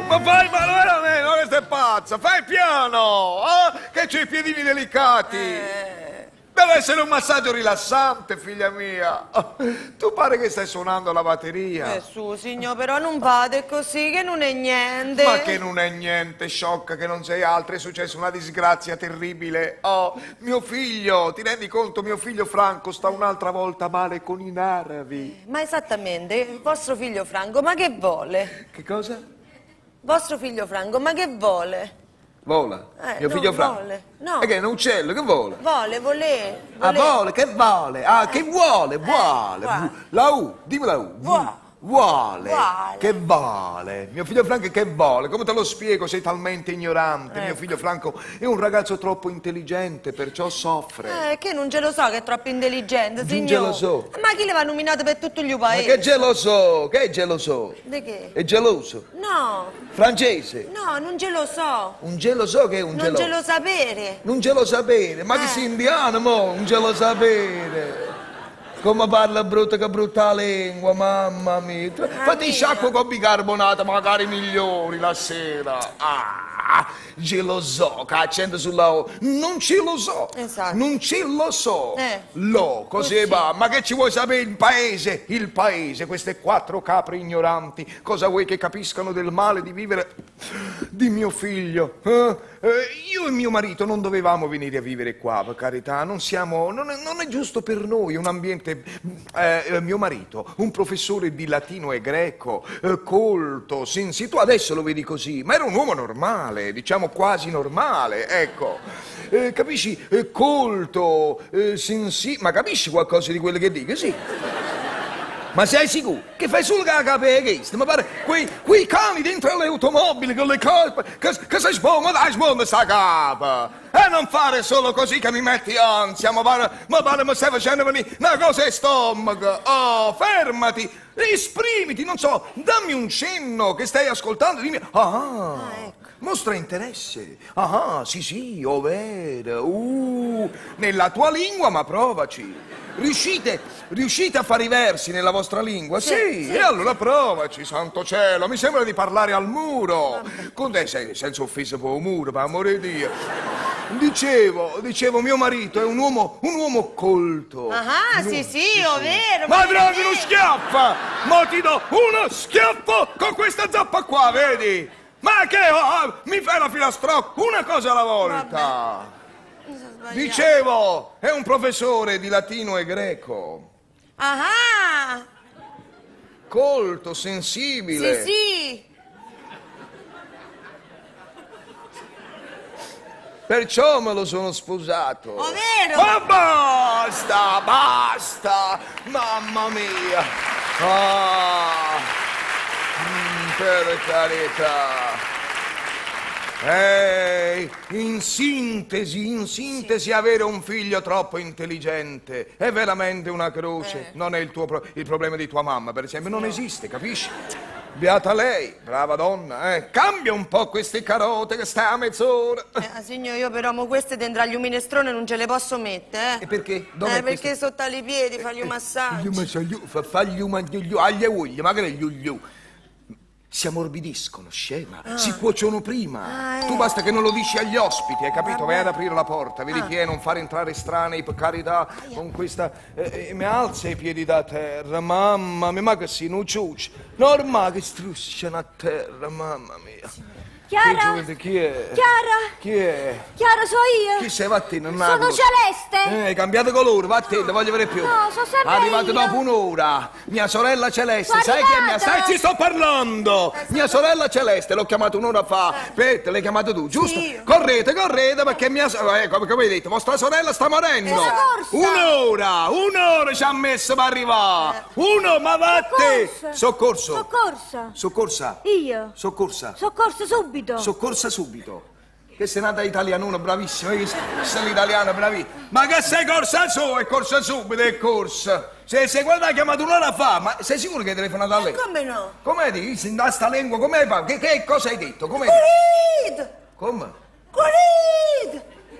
Ma fai male veramente, ma che sei pazza? Fai piano, che c'hai i piedini delicati. Deve essere un massaggio rilassante, figlia mia. Tu pare che stai suonando la batteria. Su, signor, però non vade così, che non è niente. Ma che non è niente, sciocca, che non sei altro. È successa una disgrazia terribile. Oh, mio figlio, ti rendi conto? Mio figlio Franco sta un'altra volta male con i nervi. Ma esattamente, il vostro figlio Franco, ma che vuole? Che cosa? Vostro figlio Franco, ma che vuole? Vola? Mio figlio Franco? Vuole. No. E che è un uccello, che vola? Vuole. Ah, vuole, che vuole? Ah, che vuole? Vuole. La U, dimmi la U. Vuole. Che vuole? Mio figlio Franco che vuole? Come te lo spiego? Sei talmente ignorante. Mio figlio Franco è un ragazzo troppo intelligente, perciò soffre. Che non ce lo so che è troppo intelligente, signor. Non ce lo so. Ma chi le va nominato per tutto il paese? Ma che geloso? Che è geloso? Di che? È geloso? No. Francese? No, non ce lo so. Un geloso che è un geloso? Non ce lo sapere. Non ce lo sapere? Ma che sei indiano, mo? Non ce lo sapere. Come parla brutta che brutta lingua, mamma mia. Fatti sciacquo con bicarbonato, magari migliori la sera. Geloso, che accende sulla O. Non ce lo so. Esatto. Non ce lo so. Così Così. va. Ma che ci vuoi sapere il paese? Il paese, queste 4 capre ignoranti. Cosa vuoi che capiscano del male di vivere di mio figlio? Io e mio marito non dovevamo venire a vivere qua, per carità. Non è giusto per noi un ambiente. Mio marito, un professore di latino e greco, colto, sensito, adesso lo vedi così, ma era un uomo normale, diciamo quasi normale, ecco. Capisci? Colto, ma capisci qualcosa di quello che dico? Sì. Ma sei sicuro? Che fai solo che la capegista? Ma pare quei cani dentro alle automobili con le colpe, che sei sbomba, dai sbomba sta capa! E non fare solo così che mi metti ansia, ma pare mi stai facendo venire una cosa in stomaco! Oh, fermati! Esprimiti, non so, dammi un cenno che stai ascoltando, dimmi... ecco. Mostra interesse. Sì, ovvero. Nella tua lingua, ma provaci. Riuscite a fare i versi nella vostra lingua? Sì. E allora provaci, santo cielo. Mi sembra di parlare al muro. Con te senza offesa per un muro, per amore di Dio. Dicevo, mio marito è un uomo colto. Sì, ovvero. Ma trovi uno schiaffo! Ma ti do uno schiaffo con questa zappa qua, vedi? Ma che mi fai la filastrocca? Una cosa alla volta. Dicevo, è un professore di latino e greco. Colto, sensibile. Sì. Perciò me lo sono sposato. Ovvero. Ma basta! Mamma mia! Per carità! In sintesi, avere un figlio troppo intelligente è veramente una croce. Non è il problema di tua mamma, per esempio, non esiste, capisci? Beata lei, brava donna, cambia un po' queste carote che stai a mezz'ora. Signor, io però queste dentro agli minestrone non ce le posso mettere, E perché? perché sotto ai piedi fagli un massaggio. Fagli agli ugli, magari gli ugli. Si ammorbidiscono, scema, si cuociono prima. Tu basta che non lo dici agli ospiti, hai capito? Vai ad aprire la porta, vedi chi è, non fare entrare estranei, per carità, con questa... mi alza i piedi da terra, mamma mia, ma che si non ciuccia. Normale che strusciano a terra, mamma mia. Chiara? Chi è? Chiara? Chi è? Chiara, so io. Chi sei, vattene? Sono Celeste. Hai cambiato colore, vattene, voglio vedere più. No, sono sempre Arrivato io. dopo un'ora. Mia sorella Celeste, Sono sai chi è mia? arrivata. Sai, ci sto parlando. Mia sorella Celeste, l'ho chiamata un'ora fa. Aspetta, l'hai chiamato tu, giusto? Sì. Correte, perché mia sorella, come hai detto, vostra sorella sta morendo. Soccorsa. Un'ora ci ha messo per arrivare. Ma vatte. Soccorso. Soccorsa. Io. Soccorsa. Soccorso subito. Soccorsa subito. Che sei nata italianuna, bravissima, che sei l'italiana, bravissima. Ma che sei corsa su, è corsa subito, è corsa. Se guarda, ha chiamato un'ora fa, ma sei sicuro che hai telefonato a lei? Come no? Come dici, in sta lingua, come fa? Che cosa hai detto? Come? Curit! Come? Curit!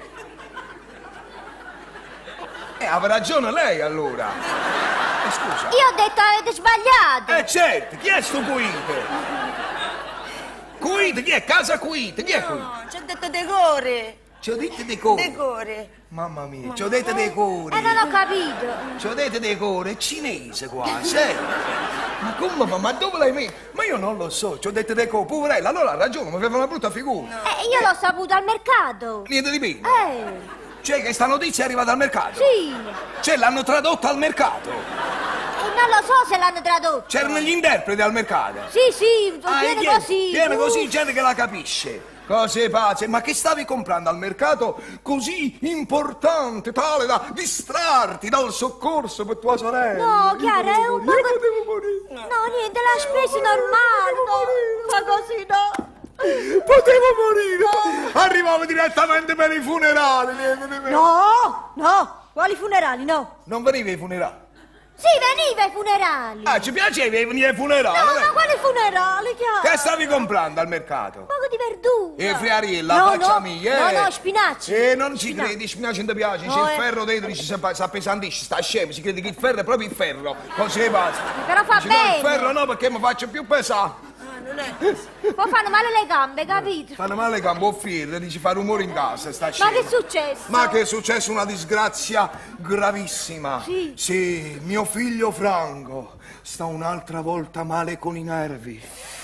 Aveva ragione lei allora. Scusa. Io ho detto avete sbagliato. Certo, chi è sto Cuite? Quite, chi è? Casa Quite, chi è qui? No, ci ha detto decore. Ci ho detto decore. Decore. Mamma mia, ci ho detto decore. Non ho capito. Ci ho detto decore, è cinese quasi, eh? Ma come, ma dove l'hai messo? Ma io non lo so, ci ho detto decore, poverella, allora ha ragione, mi aveva una brutta figura. Io l'ho saputo al mercato. Niente di meno. Sì. Cioè che sta notizia è arrivata al mercato? Sì. Cioè l'hanno tradotta al mercato? E non lo so se l'hanno tradotto. C'erano gli interpreti al mercato? Sì, viene così. Viene così, gente che la capisce. Cose pazze, ma che stavi comprando al mercato così importante, tale da distrarti dal soccorso per tua sorella? No, Chiara, è un po'... Io potevo morire. No, niente, la spesa normale. No, fa così, no. Potevo morire. Arrivavo direttamente per i funerali. Niente di meno. No, quali funerali, no? Non venivi ai funerali? Sì, veniva ai funerali. Ah, ci piaceva venire ai funerali? No, quali funerali, Chiara? Che stavi comprando al mercato? Un poco di verdura. E friariella, No, faccia no. mia, No, spinaci. Non ci credi, spinaci non ti piace, No, c'è il ferro dentro, si appesantisce, sta scemo, si crede che il ferro è proprio il ferro. Così basta. Però fa Dice, no, bene. il ferro no, perché mi faccio più pesare. Non è. Poi fanno male le gambe, capito? Fanno male le gambe, offrirle, dici fa rumore in casa, sta Ma scemo. che è successo? Ma che è successo? Una disgrazia gravissima. Sì. Sì, mio figlio Franco sta un'altra volta male con i nervi.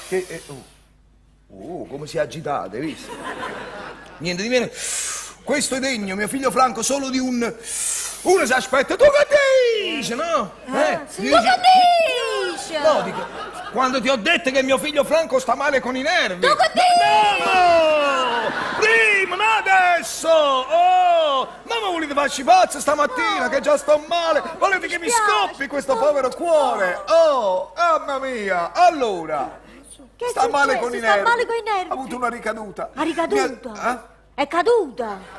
Come si è agitato, hai visto? Niente di meno. Questo è degno, mio figlio Franco, solo di un... Uno si aspetta, tu che dici, no? Sì. Dici- Tu che dici? No, dico, quando ti ho detto che mio figlio Franco sta male con i nervi. Tu che dici? No! Prima, non adesso! Oh! Ma volete farci pazzo stamattina che già sto male? Volete che mi scoppi questo povero cuore? Oh, mamma mia! Allora, Che è sta male successo? con i Sta nervi. male con i nervi. Ha avuto una ricaduta. Ha ricaduto? Eh? È caduta.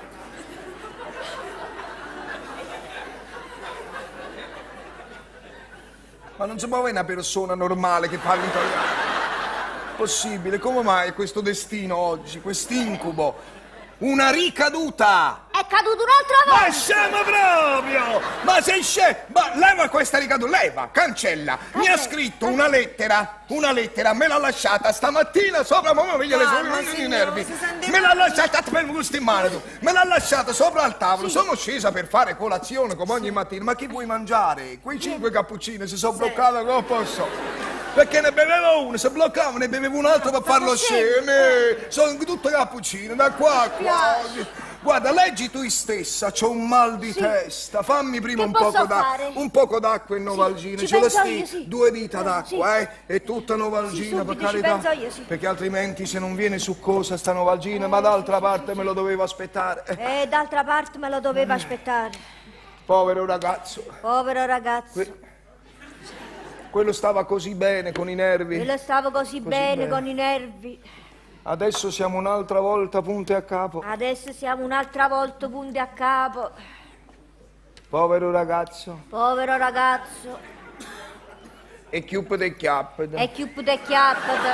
Ma non si può avere una persona normale che parli italiano. Possibile, come mai questo destino oggi, quest'incubo? Una ricaduta! È caduto un'altra Ma volta. scemo proprio! Ma sei scemo! Ma leva questa ricaduta, leva, cancella! Mi ha scritto una lettera, me l'ha lasciata stamattina sopra, mamma mia, le Calma, sono i signore, nervi! si sente Me l'ha male. lasciata, per gusto in mano tu! Me l'ha lasciata sopra al tavolo, sono scesa per fare colazione come ogni mattina, ma chi vuoi mangiare? Quei 5 cappuccini si sono bloccati, come posso? Perché ne bevevo uno, se bloccavo ne bevevo un altro per farlo scemo. Sono tutte cappuccine, da qua a qua. Guarda, leggi tu stessa, c'ho un mal di testa. Fammi prima Che un posso poco fare? un poco d'acqua e Novalgina. ci Ce lo penso sti io, sì. 2 dita d'acqua, E tutta Novalgina, Sì, per subito ci carità. penso io, sì. Perché altrimenti se non viene succosa sta Novalgina, ma d'altra parte me lo dovevo aspettare. E d'altra parte me lo doveva aspettare. Povero ragazzo. Povero ragazzo. Quello stava così bene con i nervi. Io lo stavo così bene bene. con i nervi. Adesso siamo un'altra volta punte a capo. Adesso siamo un'altra volta punti a capo. Povero ragazzo. Povero ragazzo. E chiuppe de chiappe. E chiuppe de chiappate.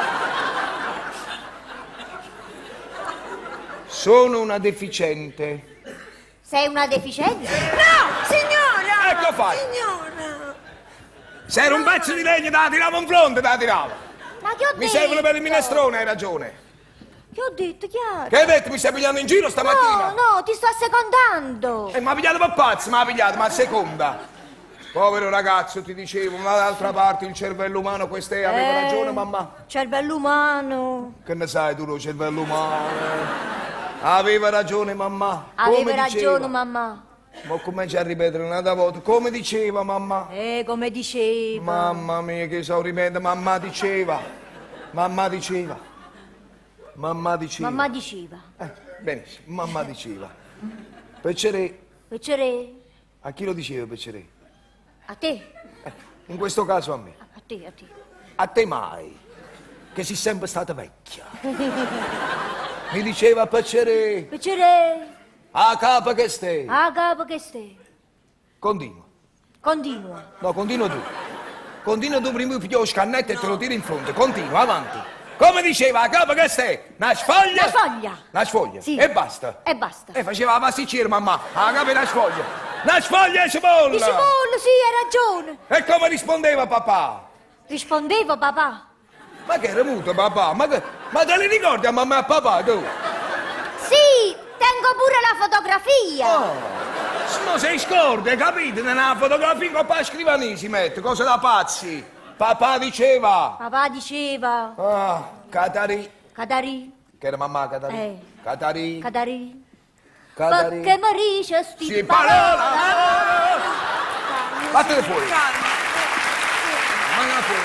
Sono una deficiente. Sei una deficienza? No, signora! Ecco fai. Signora! Se era un pezzo di legno, te la tiravo in fronte, te la tiravo. Ma che ho detto? Mi servono per il minestrone, hai ragione. Che ho detto, Chiara? Che hai detto? Mi stai pigliando in giro stamattina? No, ti sto assecondando. Ma pigliato per pazzo, ma pigliato, ma a seconda. Povero ragazzo, ti dicevo, ma d'altra parte il cervello umano, queste aveva ragione, mamma. Cervello umano. Che ne sai tu, lo cervello umano? Aveva ragione, mamma. Avevi Come ragione, diceva. mamma. Ma comincia a ripetere un'altra volta. Come diceva, mamma? Come diceva. Mamma mia, che so ripetere. Mamma diceva. Mamma diceva. Mamma diceva. Mamma diceva. Benissimo, mamma diceva. Piacere. Piacere. A chi lo diceva piacere? A te. In questo caso a me. A te, a te. A te mai, che sei sempre stata vecchia. Mi diceva piacere. Piacere. A capo che stai. A capo che stai. Continua. Continua. No, continua tu. Continua tu, prima io piglio lo scannetto e te lo tiro in fronte. Continua, avanti. Come diceva, a capo che stai? Una sfoglia? Una sfoglia. Una sfoglia? Sì. E basta. E basta. E faceva la pasticcera, mamma. A capo una sfoglia. Una sfoglia e cipolla. Di cipolla, sì, hai ragione. E come rispondeva papà? Rispondevo, papà. Ma che era muto, papà? Ma te li ricordi a mamma e a papà, tu? Sì, tengo pure la fotografia. Oh, no, sei scorde, capite? Nella fotografia con la scrivania si mette, cose da pazzi. Papà diceva. Papà diceva. Ah, Catari. Catari. Che era mamma Catari? Catari. Catari. Catari. Perché mi dice sti Sì, parola! Vattene fuori. Vattene fuori.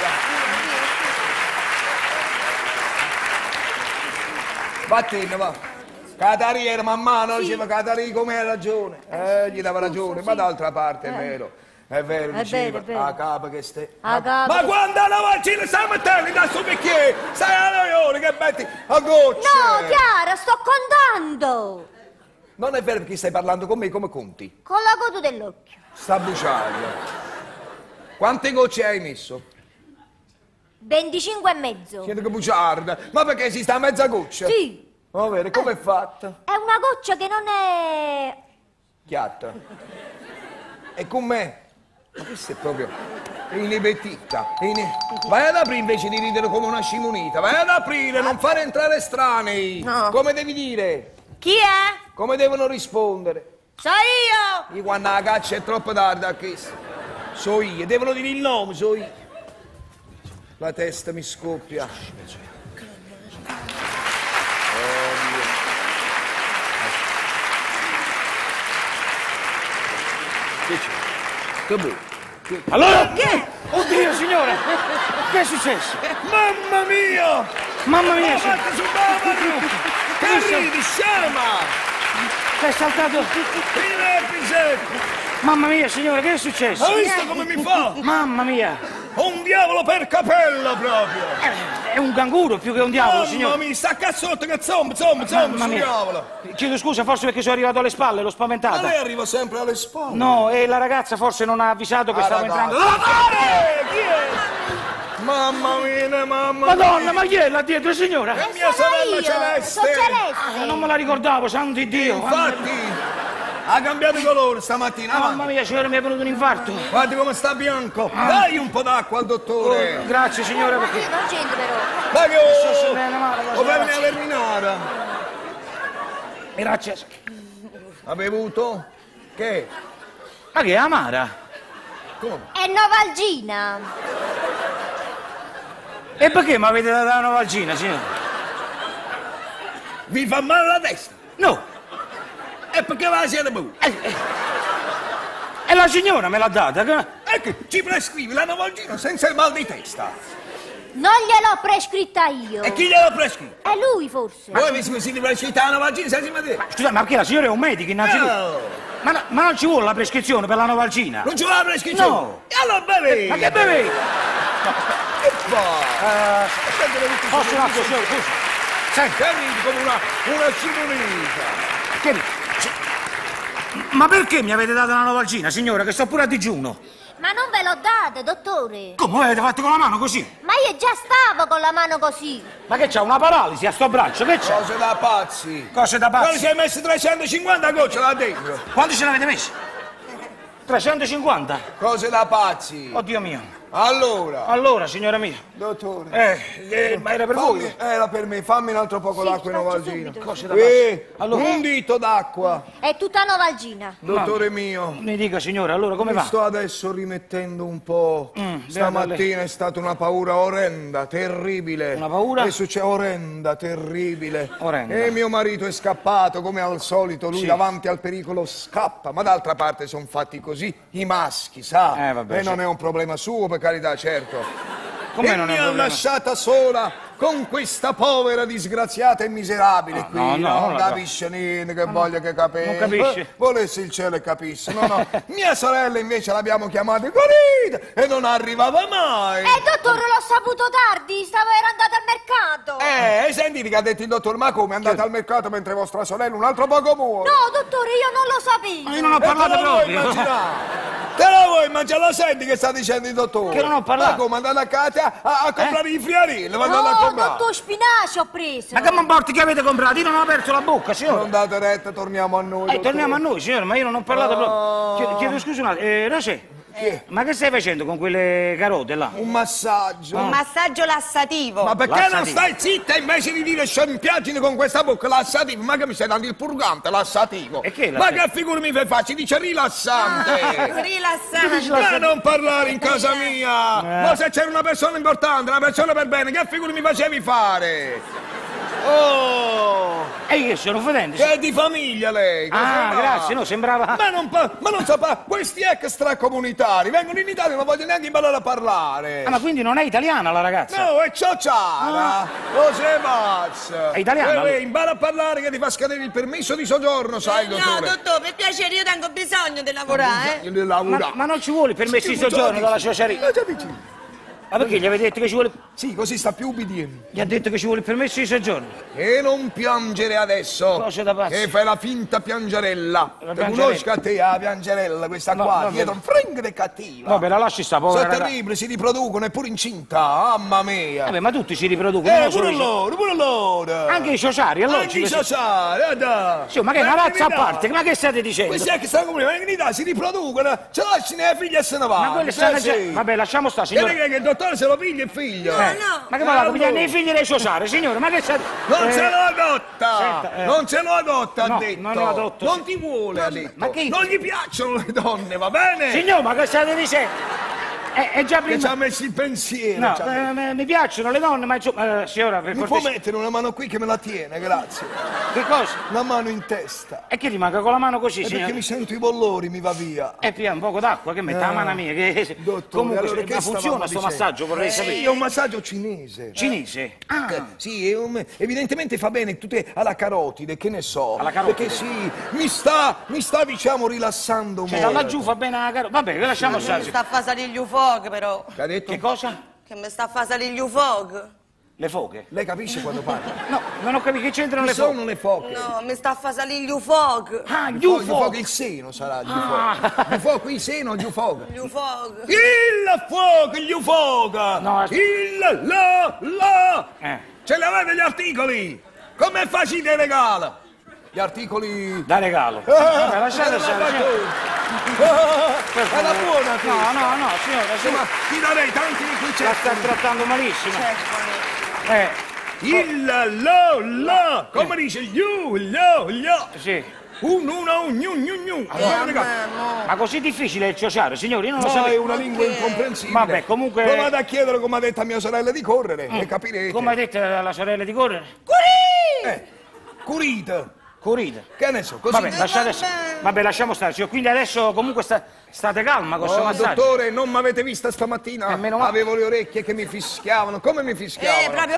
Vattene, va. Catari era mamma, no? Diceva Catari come hai ragione. Gli dava ragione, ma d'altra parte è vero. È vero, diceva, è vero. a capo che stai. A capo. Ma quando la vaccina stai mettendo da sto bicchiere? Stai a noione che metti a gocce. No, Chiara, sto contando. Non è vero perché stai parlando con me come conti. Con la coda dell'occhio. Sta buciaia. Quante gocce hai messo? 25 e mezzo. Siete che bugiarda. Ma perché si sta a mezza goccia? Sì. Va bene, come è fatta? È una goccia che non è... Chiatta. E con me? Ma questo è proprio inibetita. Vai ad aprire invece di ridere come una scimunita. Vai ad aprire, non fare entrare estranei. No. Come devi dire? Chi è? Come devono rispondere? So io! Io quando la caccia è troppo tardi a questo. So io, devono dire il nome, so io. La testa mi scoppia. Che vuoi? Allora? Che? Oddio, signora! Che è successo? Mamma mia! Mamma mia, Ma signora! fatta su mamma! Che ridi, scema! Che è saltato! Il pisello! Mamma mia, signora, che è successo? Hai visto come mi fa? Mamma mia! Un diavolo per capello proprio! È un canguro più che un diavolo, Mamma signora! mia, sta cazzotto che zombi, Mamma mia. diavolo! Chiedo scusa, forse perché sono arrivato alle spalle, l'ho Ma spaventata. lei arriva sempre alle spalle! No, e la ragazza forse non ha avvisato che stavo entrando. Chi è? Mamma mia, mamma Madonna, ma chi è là dietro, signora? È mia sorella io. Celeste! Sono Celeste. Non me la ricordavo, santo di Dio! Infatti, ha cambiato colore stamattina, Mamma avanti. mia, signora, mi è venuto un infarto. Guardi come sta bianco! Dai un po' d'acqua al dottore! Oh, grazie, signora, perché... Non c'entra però. Dai che Sì, bene, male, o vieni a verminare! Grazie. Ha bevuto? Che? Ma che è amara? Come? È Novalgina. E perché mi avete dato la novalgina, signora? Vi fa male la testa? No! E perché la siete bevuta? E la signora me l'ha data. E che ci prescrivi la novalgina senza il mal di testa? Non gliel'ho prescritta io. E chi glielo prescrive? È lui forse. Voi vi siete prescritta la novalgina senza vedere? Scusa, ma perché la signora è un medico innanzitutto? Ma non ci vuole la prescrizione per la novalgina? Non ci vuole la prescrizione? No. E allora bevi! Ma che bevi? Che fa? Posso un attimo, signora, scusa. Senti, ridi come una cimonita! Che... Ma perché mi avete dato la novalgina, signora, che sto pure a digiuno? Ma non ve l'ho data, dottore. Come l'avete fatto con la mano così? Ma io già stavo con la mano così. Ma che c'ha, una paralisi a sto braccio? Che c'è? Cose da pazzi! Cose da Quando pazzi. ci hai messo 350 gocce là dentro? Quanti ce l'avete messi? 350? Cose da pazzi! Oddio mio. Allora, signora mia. dottore, Ma era per voi? Era per me, fammi un altro poco Sì, l'acqua in faccio novalgina. subito. Cose da pazzi. Allora, Un dito d'acqua, È tutta Novalgina. dottore mio. mi dica, signora, allora come Mi va? sto adesso rimettendo un po'. Stamattina è stata una paura orrenda, terribile. Una paura? Che succede? Orrenda, terribile. Orrenda. E mio marito è scappato, come al solito. Lui Sì. davanti al pericolo scappa. Ma d'altra parte sono fatti così i maschi, sa? Vabbè, e non è un problema suo, per carità, certo. Come E non è mi un ha problema? lasciata sola con questa povera disgraziata e miserabile qui. no, non no. capisce niente, che voglia che capisce. Non capisce. Volesse il cielo e capisse. No. Mia sorella invece l'abbiamo chiamata e guarita e non arrivava mai. Dottore, l'ho saputo tardi. Era andata al mercato. E sentite che ha detto il dottor, ma come? È andata al mercato mentre vostra sorella un altro poco muore? No, dottore, io non lo Ma sapevo. io non ho E te parlato la vuoi proprio. immaginare? Te la vuoi immaginare? Lo senti che sta dicendo il dottore? Che non ho parlato. Ma come? Andate a casa a comprare i friarelli, andate a No, comprare. dottor Spinaci ho preso. Ma che mi importi che avete comprato? Io non ho aperto la bocca, signora. Non date retta, torniamo a noi. dottore. Torniamo a noi, signora, ma io non ho parlato proprio. Chiedo scusa un attimo. Rosè, Ma che stai facendo con quelle carote là? Un massaggio. Un massaggio lassativo. Ma perché Lassativo. non stai zitta invece di dire scempiaggini con questa bocca? Lassativo, ma che mi stai dando il purgante, lassativo? E che Ma lassativo? che figura mi fai fare? Si dice rilassante. Rilassante. Ma non parlare in casa mia! Ma se c'era una persona importante, una persona per bene, che figura mi facevi fare? Oh! E io sono fedente. Che è di famiglia lei! che Ah, se va? grazie, no, sembrava... Ma non sa questi extracomunitari vengono in Italia e non vogliono neanche imparare a parlare! Ah, ma quindi non è italiana la ragazza? No, è ciociara! Lo sei pazza! È italiana? Impara a parlare che ti fa scadere il permesso di soggiorno, sai, No, dottore? dottore, per piacere, io tengo bisogno di lavorare. Di lavorare. Ma non ci vuole il permesso di soggiorno dalla ciociaria? Già vicino. Ma perché gli avete detto che ci vuole... Sì, così sta più ubbidiente. Gli ha detto che ci vuole il permesso di soggiorno? E non piangere adesso. Cosa da pazzi? Che fai la finta piangerella. La Te piangerella. conosca a te la piangerella, questa No, qua, vabbè. dietro un fring de cattiva. Vabbè, la lasci sta povera Sono ragazza. terribili, si riproducono, eppure incinta, mamma mia. Vabbè, ma tutti si riproducono, non solo Pure loro. Anche i sociari, allora Anche i sociali, dai. Sì, ma che è una razza a parte, ma che state dicendo? Questi è che stanno come vengono in Italia, si riproducono, ce lasciano le figlie e se ne vanno. Ma quelle Sì, stanno sì. già... Vabbè, lasciamo sta, Che signore. ne che il dottore se lo piglia il figlio? No. Ma che va a pigliare i figli dei sociari, signore? Ma che state... Non se lo adotta! senta, Non se lo adotta, no, ha detto! non lo adotto. Non ti vuole, ha detto! ma che- Non gli piacciono le donne, va bene? Signore, ma che state dicendo? È già Che ci prima... ha messo il pensiero! No, ci ha messo. mi piacciono le donne, ma insomma... signora, per Mi può cortesia... mettere una mano qui che me la tiene, grazie. Che cosa? Una mano in testa. E che ti manca con la mano così, E perché signore? mi sento i bollori, mi va via. E pia un poco d'acqua, che mette la mano mia, che... Dottore, Comunque, allora che ma stavamo funziona sto dicendo? massaggio, vorrei sapere. Sì, è un massaggio cinese. Cinese? Ah, Sì, evidentemente fa bene tutte alla carotide, che ne so. Alla carotide? Perché sì, mi sta diciamo rilassando cioè molto. da laggiù fa bene la caro... Vabbè, lasciamo Mi stare. sta a fare salire gli ufog, però. Che ha detto? Che cosa? Che mi sta a fare salire gli ufog. Le foche? Lei capisce quando parla? No, non ho capito che c'entrano Chi le foche. sono le foche? No, mi sta a fare salire gli ufog. Ah, gli Gli UFO! fuochi, il seno sarà gli fuochi. Gli fuochi, il seno, gli fuochi. Gli ufog. Il fuoco, gli fuoco! No, aspetta. Il la! Ce li avete gli articoli? Come facile regalo? Gli articoli... Da regalo. Vabbè, lasciate stare, signore. È la buona qui. No, signora, Insomma, ti darei tanti di qui la sta trattando malissimo. Il la! Come dice? Gli. Sì. Gnu. Ma così difficile il ciociare, signori, io non lo No, è sapevo. una lingua incomprensibile. Vabbè, comunque- Provate a chiedere come ha detto a mia sorella di correre e capirete. Come ha detto la sorella di correre? Curita. Curita. Che ne so, così. Vabbè, lasciamo stare, signor. Quindi adesso comunque state calma con questo Oh, massaggio. dottore, non mi avete vista stamattina? meno male. Avevo le orecchie che mi fischiavano. Come mi fischiavano? Proprio.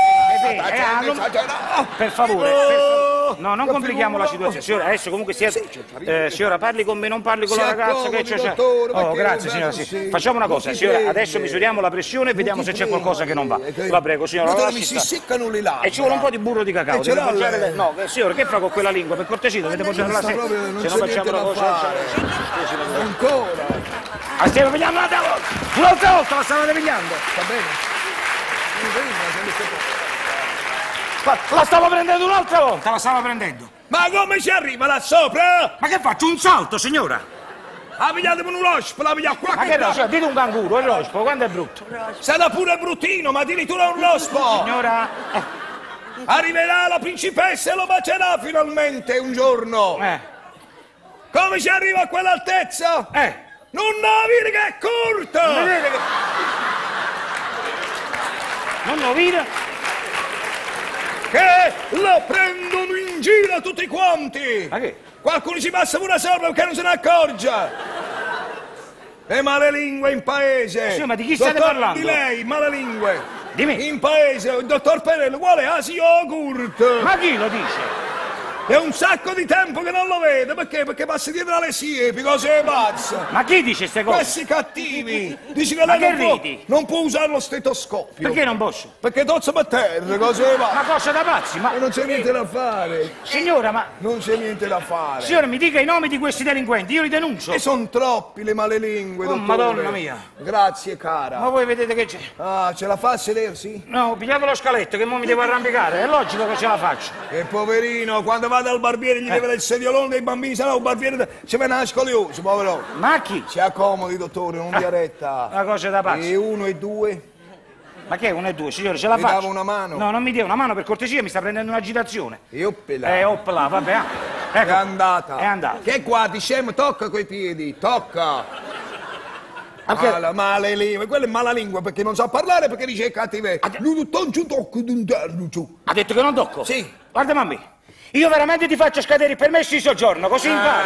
Per favore, no, non che complichiamo la figura. situazione. Signora, adesso comunque signora, parli con me, non parli con Si la ragazza che accomodi, c'è. dottore, Oh, perché grazie non signora, è sì. così? Facciamo una Non cosa, ti signora, prende. adesso misuriamo la pressione e vediamo Non se ti c'è qualcosa che non va. prende. La prego, signora, Dottore, lasci mi si stare. seccano le labbra. E ci vuole un po' di burro di cacao. ce deve l'ha poggiare lei? le- No, signora, che fa con quella lingua? Per cortesia dovete poggiare la sta sera. proprio- non Se c'è no facciamo niente una da cosa. fare. Ancora. Stiamo pigliando un'altra volta! Un'altra volta la stavate pigliando! Va bene? La stavo prendendo un'altra volta! La stavo prendendo! Ma come ci arriva là sopra? Ma che faccio? Un salto, signora! La pigliate con un rospo, la pigliate qua Ma che rospo? Dite un canguro, il rospo, quando è brutto? sarà pure bruttino, ma addirittura un rospo. Signora... Arriverà la principessa e lo bacerà finalmente un giorno. Come ci arriva a quell'altezza? Non vedi che è corta! Vedete che... Non lo vede? Che la prendono in giro tutti quanti! Ma che? Qualcuno ci passa pure sopra perché non se ne accorge! Le malelingue in paese! Sì, ma di chi state Dottor, parlando? Di lei, malelingue! Di me? In paese, il dottor Perello, vuole Asi Yogurt! Ma chi lo dice? È un sacco di tempo che non lo vedo, perché? Perché passa dietro alle siepi, cose pazze! Ma chi dice queste cose? Questi cattivi! Dici che Ma lei che non ridi? non può usare lo stetoscopio! Perché non posso? Perché tozzo per terra, cose pazze! Una cosa da pazzi, ma... E non c'è niente da fare! Signora, ma... Non c'è niente da fare! Signora, mi dica i nomi di questi delinquenti, io li denuncio. E sono troppi le malelingue, Oh, dottore. Madonna mia. Grazie, cara. Ma voi vedete che c'è? Ah, ce la fa a sedersi? No, pigliate lo scaletto che mo mi devo arrampicare, è logico che ce la faccio. E poverino, quando va dal barbiere, gli deve il sediolone dei bambini, se no il barbiere ci viene a scoliosi, povero. Ma chi? Si accomodi, dottore, non dia retta. Una cosa da pazzo. E 1 e 2? Ma che è 1 e 2, signore, ce la Mi faccio? dava una mano? No, non mi dia una mano per cortesia, mi sta prendendo un'agitazione. Oppela. Oppla, vabbè. È Ecco. andata. È andata. Che qua, di scemo, tocca coi piedi, tocca. Anche- Male lingua, quello è malalingua perché non sa parlare, perché dice cattive. Lui non ci tocco d'interno, giù. Ha detto che non tocco? Sì. Guarda, mamma, io veramente ti faccio scadere il permesso di soggiorno, così impari.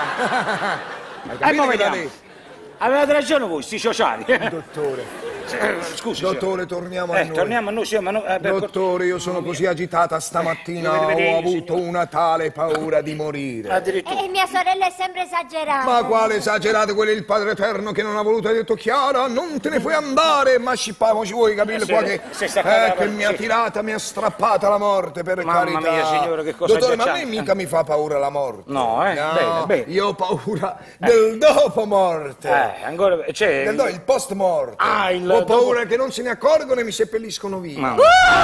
Hai E capito mo che l'ha vediamo. detto? Avevate ragione voi, sti sociali. Dottore, Scusi, dottore, torniamo a noi. torniamo a noi, sì, ma no, Dottore, io sono così agitata stamattina, vedi, ho avuto una tale paura di morire. addirittura. E mia sorella è sempre esagerata. Ma quale esagerato, quello è il Padre Eterno che non ha voluto, ha detto Chiara, non te ne puoi andare, ma scippamo, ci vuoi capire qua che, si è staccata che la- mi ha sì. tirata, mi ha strappata la morte, per Mamma carità. mia, signore, che cosa Dottore, ma a me agghiacciante. mica mi fa paura la morte. No, bene, bene. Io ho paura del dopo morte. Ancora, c'è... Il post morte. Ah, il ho dopo- paura che non se ne accorgono e mi seppelliscono via. Mamma.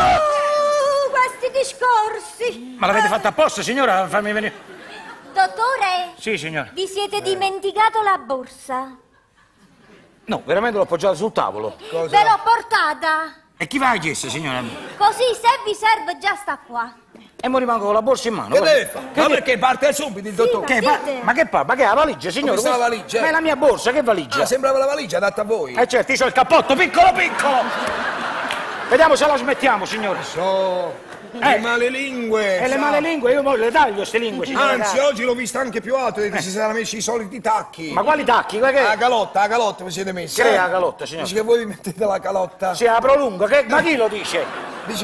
Questi discorsi. Ma l'avete fatta apposta, signora? Fammi venire. Dottore, Sì, signora. vi siete dimenticato la borsa? No, veramente l'ho appoggiata sul tavolo. Cosa? Ve l'ho portata. E chi va a chiesto, signora? Così se vi serve già sta qua. E mo rimango con la borsa in mano. Che guarda. deve fare? Ma perché parte subito il dottore? Che Dite. ma che fa? Ma che è la valigia, signore? Come sta la Questa- valigia? Ma è la mia borsa, che valigia? Ah, sembrava la valigia adatta a voi. Certo, io so il cappotto, piccolo, piccolo! Vediamo se la smettiamo, signore. So, le male lingue. E le sa. male lingue, io mo le taglio queste lingue, signore. Anzi, oggi l'ho vista anche più alto, che si sarà messi i soliti tacchi. Ma quali tacchi? Ma che? La calotta vi siete messi. Che è la calotta, signore? Dici che voi vi mettete la calotta? Si apro lungo, ma chi lo dice? Dici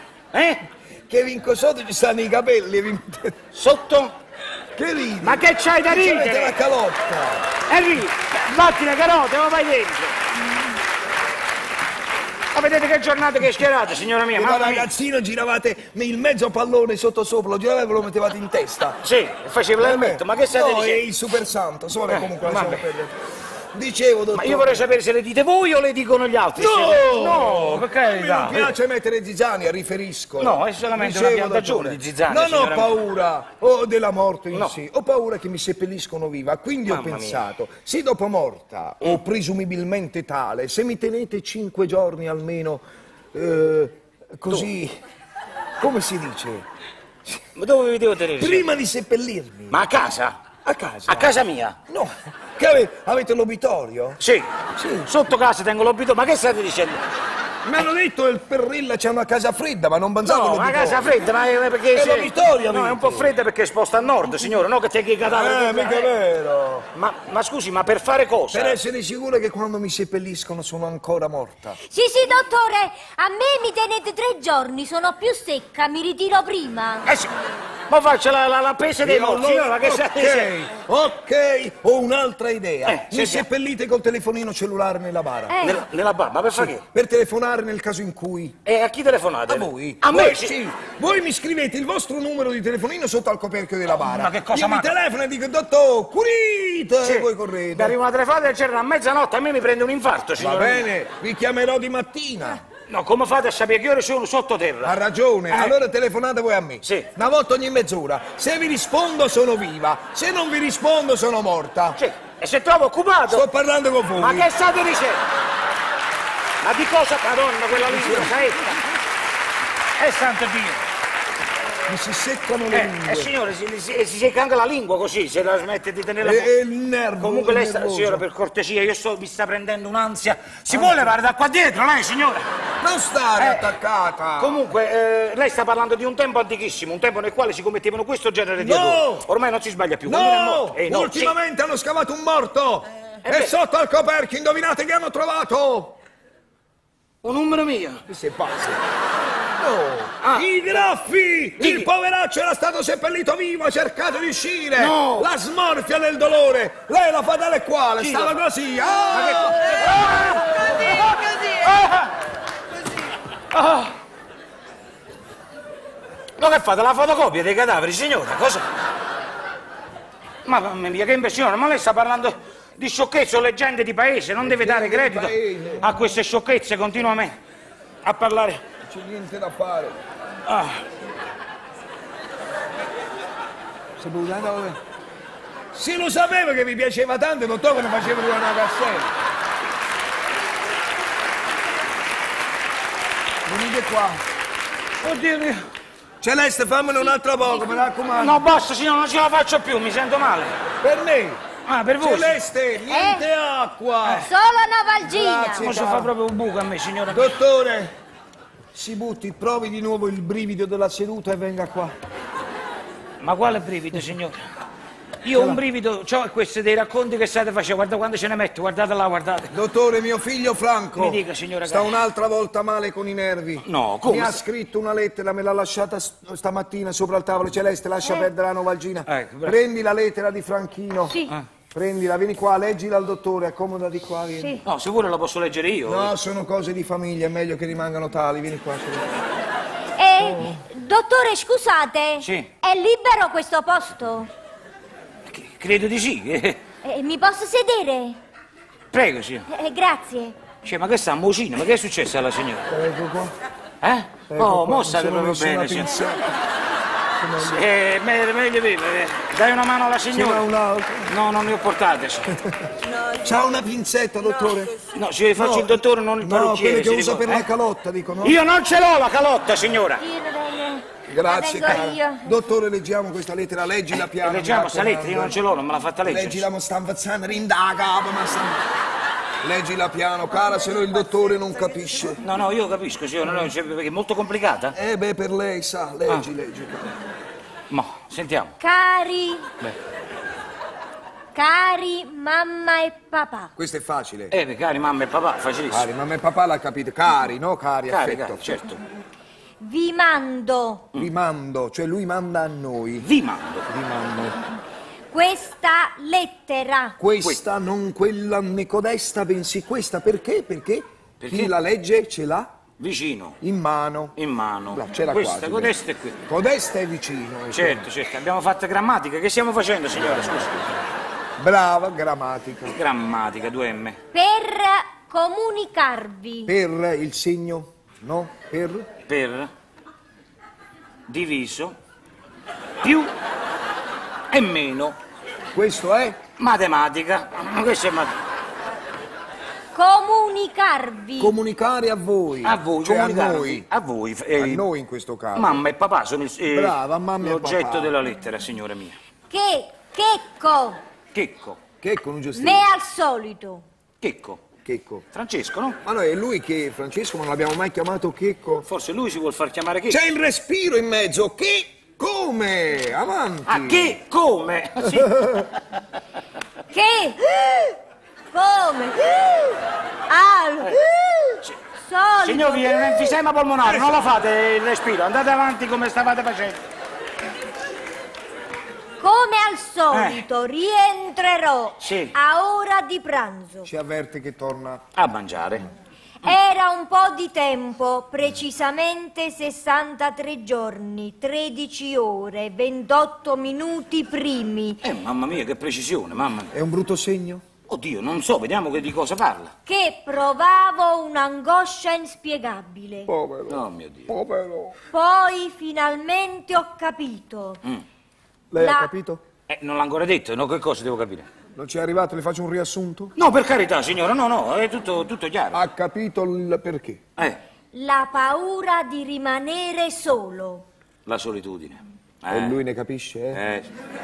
Eh? che vinco sotto ci stanno i capelli e vi mettete... Sotto? Che ridi? Ma che c'hai da Ci avete la ridere? calotta. E lì, batti le carote, ma vai dentro. Ma vedete che giornate che schierate, signora mia? E da Mamma mia. ragazzino giravate il mezzo pallone sotto sopra, lo giravate e ve lo mettevate in testa. Sì, facevo l'elmetto, ma che state No, è dicendo? il super santo, solo comunque vabbè. lasciamo perdere. Dicevo, dottore... Ma io vorrei sapere se le dite voi o le dicono gli altri. No! No, per A me carità. non piace mettere zizzania, riferisco. No, è solamente una Dicevo, piantagione dottore, di zizzania, Non ho signora mia. paura della morte in No. sé, ho paura che mi seppelliscono viva. Quindi ho Mamma mia. pensato, se dopo morta, o presumibilmente tale, se mi tenete 5 giorni almeno, così, come si dice? Ma dove vi devo tenere? Prima di seppellirmi. Ma a casa? A casa? A casa mia? No. Che avete l'obitorio? Sì. Sotto casa tengo l'obito, ma che state dicendo? Mi hanno detto il Perrilla c'è una casa fredda, ma non pensavo No, all'obitorio. una casa fredda, ma è perché... È l'obitorio, No, è un amici. po' fredda perché è esposta a nord, signore, no che te che cadavere... Mica è vero. Ma scusi, ma per fare cosa? Per essere sicuro che quando mi seppelliscono sono ancora morta. Sì, dottore, a me mi tenete 3 giorni, sono più secca, mi ritiro prima. Sì, ma faccio la pesa dei morti, signora, ma che state dicendo? Ok, ho un'altra idea. Mi sentiamo. seppellite col telefonino cellulare nella bara. Nella barba, per fare che? Per telefonare nel caso in cui... E a chi telefonate? A voi. A me? Voi, sì. Voi mi scrivete il vostro numero di telefonino sotto al coperchio della bara. Ma che cosa Io mi ma- telefono e dico, dottor, curite! Sì. E voi Mi correte. arriva una telefonata e c'era a mezzanotte, a me mi prende un infarto, Va signora. bene, vi chiamerò di mattina. No, come fate a sapere che ore sono sottoterra? Ha ragione, allora telefonate voi a me. Sì. Una volta ogni mezz'ora. Se vi rispondo sono viva, se non vi rispondo sono morta. Sì, e se trovo occupato? Sto parlando con voi. Ma che state dicendo? Ma di cosa, Madonna, quella lingua, saetta? Santo Dio! Mi si seccano le lingue. Signore, si secca anche la lingua così, se la smette di tenerla... E il nervo. Comunque lei il sta, nervoso. signora, per cortesia, mi sta prendendo un'ansia. Si può levare da qua dietro, lei, signora? Non stare attaccata. Comunque, lei sta parlando di un tempo antichissimo, un tempo nel quale si commettevano questo genere di No! errori. Ormai non si sbaglia più. Quando è morto- No! no, Ultimamente hanno scavato un morto. E beh. sotto al coperchio, indovinate che hanno trovato? un numero mio. Che sei pazzo? No. Ah. I graffi! Sì. Il poveraccio era stato seppellito vivo, ha cercato di uscire. No. La smorfia del dolore. Lei la fa tale quale, Chi stava la fa? così. Ma che Ma che fate? La fotocopia dei cadaveri, signora? Cosa? Ma mamma mia, che impressione! Ma lei sta parlando di sciocchezze o leggende di paese, non deve dare credito paese. a queste sciocchezze continuamente a parlare. Non c'è niente da fare. Saputo, se lo sapeva che vi piaceva tanto, dottore, che ne faceva una cassetta. Venite qua. Oddio mio. Celeste, fammene un'altra poco, mi raccomando. No, basta, signore, non ce la faccio più, mi sento male. Per me. Ah, per voi? Celeste, niente acqua. Solo una valgina. Grazie. Ma si fa proprio un buco a me, signora. Dottore, si butti, provi di nuovo il brivido della seduta e venga qua. Ma quale brivido, signore? Io ho un brivido, cioè questi dei racconti che state facendo, guarda quando ce ne metto, guardate là, guardate. Dottore, mio figlio Franco. Mi dica, signora. Sta un'altra volta male con i nervi. No, come? Mi ha scritto una lettera, me l'ha lasciata stamattina sopra il tavolo. Celeste, lascia perdere la novalgina. Ecco, bravo. Prendi la lettera di Franchino. Sì. Prendila, vieni qua, leggila al dottore, accomodati qua, vieni. Sì. No, sicuro la posso leggere io. No, sono cose di famiglia, è meglio che rimangano tali, vieni qua. Dottore, scusate. Sì. È libero questo posto? Credo di sì. Mi posso sedere? Prego, signore. Grazie. Cioè, ma che sta, mucina? Ma che è successo alla signora? Ecco qua. Eh? Ecco Oh, qua, mo mi state sono proprio messo una bene, signore. pinzetta. Meglio vivere. Dai una mano alla Ce n'ha signora. un'altra. No, non ne ho portate, signore. C'ha una pinzetta, dottore? No, se faccio il dottore, non il No, parrucchiere. quelle che si usa per ricorda, la calotta, dico, no? Io non ce l'ho la calotta, signora. Grazie, la tengo cara. io. Dottore, leggiamo questa lettera, leggila piano. Leggiamo mi sta lettera, io raccomando. non ce l'ho, non me l'ha fatta leggere. Leggila, ma sta infazzando, rinda capo, ma sta... Leggila piano, cara, se no il dottore non capisce. No, no, io capisco, signora, no, perché è molto complicata. Beh, per lei, sa, leggi, cara. Ma, sentiamo. Cari mamma e papà. Questo è facile. Cari mamma e papà, facilissimo. Cari, mamma e papà l'ha capito. Cari, no? Cari, Cari, affetto. cari, certo. Vi mando Vi mando, cioè lui manda a noi. Vi mando. Vi mando. questa lettera. Questa, non quella né codesta, bensì questa. Perché? Perché chi la legge ce l'ha Vicino. in mano. In mano. No, c'era Questa, quasi. codesta e qui. Codesta è vicino. Certo, certo. Abbiamo fatto grammatica. Che stiamo facendo, signora? Scusi. Brava, grammatica. Grammatica, 2M. Per comunicarvi. Per il segno, no? Per diviso più e meno. Questo è? Matematica. Questo è Comunicarvi. Comunicare a voi. A voi, cioè comunicare. a noi. A voi. A noi in questo caso. Mamma e papà sono Brava, mamma e l'oggetto papà. della lettera, signora mia. Checco. Checco. Checco, non giusto. Me al solito. Checco. Checco. Francesco, no? Ma no, è lui che, Francesco, non l'abbiamo mai chiamato Checco. Forse lui si vuol far chiamare Checco. C'è il respiro in mezzo. Che? Come? Avanti. Ah, che? Come? Sì. Che? Come? Al. Solito. Signor, viene un enfisema polmonare, non lo fate il respiro, andate avanti come stavate facendo. Come al solito rientrerò Sì. a ora di pranzo. Ci avverte che torna. A mangiare. Era un po' di tempo, precisamente 63 giorni, 13 ore, 28 minuti primi, Mamma mia, che precisione, mamma mia. È un brutto segno? Oddio, non so, vediamo di cosa parla. che provavo un'angoscia inspiegabile. Povero. Oh mio Dio. Povero. Poi finalmente ho capito. Lei La- ha capito? Non l'ha ancora detto, no? Che cosa devo capire? Non ci è arrivato, le faccio un riassunto? No, per carità, signora, no, è tutto chiaro. Ha capito il perché? La paura di rimanere solo. La solitudine. E lui ne capisce, eh?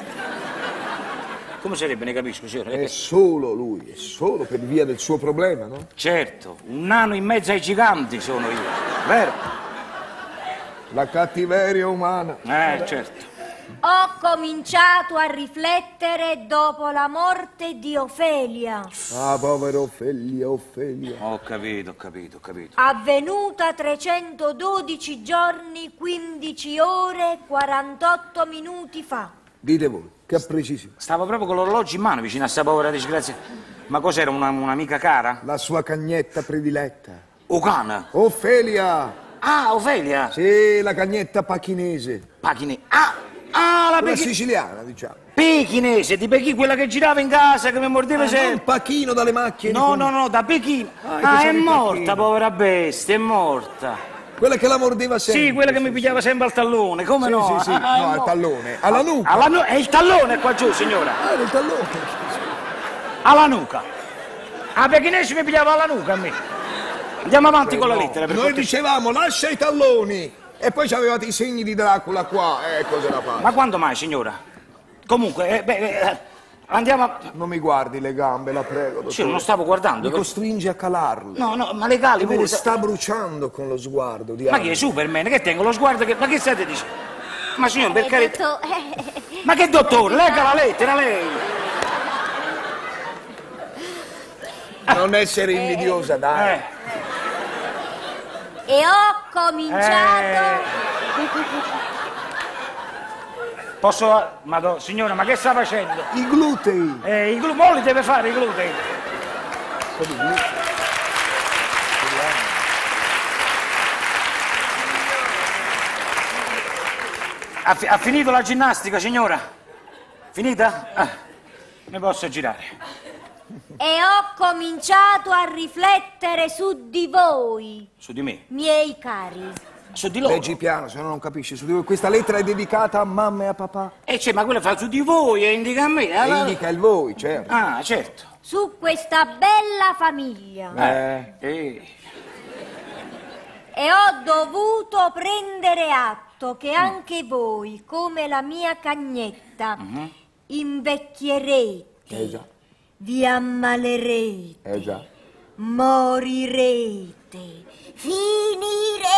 Come sarebbe, ne capisco, signora? È solo lui, è solo per via del suo problema, no? Certo, un nano in mezzo ai giganti sono io, vero? La cattiveria umana. Certo. Ho cominciato a riflettere dopo la morte di Ofelia, Ah, povero Ofelia, Ofelia. Ho capito. avvenuta 312 giorni, 15 ore, 48 minuti fa. Dite voi, che precisione. Stavo proprio con l'orologio in mano vicino a sta povera disgrazia. Ma cos'era, un'amica cara? La sua cagnetta prediletta. O cane? Ofelia! Ah, Ofelia! Sì, la cagnetta pachinese. Pachine. La Quella siciliana, diciamo. pechinese, di Pechino, quella che girava in casa, che mi mordeva Un sempre. pachino dalle macchie. No, da Pechino. che È sono i morta, pachini. povera bestia, è morta. Quella che la mordeva sempre. Sì, quella che mi pigliava sempre al tallone, come Sì, no? sì, no, al tallone. Alla nuca. È il tallone qua giù, signora. Era il tallone. Alla nuca. A pechinese mi pigliava alla nuca a me. Andiamo avanti con la lettera. Per Noi cortesia. dicevamo lascia i talloni e poi c'avevate i segni di Dracula qua, cosa da fare? Ma quando mai, signora? Comunque, andiamo a... Non mi guardi le gambe, la prego, dottore. Sì, non lo stavo guardando. Mi costringi a calarle. No, ma le cali Me pure. ne sta bruciando con lo sguardo di Ma chi è Superman? Che tengo lo sguardo che... Ma che state dicendo? Ma signor, per carità... Ma che dottore? Legga la lettera, lei! Non essere invidiosa, dai. E ho cominciato... Posso... Signora, ma che sta facendo? I glutei. Mo li deve fare i glutei. Ha finito la ginnastica, signora? Finita? Mi posso girare. E ho cominciato a riflettere su di voi, Su di me? miei cari. Su di loro? Leggi piano, se no non capisci. Questa lettera è dedicata a mamma e a papà. Ma quella fa su di voi e indica a me. E indica il voi, certo. Ah, certo. Su questa bella famiglia. Eh. E ho dovuto prendere atto che anche voi, come la mia cagnetta, invecchierete, Già. vi ammalerete, Già. morirete, finirete.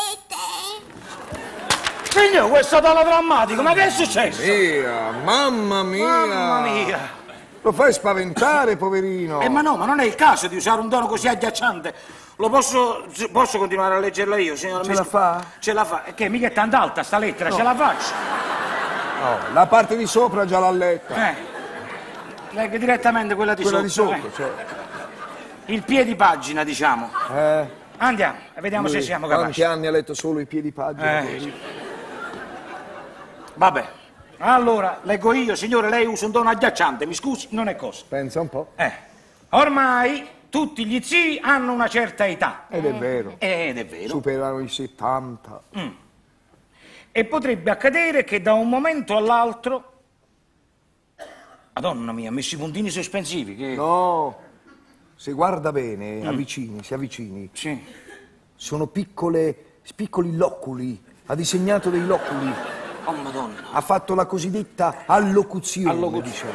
Signor, questo tono drammatico, ma che è successo? Mamma mia. Mamma mia. Lo fai spaventare, poverino. Ma non è il caso di usare un tono così agghiacciante. Lo posso continuare a leggerla io, signora? Ce la fa? Ce la fa. Che mica è tanto alta sta lettera, ce la faccio. No, la parte di sopra già l'ha letta. Legga direttamente quella di Quella sotto. di sotto, certo. Il piedi pagina, diciamo. Andiamo, vediamo se siamo Quanti capaci. anni ha letto solo i piedi pagina? Vabbè. Allora, leggo io, signore, lei usa un tono agghiacciante, mi scusi, non è cosa. Pensa un po'. Ormai tutti gli zii hanno una certa età. Ed è vero. Ed è vero. Superano i 70. E potrebbe accadere che da un momento all'altro... Madonna mia, ha messo i puntini sospensivi, che... No, se guarda bene, si avvicini. Sì. Sono piccoli loculi. Ha disegnato dei loculi. Oh, Madonna. Ha fatto la cosiddetta allocuzione. Diciamo.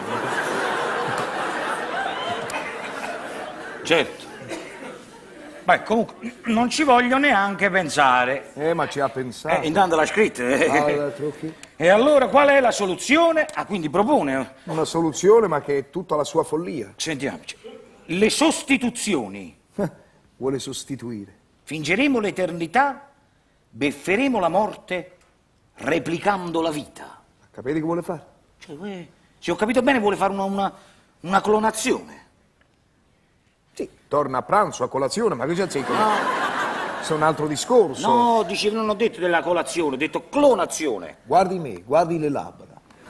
Certo. Beh, comunque, non ci voglio neanche pensare. Ma ci ha pensato. Intanto l'ha scritta. Altro che... E allora qual è la soluzione? Quindi propone. Una soluzione, ma che è tutta la sua follia. Sentiamoci. Le sostituzioni. Vuole sostituire. Fingeremo l'eternità, befferemo la morte, replicando la vita. Capite che vuole fare? Se ho capito bene, vuole fare una clonazione. Sì, torna a pranzo, a colazione, ma che c'è? Questo è un altro discorso. No, non ho detto della colazione, ho detto clonazione. Guardi me, guardi le labbra.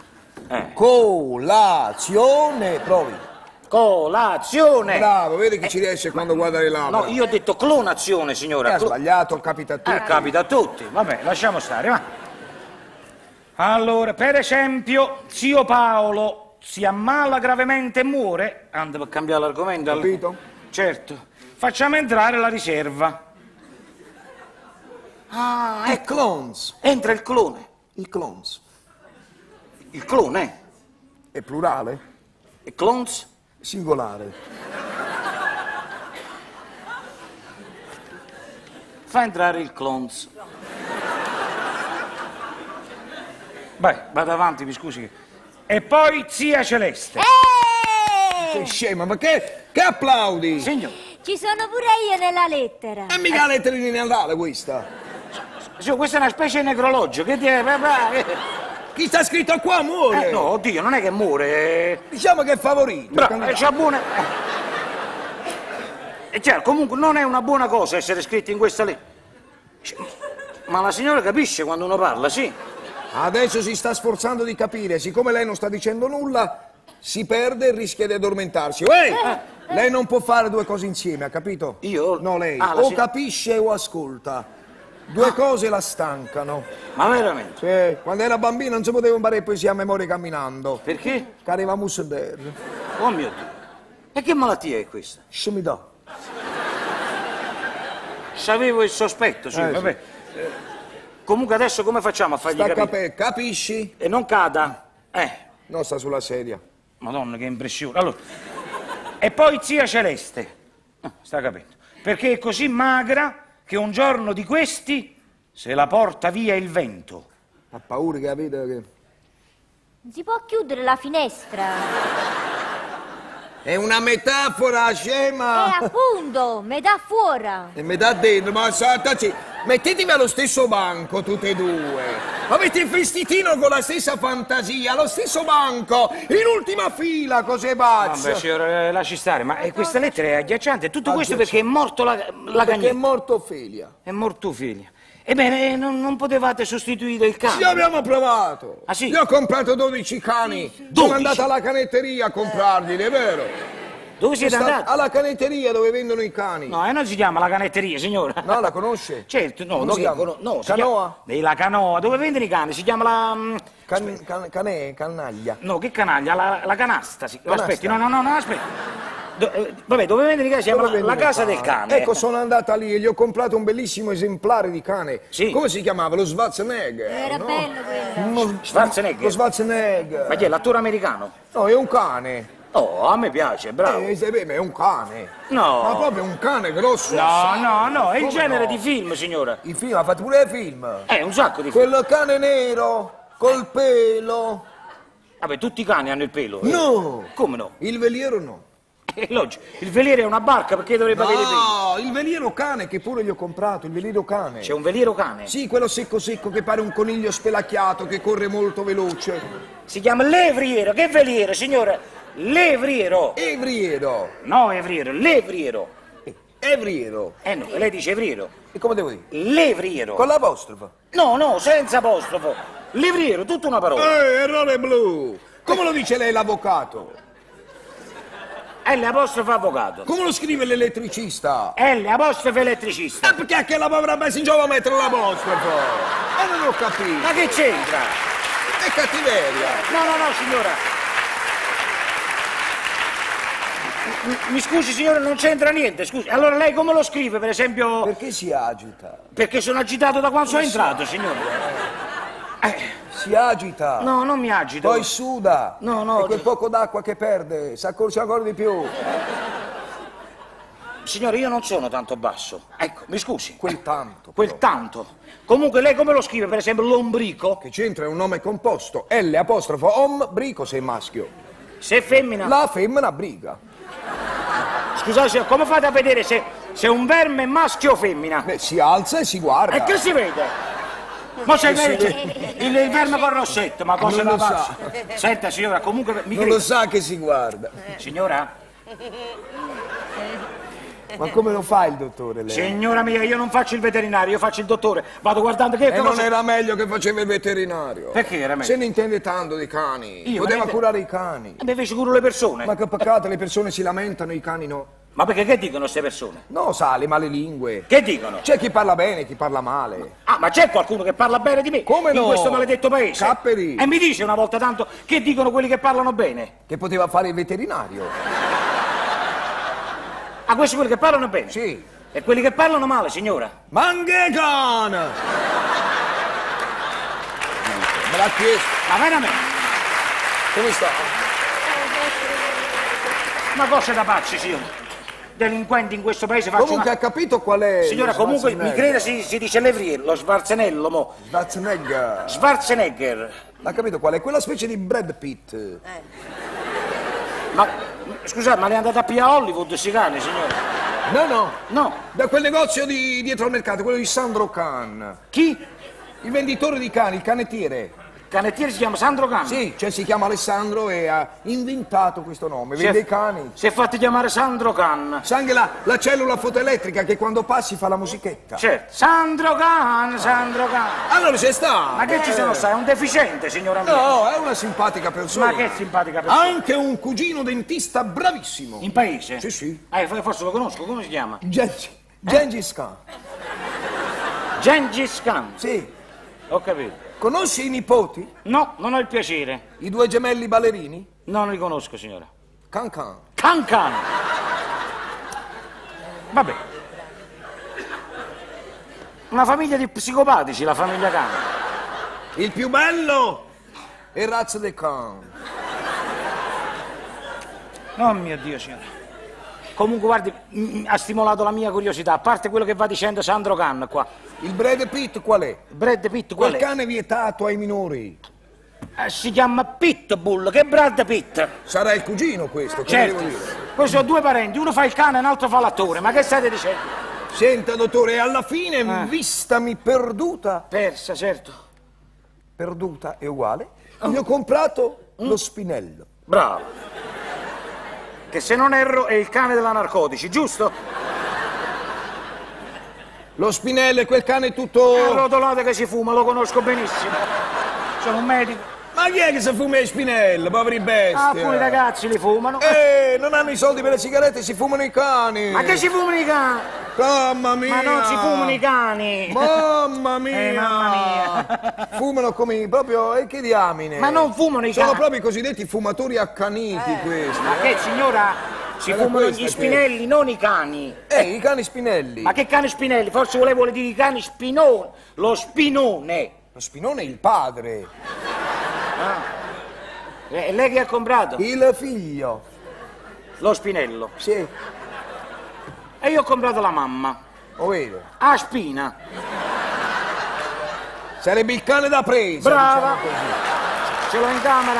Colazione, provi. Colazione! Bravo, vedi che ci riesce quando guarda le labbra. No, io ho detto clonazione, signora. Ha sbagliato, capita a tutti. Capita a tutti. Vabbè, lasciamo stare, va. Allora, per esempio, zio Paolo si ammala gravemente e muore. Anda per cambiare l'argomento. Capito? Certo. Facciamo entrare la riserva. Il clones. Entra il clone. Il clones. Il clone? È plurale? E clones? Singolare. Fa entrare il clones. Vai, vado avanti, mi scusi. E poi zia Celeste. Che scema, ma che applaudi? Signor. Ci sono pure io nella lettera. È mica la lettera di Natale questa. Signor, questa è una specie di necrologio. Che Chi sta scritto qua muore. no, oddio, non è che muore. Diciamo che è favorito. Bravo, c'ha buona... E certo, comunque non è una buona cosa essere scritti in questa lettera. Ma la signora capisce quando uno parla, sì? Adesso si sta sforzando di capire. Siccome lei non sta dicendo nulla, si perde e rischia di addormentarsi. Lei non può fare due cose insieme, ha capito? Io? No, lei. Ah, O capisce o ascolta. Due cose la stancano. Ma veramente? Sì, quando era bambino non si poteva imparare poesia a memoria camminando. Perché? Che arriva Musser. Oh mio Dio. E che malattia è questa? Scimità. Sapevo il sospetto, sì, vabbè. sì. Comunque adesso come facciamo a fargli capire? Capisci? E non cada? Non sta sulla sedia. Madonna, che impressione. Allora, e poi zia Celeste. Sta capendo? Perché è così magra che un giorno di questi se la porta via il vento. Ha paura, capito? Che... Non si può chiudere la finestra. È una metafora, scema! Appunto, metà fuori. E metà dentro, ma saltaci. Mettetevi allo stesso banco, tutte e due. Avete il vestitino con la stessa fantasia, allo stesso banco, in ultima fila, cos'è pazzo? Vabbè, signora, lasci stare, ma questa lettera è agghiacciante. Tutto questo perché è morto la Perché cagnetta. è morto Ophelia. È morto figlio. Ebbene, non potevate sostituire il cane? Ci abbiamo provato. Ah, sì? Io ho comprato 12 cani. Sono 12? andato alla canetteria a comprarli, è vero? Dove siete andati? Alla canetteria dove vendono i cani. No, non si chiama la canetteria, signora. No, la conosce? Certo, no, Come non si chiama? no, si Canoa? chiama- la canoa. Dove vendono i cani? Si chiama la... Canaglia. No, che canaglia? La canasta. Canasta? Aspetti, no, aspetti. Vabbè, dove vendono i cani? Si chiama Dove la vendono i casa cani? del cane. Ecco, sono andata lì e gli ho comprato un bellissimo esemplare di cane. Sì. Come si chiamava? Lo Schwarzenegger. Era no? bello quello. Schwarzenegger. Lo Schwarzenegger. Ma chi è, l'attore americano? No, è un cane. Oh, a me piace, bravo. Ma è un cane. No. Ma proprio un cane grosso. No, è il Come genere no? di film, signora. I film, ha fatto pure i film. Un sacco di film. Quel cane nero, col pelo. Vabbè, tutti i cani hanno il pelo. No. Come no? Il veliero no. È logico. Il veliero è una barca, perché dovrebbe avere i peli? No, il veliero cane che pure gli ho comprato, il veliero cane. C'è un veliero cane? Sì, quello secco secco che pare un coniglio spelacchiato che corre molto veloce. Si chiama levriero. Che veliero, signora? Levriero. Evriero. No, evriero, levriero. Evriero. No, lei dice evriero. E come devo dire? Levriero. Con l'apostrofo. No, senza apostrofo. Levriero, tutta una parola. Errore blu. Come lo dice lei l'avvocato? L apostrofo avvocato. Come lo scrive l'elettricista? L apostrofo elettricista. Perché che la povera bestia non giova mettere l'apostrofo? Non ho capito. Ma che c'entra? È cattiveria. No, signora. Mi scusi, signora, non c'entra niente, scusi. Allora lei come lo scrive, per esempio? Perché si agita? Perché sono agitato da quando sono entrato, signora. Si agita. No, non mi agito. Poi suda. No. E quel poco d'acqua che perde, si accorge ancora di più. Signore, io non sono tanto basso. Ecco, mi scusi. Quel tanto. Quel tanto. Comunque lei come lo scrive, per esempio, lombrico? Che c'entra, è un nome composto. L apostrofo om brico se è maschio. Se è femmina? La femmina briga. Scusate, signor, come fate a vedere se un verme è maschio o femmina? Beh, si alza e si guarda. E che si vede? Ma se il verme con rossetto, ma cosa Non la lo faccia? Senta, signora, comunque mi Non creda. lo sa che si guarda. Signora? Ma come lo fa il dottore lei? Signora mia, io non faccio il veterinario, io faccio il dottore. Vado guardando che E non cosa... era meglio che faceva il veterinario? Perché era meglio? Se ne intende tanto dei cani. Io, Poteva ma- curare i cani. Beh, invece curo le persone. Ma che peccato, le persone si lamentano, i cani no. Ma perché che dicono queste persone? No, sa, le male lingue. Che dicono? C'è chi parla bene, chi parla male. Ah, ma c'è qualcuno che parla bene di me? Come no? In questo maledetto paese? Capperi. E mi dice una volta tanto che dicono quelli che parlano bene? Che poteva fare il veterinario. Ah, questi quelli che parlano bene? Sì. E quelli che parlano male, signora? Mangecan! Me l'ha chiesto. Ma veramente? Come sta? Una cosa da pazzi, signora. Delinquenti in questo paese faccio Comunque ha capito qual è? Signora, lo comunque mi Schwarzenegger? creda si dice levrier, lo Schwarzenello, mo. Schwarzenegger. Schwarzenegger. Ha capito qual è? Quella specie di Brad Pitt. Ma, scusate, ma le è andata a pigliare a Hollywood, sti cani, signora? No. No. Da quel negozio di dietro al mercato, quello di Sandro Can. Chi? Il venditore di cani, il canettiere. Canettiere si chiama Sandro Can? Sì, cioè si chiama Alessandro e ha inventato questo nome. Vende i cani. Si è fatti chiamare Sandro Can. Sa anche la cellula fotoelettrica che quando passi fa la musichetta. Certo. Sandro Can. Allora c'è sta. Ma che ci sono sta? È un deficiente, signora mia. No, è una simpatica persona. Ma che simpatica persona. Anche un cugino dentista bravissimo. In paese? Sì, sì. Forse lo conosco, come si chiama? Gengis Khan. Gengis Khan. Sì. Ho capito. Conosci i nipoti? No, non ho il piacere. I due gemelli ballerini? Non li conosco, signora. Can Can. Khan Khan. Vabbè. Una famiglia di psicopatici, la famiglia Khan. Il più bello è Raz de Can. Oh mio Dio, signora. Comunque, guardi, ha stimolato la mia curiosità, a parte quello che va dicendo Sandro Khan qua. Il Brad Pitt qual è? Brad Pitt, qual Quel è? cane vietato ai minori. Si chiama Pitbull, che Brad Pitt. Sarà il cugino questo, che Certo. devo dire? Poi sono due parenti, uno fa il cane e l'altro fa l'attore. Ma che state dicendo? Senta, dottore, alla fine, vistami perduta, Persa, certo. perduta è uguale, gli ho comprato lo spinello. Bravo. Che se non erro è il cane della narcotici, giusto? Lo spinello è quel cane tutto... Il rotolato che si fuma, lo conosco benissimo. Sono un medico. Ma chi è che si fuma il spinello, poveri bestia? Alcuni ragazzi li fumano. Non hanno i soldi per le sigarette, si fumano i cani. Ma che si fumano i cani? Mamma mia! Ma non si fumano i cani! Mamma mia! Mamma mia! Fumano come proprio, che diamine! Ma non fumano i Sono cani! proprio i cosiddetti fumatori accaniti questi. Ma che signora? Si Era fumano questa gli che- spinelli, non i cani! I cani spinelli. Ma che cani spinelli? Forse volevo dire i cani spinone! Lo spinone! Lo spinone è il padre, E lei che ha comprato? il figlio. Lo spinello. Sì, E io ho comprato la mamma. lo vedo. A spina. Sarebbe il cane da presa, Brava. diciamo così. Ce l'ho in camera.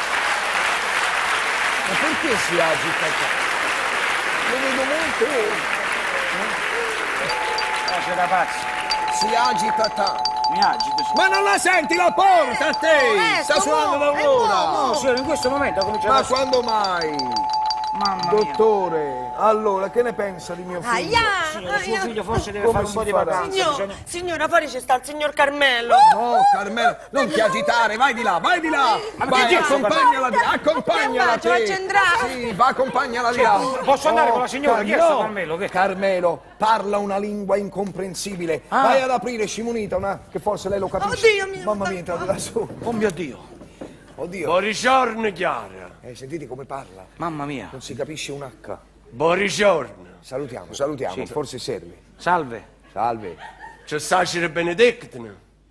Ma perché si agita? Lo vedo molto. C'è da pazzi. Si agita tanto. Mi agito. Ma non la senti la porta a te? Sta suonando da un'ora. No, signora, in questo momento ha cominciato Ma a... quando mai? Mamma mia. Dottore, allora, che ne pensa di mio figlio? Aia! Signora, suo figlio forse deve Come fare un si po' di farà? vacanza. bisogna- Signora, fuori ci sta il signor Carmelo. No, Carmelo, non ti agitare, vai di là, vai di là! Ma Vai, che dici? accompagnala di là, accompagnala Che faccio? te! Faccio entrare? Sì, va, accompagnala di là! Posso andare con la signora? Chi è sto no. Carmelo? Che- Carmelo, parla una lingua incomprensibile. Vai ad aprire, Simonita, che forse lei lo capisce. Oddio mio! Mamma mia, entrate da solo. Oh mio Dio. Oddio. Buongiorno Chiara. Sentite come parla. Mamma mia. Non si capisce un H. Buongiorno. Salutiamo, salutiamo, forse serve. Salve. Salve. C'è Sacere Benedictine.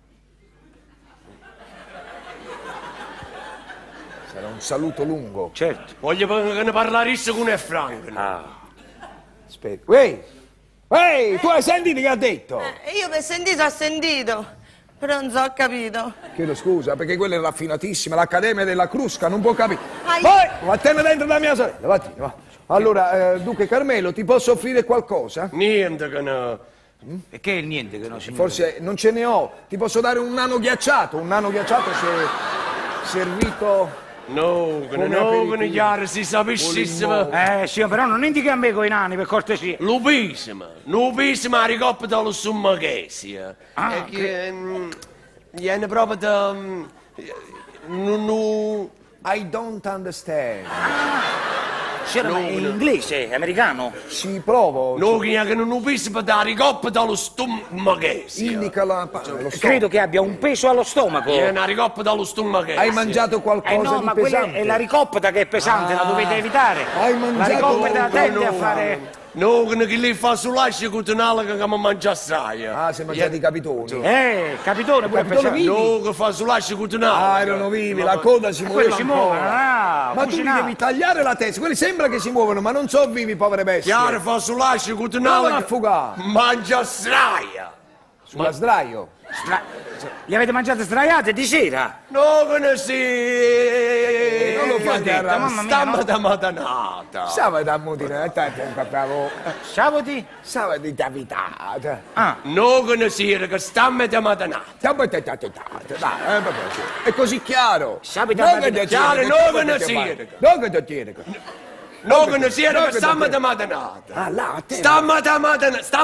Sarà un saluto lungo. Certo. Voglio che ne parlarisse con Frank. Aspetta. Ehi, tu hai sentito che ha detto? Io per sentito ho sentito, però non so, ho capito. Chiedo scusa, perché quella è raffinatissima, l'Accademia della Crusca, non può capire. Ai. Vai, vattene dentro da mia sorella, vattene, va. Allora, Duca Carmelo, ti posso offrire qualcosa? Niente che ne... E che è il niente che no, signora? Forse non ce ne ho. Ti posso dare un nano ghiacciato se servito... No, che Come no, che aperitivo. ne Chiara si sapessimo. Sì, però non indica a me coi nani, per cortesia. Lupissima. Lupissima a ricoppa dallo summachesia. Ah, E che... Viene proprio da... I don't understand. Signora, ma è inglese, è americano. Ci provo. No, che non lupissima da ricoppa dallo summachesia. Indica lo so. Credo che abbia un peso allo stomaco. Viene una ricoppa dallo stomachesia. Hai mangiato qualcosa no, di ma quella pesante? è la ricoppeta che è pesante, la dovete evitare. Hai La mangiato ricoppeta tende a no. fare... No, che lì fa sull'ascia con un'ala che mi mangia assai. Ah, sei mangiato i capitoni. capitone pure Capitone pesante. vivi? No, che fa sull'ascia con un'ala. Ah, erano vivi, la coda si Quelli muoveva si ancora. muovono, Ma tu li cucinati. devi tagliare la testa, quelli sembra che si muovono, ma non sono vivi, povere bestie. Chiaro, fa sull'ascia con Provano un'ala a che fugare. mangia assaia. Sulla sdraio. Li avete mangiate sdraiate di sera? No, che ne si... Non lo Che ha fate detto, mamma mia, Stamma no? da matanata. Sabato a mutina, bravo. Sabati? Sabato di davitata. Ah, No, che ne si, che stamma da matanata. È così chiaro. Sabato Non a che mattina. ti Chiaro, tiene, no, che che ne ti sia. tiene. Non che ti tiene. No, che ne si, No, che che stamma te- da matanata. Ah, là, a te. Stamma da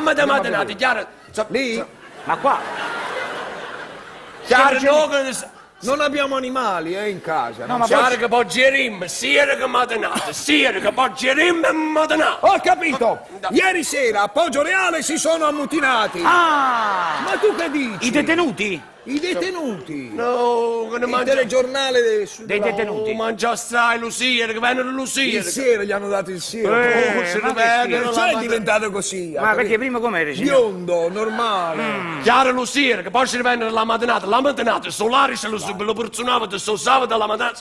matanata, chiaro. Lì? ma qua? Chiaro, no, che ne si... Non abbiamo animali, in casa. No, ma Chiaro che poggi rim, sera che mattinata, sera che poggi rim e mattinata. Ho capito! Ieri sera a Poggio Reale si sono ammutinati. Ah! Ma tu che dici? I detenuti? I detenuti. No, che ne Il mangia... telegiornale Dei detenuti? Mangia strai lo sera, che vengono lo Il sera. siero, gli hanno dato il siero. se ma ne che vede, schifo. Perciò è diventato così. Ma perché prima com'era, signore? Biondo, normale. Chiaro lo sera, che poi si rivengono la mattinata, solare se lo personava, se lo sabato alla mattinata.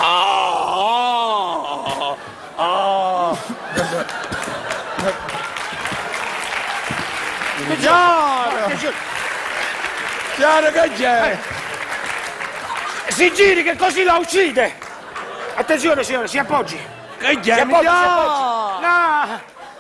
Chiaro che c'è? Si giri che così la uccide! Attenzione signore, si appoggi! Che Si c'è? appoggi, si appoggi! No!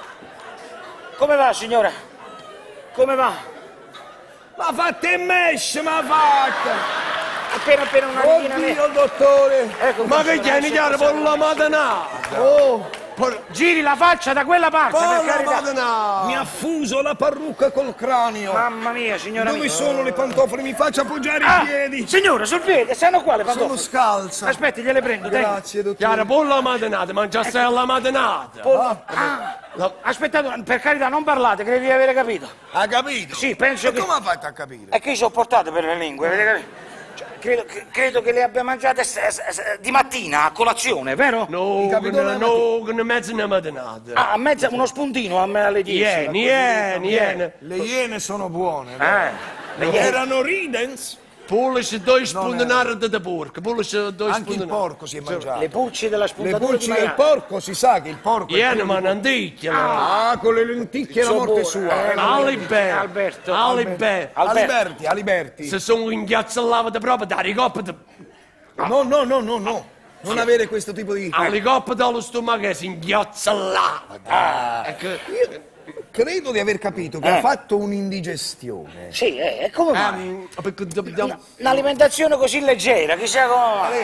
Come va signora? Come va? Ma fatte in mesh, ma fatta! Appena una righina Oddio, dottore! Ecco, Ma che tieni chiaro per la mattinata? Oh, giri la faccia da quella parte, per Per la carità! mattinata! mi ha fuso la parrucca col cranio. Mamma mia, signora Dove mia! sono le pantofole? Mi faccia appoggiare Ah, i piedi. signora, sul piede, stanno qua le Sono pantofole. scalza. Aspetti, gliele prendo, tenga. Grazie, dottore. Chiaro, per la mattinata, mangiaste alla mattinata. Aspettate, per carità, non parlate, credo di aver capito. Ha capito? Sì, penso E che... come ha fatto a capire? È che io sono portato per le lingue, avete capito? Cioè, credo che le abbia mangiate di mattina a colazione, vero? No, capitone che ne mezzo una mattinata. Ah, a mezzo uno spuntino alle 10. Niente. Le iene sono buone. Le iene. Erano ridens? Pollice due spuntanare da porco, pollice due Anche il spuntanare. porco si è mangiato. Le pulci della Le spuntatura pulci di del maiale. porco, si sa che il porco... è Iene pieno ma di- non dicchia. Ah, con le lenticchie la morte sua. Alibè. Alberto. Alibè. Aliberti, Aliberti. Se sono inghiazzolava proprio da ricoppia. No. Non avere questo tipo di... Alle coppe dallo stomaco e si inghiazzolava. Ecco. Credo di aver capito che ha fatto un'indigestione. Sì, e come mai? Perché Un'alimentazione così leggera, chissà come...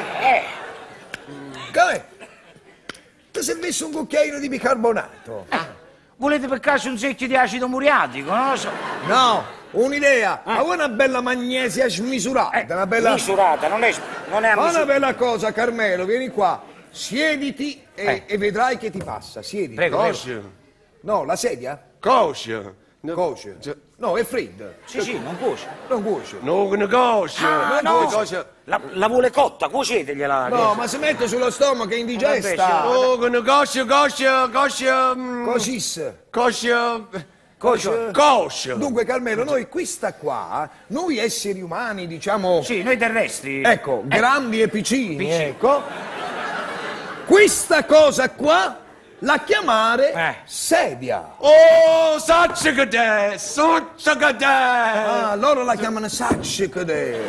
Come? Ti sei messo un cucchiaino di bicarbonato? Volete per caso un secchio di acido muriatico? Non lo so. No, un'idea. Ma vuoi una bella magnesia smisurata? Una bella... Misurata, non è Ma una misurata. bella cosa, Carmelo, vieni qua. Siediti e vedrai che ti passa. Siediti. Prego. Coscia. No, la sedia? Coscia. Cuoce. No, è fredda. Sì, non cuoce. Non cuoce. No, che ne coscia. no. Coscia. La vuole cotta, cuocetegliela. No, ma si mette sullo stomaco, è indigesta. No, che ne coscia. Coscia. Dunque, Carmelo, noi questa qua, noi esseri umani, diciamo... Sì, noi terrestri. Ecco, grandi e piccini, ecco. Questa cosa qua la chiamare sedia. Oh, sacce che te. Ah, loro la chiamano sacce-cade.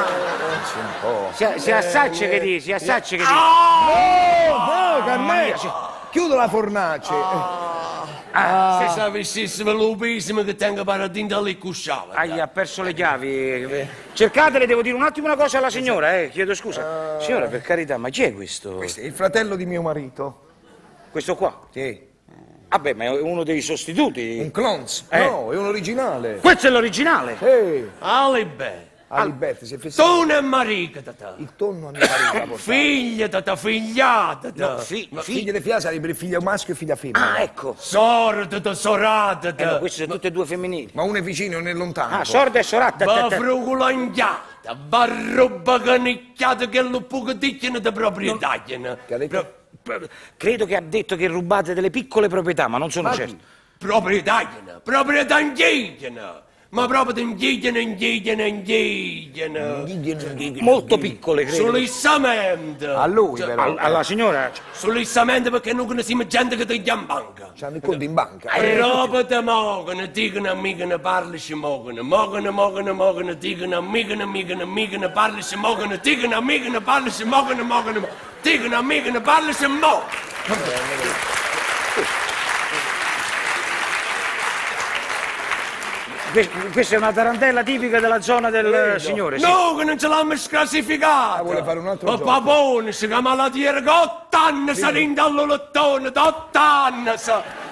Si assaccia che dici, si assaccia che dici. No, Carmelo, chiudo la fornace. Se sapessi l'ubismo che tengo paradinta lì cusciava. Ha perso le chiavi. Cercatele, devo dire un attimo una cosa alla signora, chiedo scusa. Signora, per carità, ma chi è questo? Questo è il fratello di mio marito. Questo qua? Sì. Vabbè, ma è uno dei sostituti. Un clons. No, è un originale. Questo è l'originale. Alibè. Aliberti, si è fissato. Tu e marica, tata. Il tonno a mia marito. Figlia, tata, figliata. Figlia di fia sarebbe figlio maschio e figlia femmina. Ah, ecco. Sorda, tata, sorata. No, queste sono tutte e due femminili. Ma uno è vicino e uno è lontano. Ah, sorda e sorata. Va frugulangiata, va roba canicchiata che lo può dire di proprietà. Che ha detto? Credo che ha detto che rubate delle piccole proprietà, ma non sono certo. Proprietà indigena. Ma proprio indigena. Molto piccole, credo. Solissamente. A lui, però. Alla signora. Solissamente perché non conosciamo gente che ti chiama in banca. C'hanno i conti in banca. Roba te mogono, dicono amiche, parlici mogono, dicono amiche, parlici mogono, dicono amiche, parlici mogono, dicono amiche, parlici mogono. Questa è una tarantella tipica della zona del signore. Sì. No, che non ce l'hanno sclassificata. vuole fare un altro gioco. Papone, si chiama la tierra, 8 anni si rinda all'olottone, 8 anni.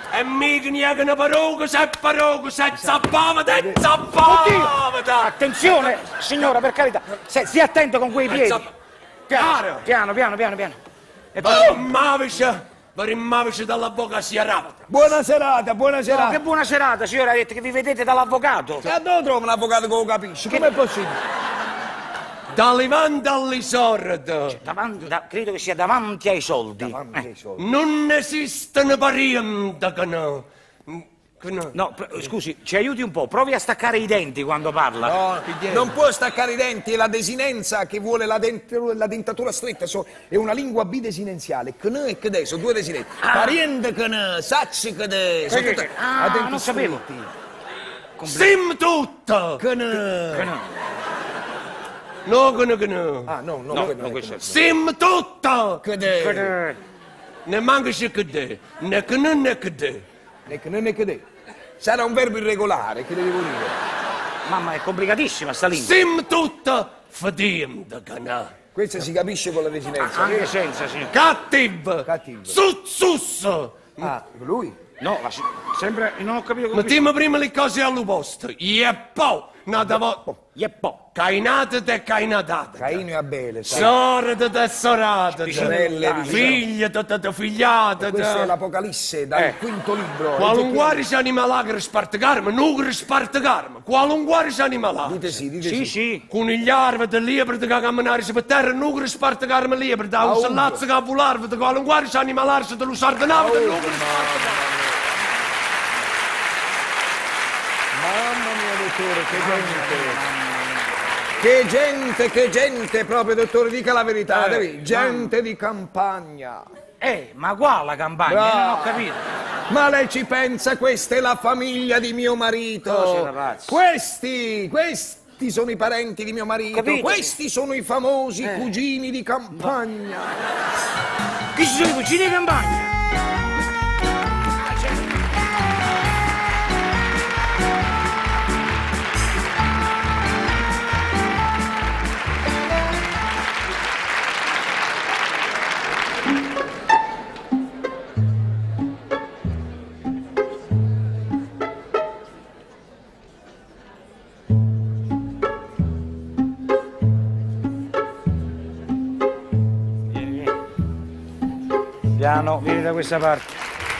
E mica neanche una parola, se zappava, te zappava! Attenzione, signora, per carità. Stia attento con quei piedi. Chiaro? Piano. E poi... Oh, Mavice dall'avvocato rapida. Buona serata, buona No, serata. che buona serata, signora, ha detto che vi vedete dall'avvocato. E dove trovo un avvocato che lo capisce? Com'è possibile? Davanti alle sordi. Credo che sia davanti ai soldi. Non esistono parenti che no. No, scusi, ci aiuti un po', provi a staccare i denti quando parla. No, non può staccare i denti, è la desinenza che vuole la dentatura stretta, è una lingua bidesinenziale. Kn e kd, sono due desinenze. Pariente kn, sacci kd, sono tutte a denti non sapevo. stretti. Sim tutto. Kn. No, kn. Ah, no, No, questo è... Sim tutto. Kd. Ne manca se kd. Ne kn ne kd. Ne kn ne kd. Sarà un verbo irregolare, che le devo dire? Mamma, è complicatissima sta lingua. Sim tutto. Fadim da cana. Questa si capisce con la desinenza. Anche senza, signora. Cattiv. Cattiv. Sus. Ah, lui? No, sempre... Non ho capito come... Mettiamo prima le cose al posto. Yeppo. Nada vo... Yeppo. Cainate e cainatate. Caino e Abele, sai? Sorte e sorate. Sorelle, Figlie e figliate. Questa è l'Apocalisse, dal quinto libro. Qualunque animale che risparticarmi, non risparticarmi. Qualunque animale. Dite sì. Sì. Conigliarvi, di libri che camminare per terra, non risparticarmi libri. Da un salazzo che volarvi, di qualunque animale che lo sardinava, non risparticarmi. Mamma mia, dottore, che gente, proprio, dottore, dica la verità, gente di campagna. Ma qua la campagna, non ho capito. Ma lei ci pensa, questa è la famiglia di mio marito. Cosa, ragazzi? Questi sono i parenti di mio marito, Capito? questi sono i famosi cugini di campagna. Chi ci sono i cugini di campagna? Piano, vieni da questa parte.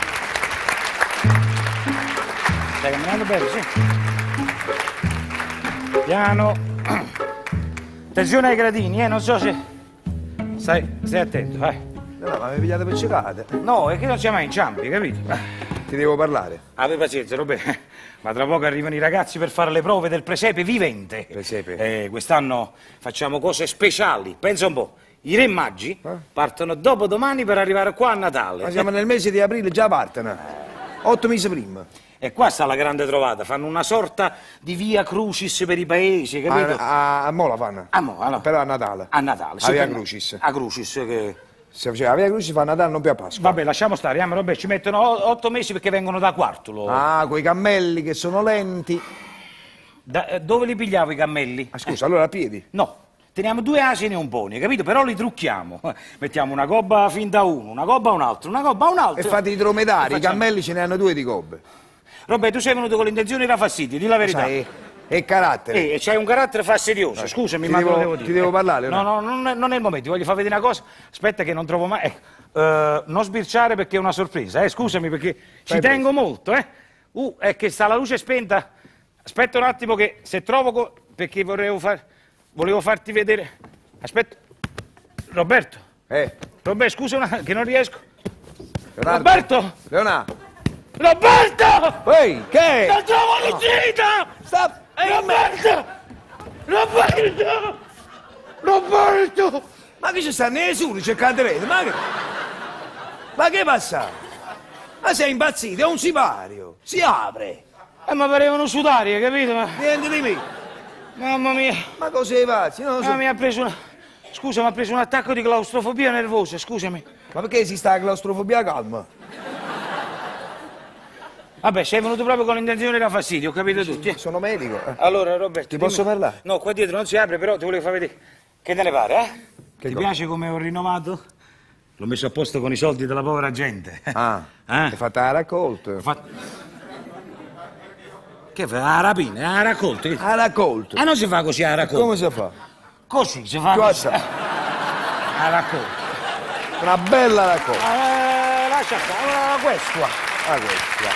Stai camminando bene, sì. Piano. Attenzione ai gradini, non so se... Stai attento, vai. No, ma mi pigliate per cecate. No, è che non siamo mai inciampi, capito? Ti devo parlare. Abbi pazienza, Roberto. Ma tra poco arrivano i ragazzi per fare le prove del presepe vivente. Presepe? Quest'anno facciamo cose speciali. Pensa un po'. I Re Maggi partono dopodomani per arrivare qua a Natale. Ma siamo nel mese di aprile, già partono. 8 mesi prima. E qua sta la grande trovata. Fanno una sorta di via Crucis per i paesi, capito? A Mola fanno. No. Però a Natale. A Natale, sì. A via Crucis. A Crucis, che... Se faceva a via Crucis fa a Natale, non più a Pasqua. Vabbè, lasciamo stare, Roberto, ci mettono 8 mesi perché vengono da Quartulo. Ah, quei cammelli che sono lenti. Dove li pigliavo i cammelli? Ah, scusa, allora a piedi? No. Teniamo 2 asini e un pony, capito? Però li trucchiamo. Mettiamo una gobba fin da uno, una gobba a un altro, una gobba a un altro. E fate i dromedari, i Facciamo. cammelli ce ne hanno 2 di gobbe. Roberto, tu sei venuto con l'intenzione di dar fastidio, di la verità. Sai, e carattere. E c'hai un carattere fastidioso, scusami, ma te lo devo dire. Ti devo parlare? No, non è il momento, ti voglio far vedere una cosa. Aspetta che non trovo mai... non sbirciare perché è una sorpresa, scusami perché ci tengo molto, è che sta la luce spenta. Aspetta un attimo che se trovo... perché volevo farti vedere... Aspetta. Roberto. Roberto, scusa che non riesco. Leonardo. Roberto! Leonardo. Roberto! Ehi, che? Non trovo l'uscita! Sta... Roberto! Roberto! Ma che ci sta nessuno, cercate rete, ma che passa? Ma sei impazzito, è un sipario, si apre. Ma parevano sudarie, capito? Niente di me. Mamma mia! Ma cos'è pazzi? Non lo so. Mi ha preso una... Scusa, mi ha preso un attacco di claustrofobia nervosa, scusami. Ma perché si sta a claustrofobia calma? Vabbè, sei venuto proprio con l'intenzione di dar fastidio, ho capito tutti. Sono medico. Allora, Roberto... Ti posso parlare? No, qua dietro non si apre, però ti volevo far vedere. Che te ne pare, Che Ti cosa? piace come ho rinnovato L'ho messo a posto con i soldi della povera gente. Ah, Eh? hai fatto la raccolta? Che fa? La rapina, la raccolta? La raccolta. Non si fa così la raccolta. Come si fa? Così si fa così. La raccolta. Una bella raccolta. Lascia stare, questo qua. Ah, questa.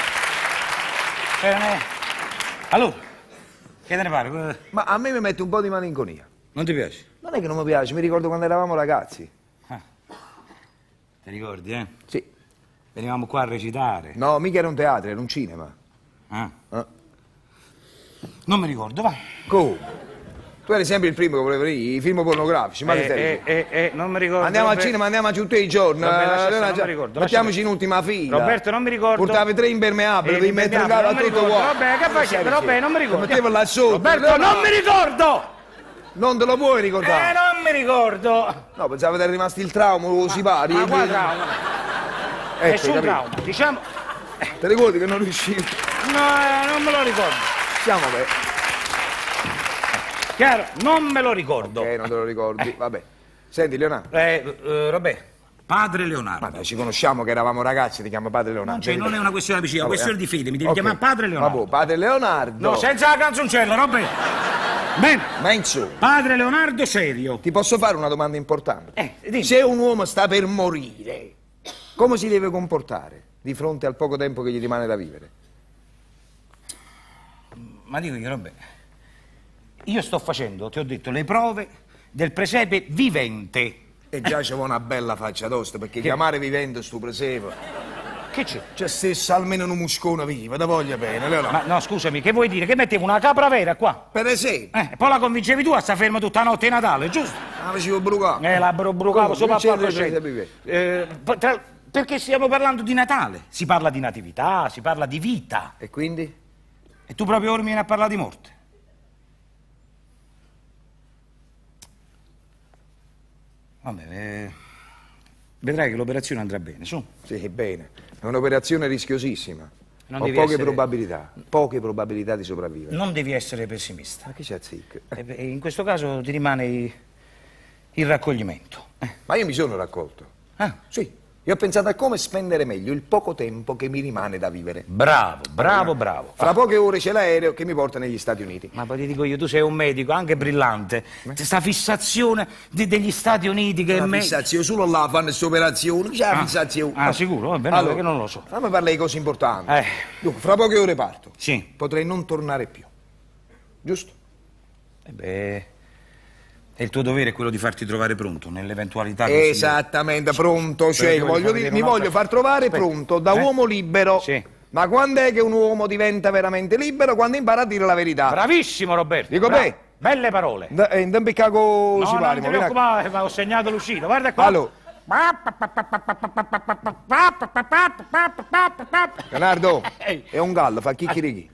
Allora, che te ne pare? Ma a me mi mette un po' di malinconia. Non ti piace? Non è che non mi piace, mi ricordo quando eravamo ragazzi. Ti ricordi, eh? Sì. Venivamo qua a recitare. No, mica era un teatro, era un cinema. Ah. Eh. Non mi ricordo, va. Come? Tu eri sempre il primo che volevi venire, i film pornografici, ma che stai non mi ricordo. Andiamo al Roberto. cinema, andiamo tutti i giorni. Vabbè, lascia stare, allora, non mi ricordo, mettiamoci lascia in ultima fila. Roberto, non mi ricordo. Portavi 3 impermeabili, devi mettere in gara non mi tutto ricordo. qua. Vabbè, che facevi? Vabbè, non mi ricordo. Mettevo là sotto. Roberto, non mi ricordo! Non te lo puoi ricordare? Non mi ricordo! No, pensavo che era rimasto il trauma, lo si pari. Ma qua trauma? Nessun capito. trauma, diciamo... Te ricordi che non riuscivi? No, non me lo ricordo. Siamo bene. Chiaro, non me lo ricordo. Ok, non te lo ricordi, vabbè. Senti, Leonardo. Roberto, padre Leonardo. Ma dai, ci conosciamo che eravamo ragazzi, ti chiamo padre Leonardo. Non è una questione di vicino, è una Vabbè, questione di fede, mi devi ok. chiamare padre Leonardo. Vabbè, padre Leonardo. No, senza la canzoncella, Roberto. Bene, Ma insomma, padre Leonardo serio. ti posso fare una domanda importante? Dimmi. Se un uomo sta per morire, come si deve comportare di fronte al poco tempo che gli rimane da vivere? Ma dico io, Roberto, io sto facendo, ti ho detto, le prove del presepe vivente. E già c'è una bella faccia tosta, perché chiamare vivente sto presepe. Che c'è? C'è stessa almeno una muscona viva, da voglia bene, Leonardo. Ma no, scusami, che vuoi dire? Che mettevo una capra vera qua? Per esempio, E poi la convincevi tu a sta ferma tutta la notte di Natale, giusto? la facevo brucare. La brucavo Come? sopra a Che c'entra palco il presepe perché stiamo parlando di Natale. Si parla di natività, si parla di vita. E quindi? E tu proprio ora mi vieni a parlare di morte. Vabbè, vedrai che l'operazione andrà bene, su. Sì, bene. È un'operazione rischiosissima. Non Ho devi poche essere- probabilità di sopravvivere. Non devi essere pessimista. Ma che c'è zicca? In questo caso ti rimane il raccoglimento. Ma io mi sono raccolto. Ah, Sì. Io ho pensato a come spendere meglio il poco tempo che mi rimane da vivere. bravo, bravo, bravo. Fra poche ore c'è l'aereo che mi porta negli Stati Uniti. Ma poi ti dico io, tu sei un medico anche brillante. Questa fissazione degli Stati Uniti che La me... fissazione, solo là fanno questa operazione, c'è la fissazione. Ah, sicuro? Va bene, perché non lo so. Fammi parlare di cose importanti. Eh. Dunque, fra poche ore parto. Sì. Potrei non tornare più. Giusto? E il tuo dovere è quello di farti trovare pronto nell'eventualità che Esattamente, pronto. Cioè, Perché voglio mi vedere voglio un'altra- far trovare Aspetta. pronto da uomo libero. Sì. Ma quando è che un uomo diventa veramente libero? Quando impara a dire la verità. Bravissimo, Roberto. Dico bravo. bene. Belle parole. Non piccago No, si non pare, ti ma vieni a- preoccupare, ma ho segnato l'uscita. Guarda qua. Allora, Leonardo, Ehi. è un gallo, fa chicchirichi.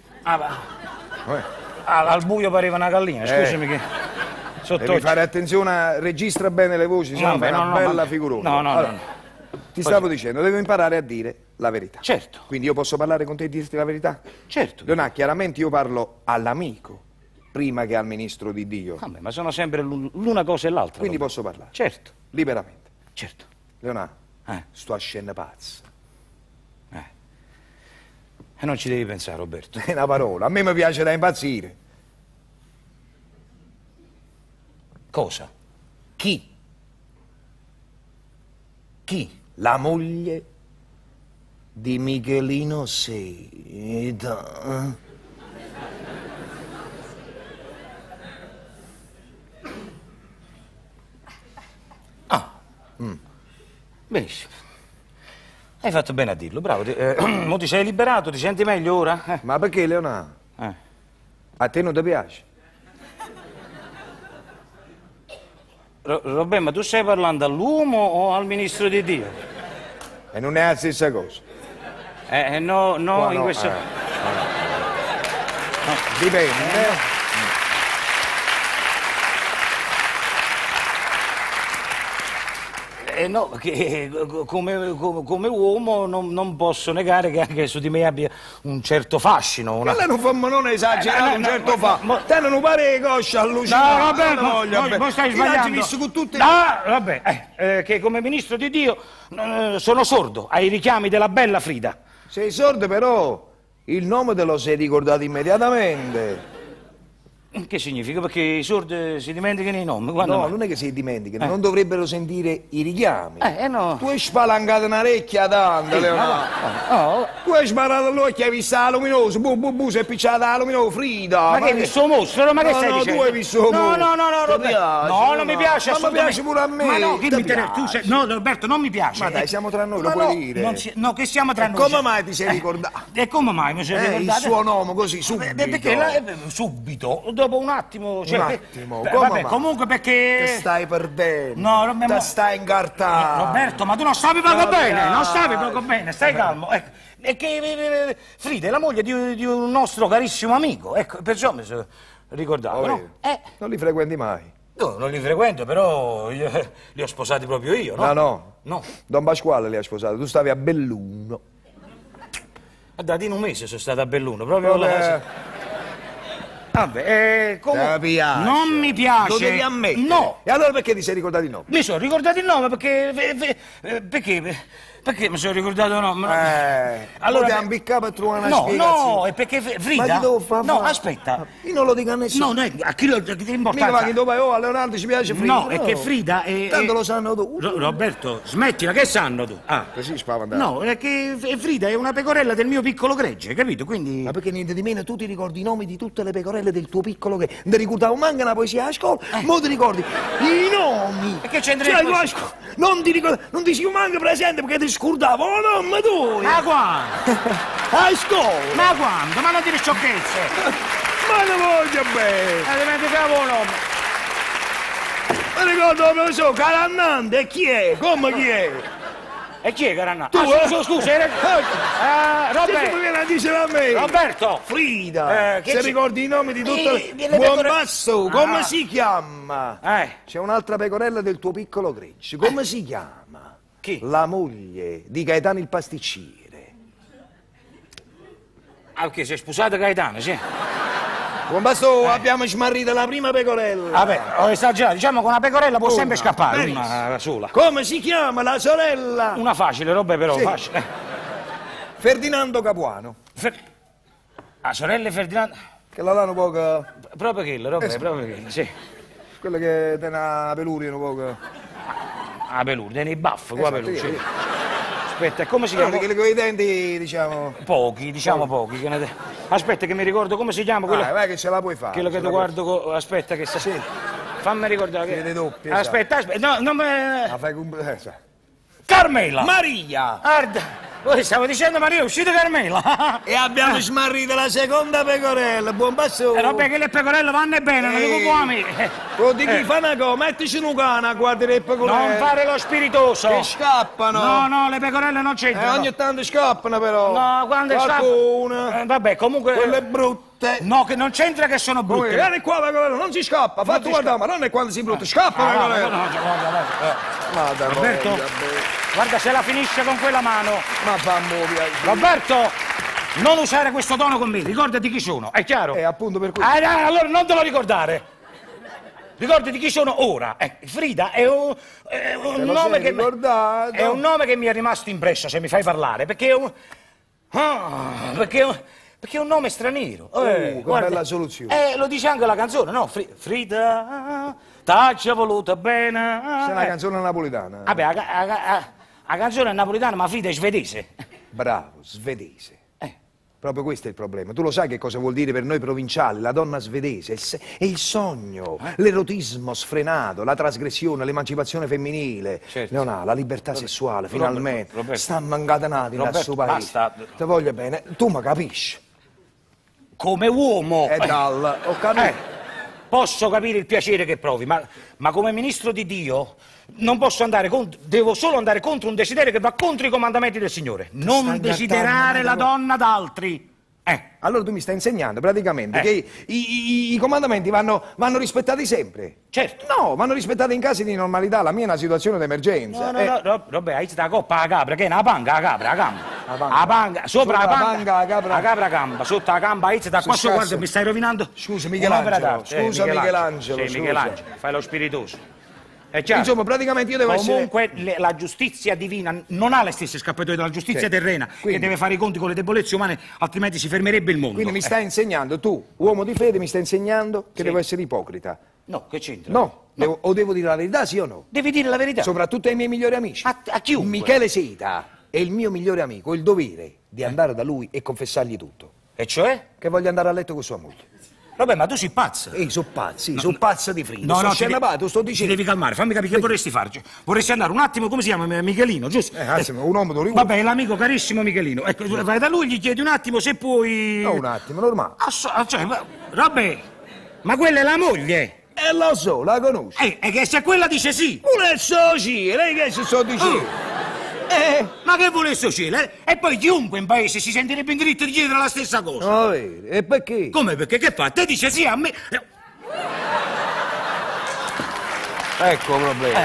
Al buio pareva una gallina, scusami che... Sotto... Devi fare attenzione, registra bene le voci, se no fai una bella figurona. No. Allora, ti stavo dicendo, devo imparare a dire la verità. Certo. Quindi io posso parlare con te e dirti la verità? Certo. Leonardo, chiaramente io parlo all'amico prima che al ministro di Dio. Vabbè, ma sono sempre l'una cosa e l'altra. Quindi Roberto. posso parlare Certo, liberamente. certo. Leonardo, Eh. sto a scena pazza. E non ci devi pensare, Roberto. È una parola, a me mi piace da impazzire. Cosa? Chi? Chi? La moglie di Michelino Seta. Benissimo. Hai fatto bene a dirlo, bravo. Mo ti sei liberato, ti senti meglio ora? Ma perché, Leonardo? A te non ti piace? Roberto, ma tu stai parlando all'uomo o al ministro di Dio? E non è la stessa cosa. No, Qua in no, questo... Dipende. No, che come uomo non posso negare che anche su di me abbia un certo fascino. Ma lei non esagerare un certo fa. Te non pare coscia allucinante. No, vabbè, voi stai sbagliando. Visto con tutte... No, vabbè, che come ministro di Dio sono sordo ai richiami della bella Frida. Sei sordo però, il nome te lo sei ricordato immediatamente. Che significa? Perché i sordi si dimenticano i nomi? Quando No, mai? non è che si dimenticano, non dovrebbero sentire i richiami. No. Tu hai spalancato una orecchia tanto, Leonardo. Oh. Tu hai sparato l'occhio e hai visto la luminosa, si è picciata la luminosa, Frida. Ma che hai visto un mostro? Ma che stai no, dicendo? tu hai visto un mostro. No, Roberto. No, non mi piace Ma mi assolutamente. piace pure a me. Ma no, che ti mi interessa? piace? No, Roberto, non mi piace. Ma dai, siamo tra noi, lo Ma puoi no, dire. no, che siamo tra noi. Come mai ti sei ricordato? E come mai mi sono Il ricordato? suo nome così, subito. Perché subito, dopo un attimo... Un attimo, come vabbè, mai? comunque perché... Te stai perdendo. No, Roberto, Te stai incartando. Roberto, ma tu non stavi poco bene, dai. non stavi poco bene, stai calmo. Ecco. E che Frida è la moglie di un nostro carissimo amico, ecco, perciò mi sono ricordato, no? Non li frequenti mai. No, non li frequento, però li ho sposati proprio io, no? Ah, no? No. Don Pasquale li ha sposato, tu stavi a Belluno. Da un mese sono stato a Belluno, proprio Vabbè, come... Ti piace? Non mi piace. Lo devi ammettere. No. E allora perché ti sei ricordato il nome? Mi sono ricordato il nome perché... Perché mi sono ricordato il nome? Allora ti ambiccato per trovare una spiegazione. No, è perché Frida... Ma ti devo fare? No, aspetta. Io non lo dico a nessuno. No, a chi lo... Che importanza? Mica va che dopo a Leonardo ci piace Frida. No, è che Frida è... Tanto lo sanno tutti. Roberto, smettila, che sanno tu? Ah. Così spaventato. No, è che Frida è una pecorella del mio piccolo gregge, capito? Quindi... Ma perché niente di meno tu ti ricordi i nomi di tutte le pecorelle del tuo piccolo che non ti ricordavo manca una poesia a scuola, mo ti ricordi i nomi. E che c'entra Cioè, il tu a scuola non ti ricordi, non ti si manca presente perché ti scordavo, oh no, ma tu. Ma quando? A scuola. Ma quando? Ma non dire sciocchezze. Ma ne voglio bene. Dimenticavo un nome. Mi ricordo il professor Calannante, e chi è? Come chi è? E chi è Caranna? Tu, scusa, Se tu mi Roberto. vieni a dire a me. Roberto. Frida, che se ci- ricordi i nomi di tutte le le... Buon pecore- passo, Ah. come si chiama? C'è un'altra pecorella del tuo piccolo gregge, come si chiama? Chi? La moglie di Gaetano il pasticcere. Ah, ok, sei sposato Gaetano, sì. Buon passo, abbiamo smarrito la prima pecorella. Vabbè, ho esagerato, diciamo che una pecorella può Una, sempre scappare, benissimo. una sola. Come si chiama la sorella? Una facile, roba però, Sì. facile. Ferdinando Capuano. Ah, sorelle Ferdinando. Che la danno poco... Proprio quello, roba, Sì. proprio quello, sì. Quella che tiene una peluria un poco... Ah, peluria, nei baffi, qua Esatto, peluria. io. Aspetta, come si Però chiama? quelle con i denti, diciamo... Pochi, diciamo pochi. Aspetta che mi ricordo come si chiama quello, Vai che ce la puoi fare. quello che ce tu la puoi guardo... Aspetta che sta... Sì. Fammi ricordare che... Vede doppie, Aspetta, no, non me... fare. La fai con... sai. Carmela! Maria! Guarda, voi stavo dicendo Maria, è uscita Carmela! E abbiamo smarrito la seconda pecorella, buon passo! Vabbè che le pecorelle vanno bene, non dico come. Tu di chi fa una cosa, mettici un cane, guardi le pecorelle. Non fare lo spiritoso! Che scappano! No, no, le pecorelle non c'entrano. Ogni tanto scappano però! No, quando Qualcuna! vabbè, comunque... Quelle brutte! No, che non c'entra che sono brutte. Vieni qua pecorella, non si scappa, fatti si guardare, ma non è quando si brutta, scappa Ah, pecorella! no, Madonna, Roberto? voglia, beh. Guarda, se la finisce con quella mano. Ma fammi piacere! Roberto, non usare questo tono con me, ricordati chi sono, è chiaro? Appunto per cui... Allora non te lo ricordare. Ricordati chi sono ora. Frida è un lo nome sei che ricordato? è un nome che mi è rimasto impresso se mi fai parlare, perché è un perché è un nome straniero. che guarda, bella soluzione. lo dice anche la canzone, no? Frida, t'ha voluta bene. C'è una canzone napoletana. Vabbè, la canzone è napoletana, ma Frida è svedese. Bravo, svedese. Proprio questo è il problema. Tu lo sai che cosa vuol dire per noi provinciali, la donna svedese? È il sogno, l'erotismo sfrenato, la trasgressione, l'emancipazione femminile. Certo. Leonardo, la libertà sessuale, finalmente. Roberto. Sta mangatanati nel Roberto, suo paese. basta. Ti voglio bene, tu mi capisci. Come uomo. E dal, ho capito. Posso capire il piacere che provi, ma come ministro di Dio non posso andare contro, devo solo andare contro un desiderio che va contro i comandamenti del Signore. Non Stai desiderare la incartando, donna d'altri. Allora tu mi stai insegnando praticamente che i comandamenti vanno rispettati sempre. Certo. No, vanno rispettati in casi di normalità. La mia è una situazione d'emergenza. No, Robè, hai la coppa la capra, che è una panga la capra, la gamba. La panga, sopra la panga, la capra gamba, sotto la gamba, hai da qua su, guarda, mi stai rovinando. Scusa Michelangelo, scusa Michelangelo. Sì, Michelangelo, fai lo spiritoso. È chiaro. Insomma, praticamente io devo Comunque la giustizia divina non ha le stesse scappatoie della giustizia terrena, che deve fare i conti con le debolezze umane, altrimenti si fermerebbe il mondo. Quindi mi stai insegnando, tu, uomo di fede, mi stai insegnando che devo essere ipocrita. No, che c'entra? No, o devo dire la verità, sì o no? Devi dire la verità. Soprattutto ai miei migliori amici. A chiunque. Michele Seta è il mio migliore amico, ho il dovere di andare da lui e confessargli tutto. E cioè? Che voglio andare a letto con sua moglie. Vabbè, ma tu sei pazzo. Sono pazzi, sono pazzo di Frida. No, sto ti devi calmare, fammi capire che vorresti farci. Vorresti andare un attimo, come si chiama? Michelino, giusto? Anzi, un uomo do Vabbè, l'amico carissimo Michelino. Ecco, vai da lui, gli chiedi un attimo se puoi... No, un attimo, normale. Vabbè, ma quella è la moglie. Lo so, la conosco. E che se quella dice sì. Pure il soci, lei che si sto dicendo? Ma che volesse cielo? E poi chiunque in paese si sentirebbe in diritto di chiedere la stessa cosa. No, e perché? Come perché? Che fa? Te dice sì a me. Ecco il problema.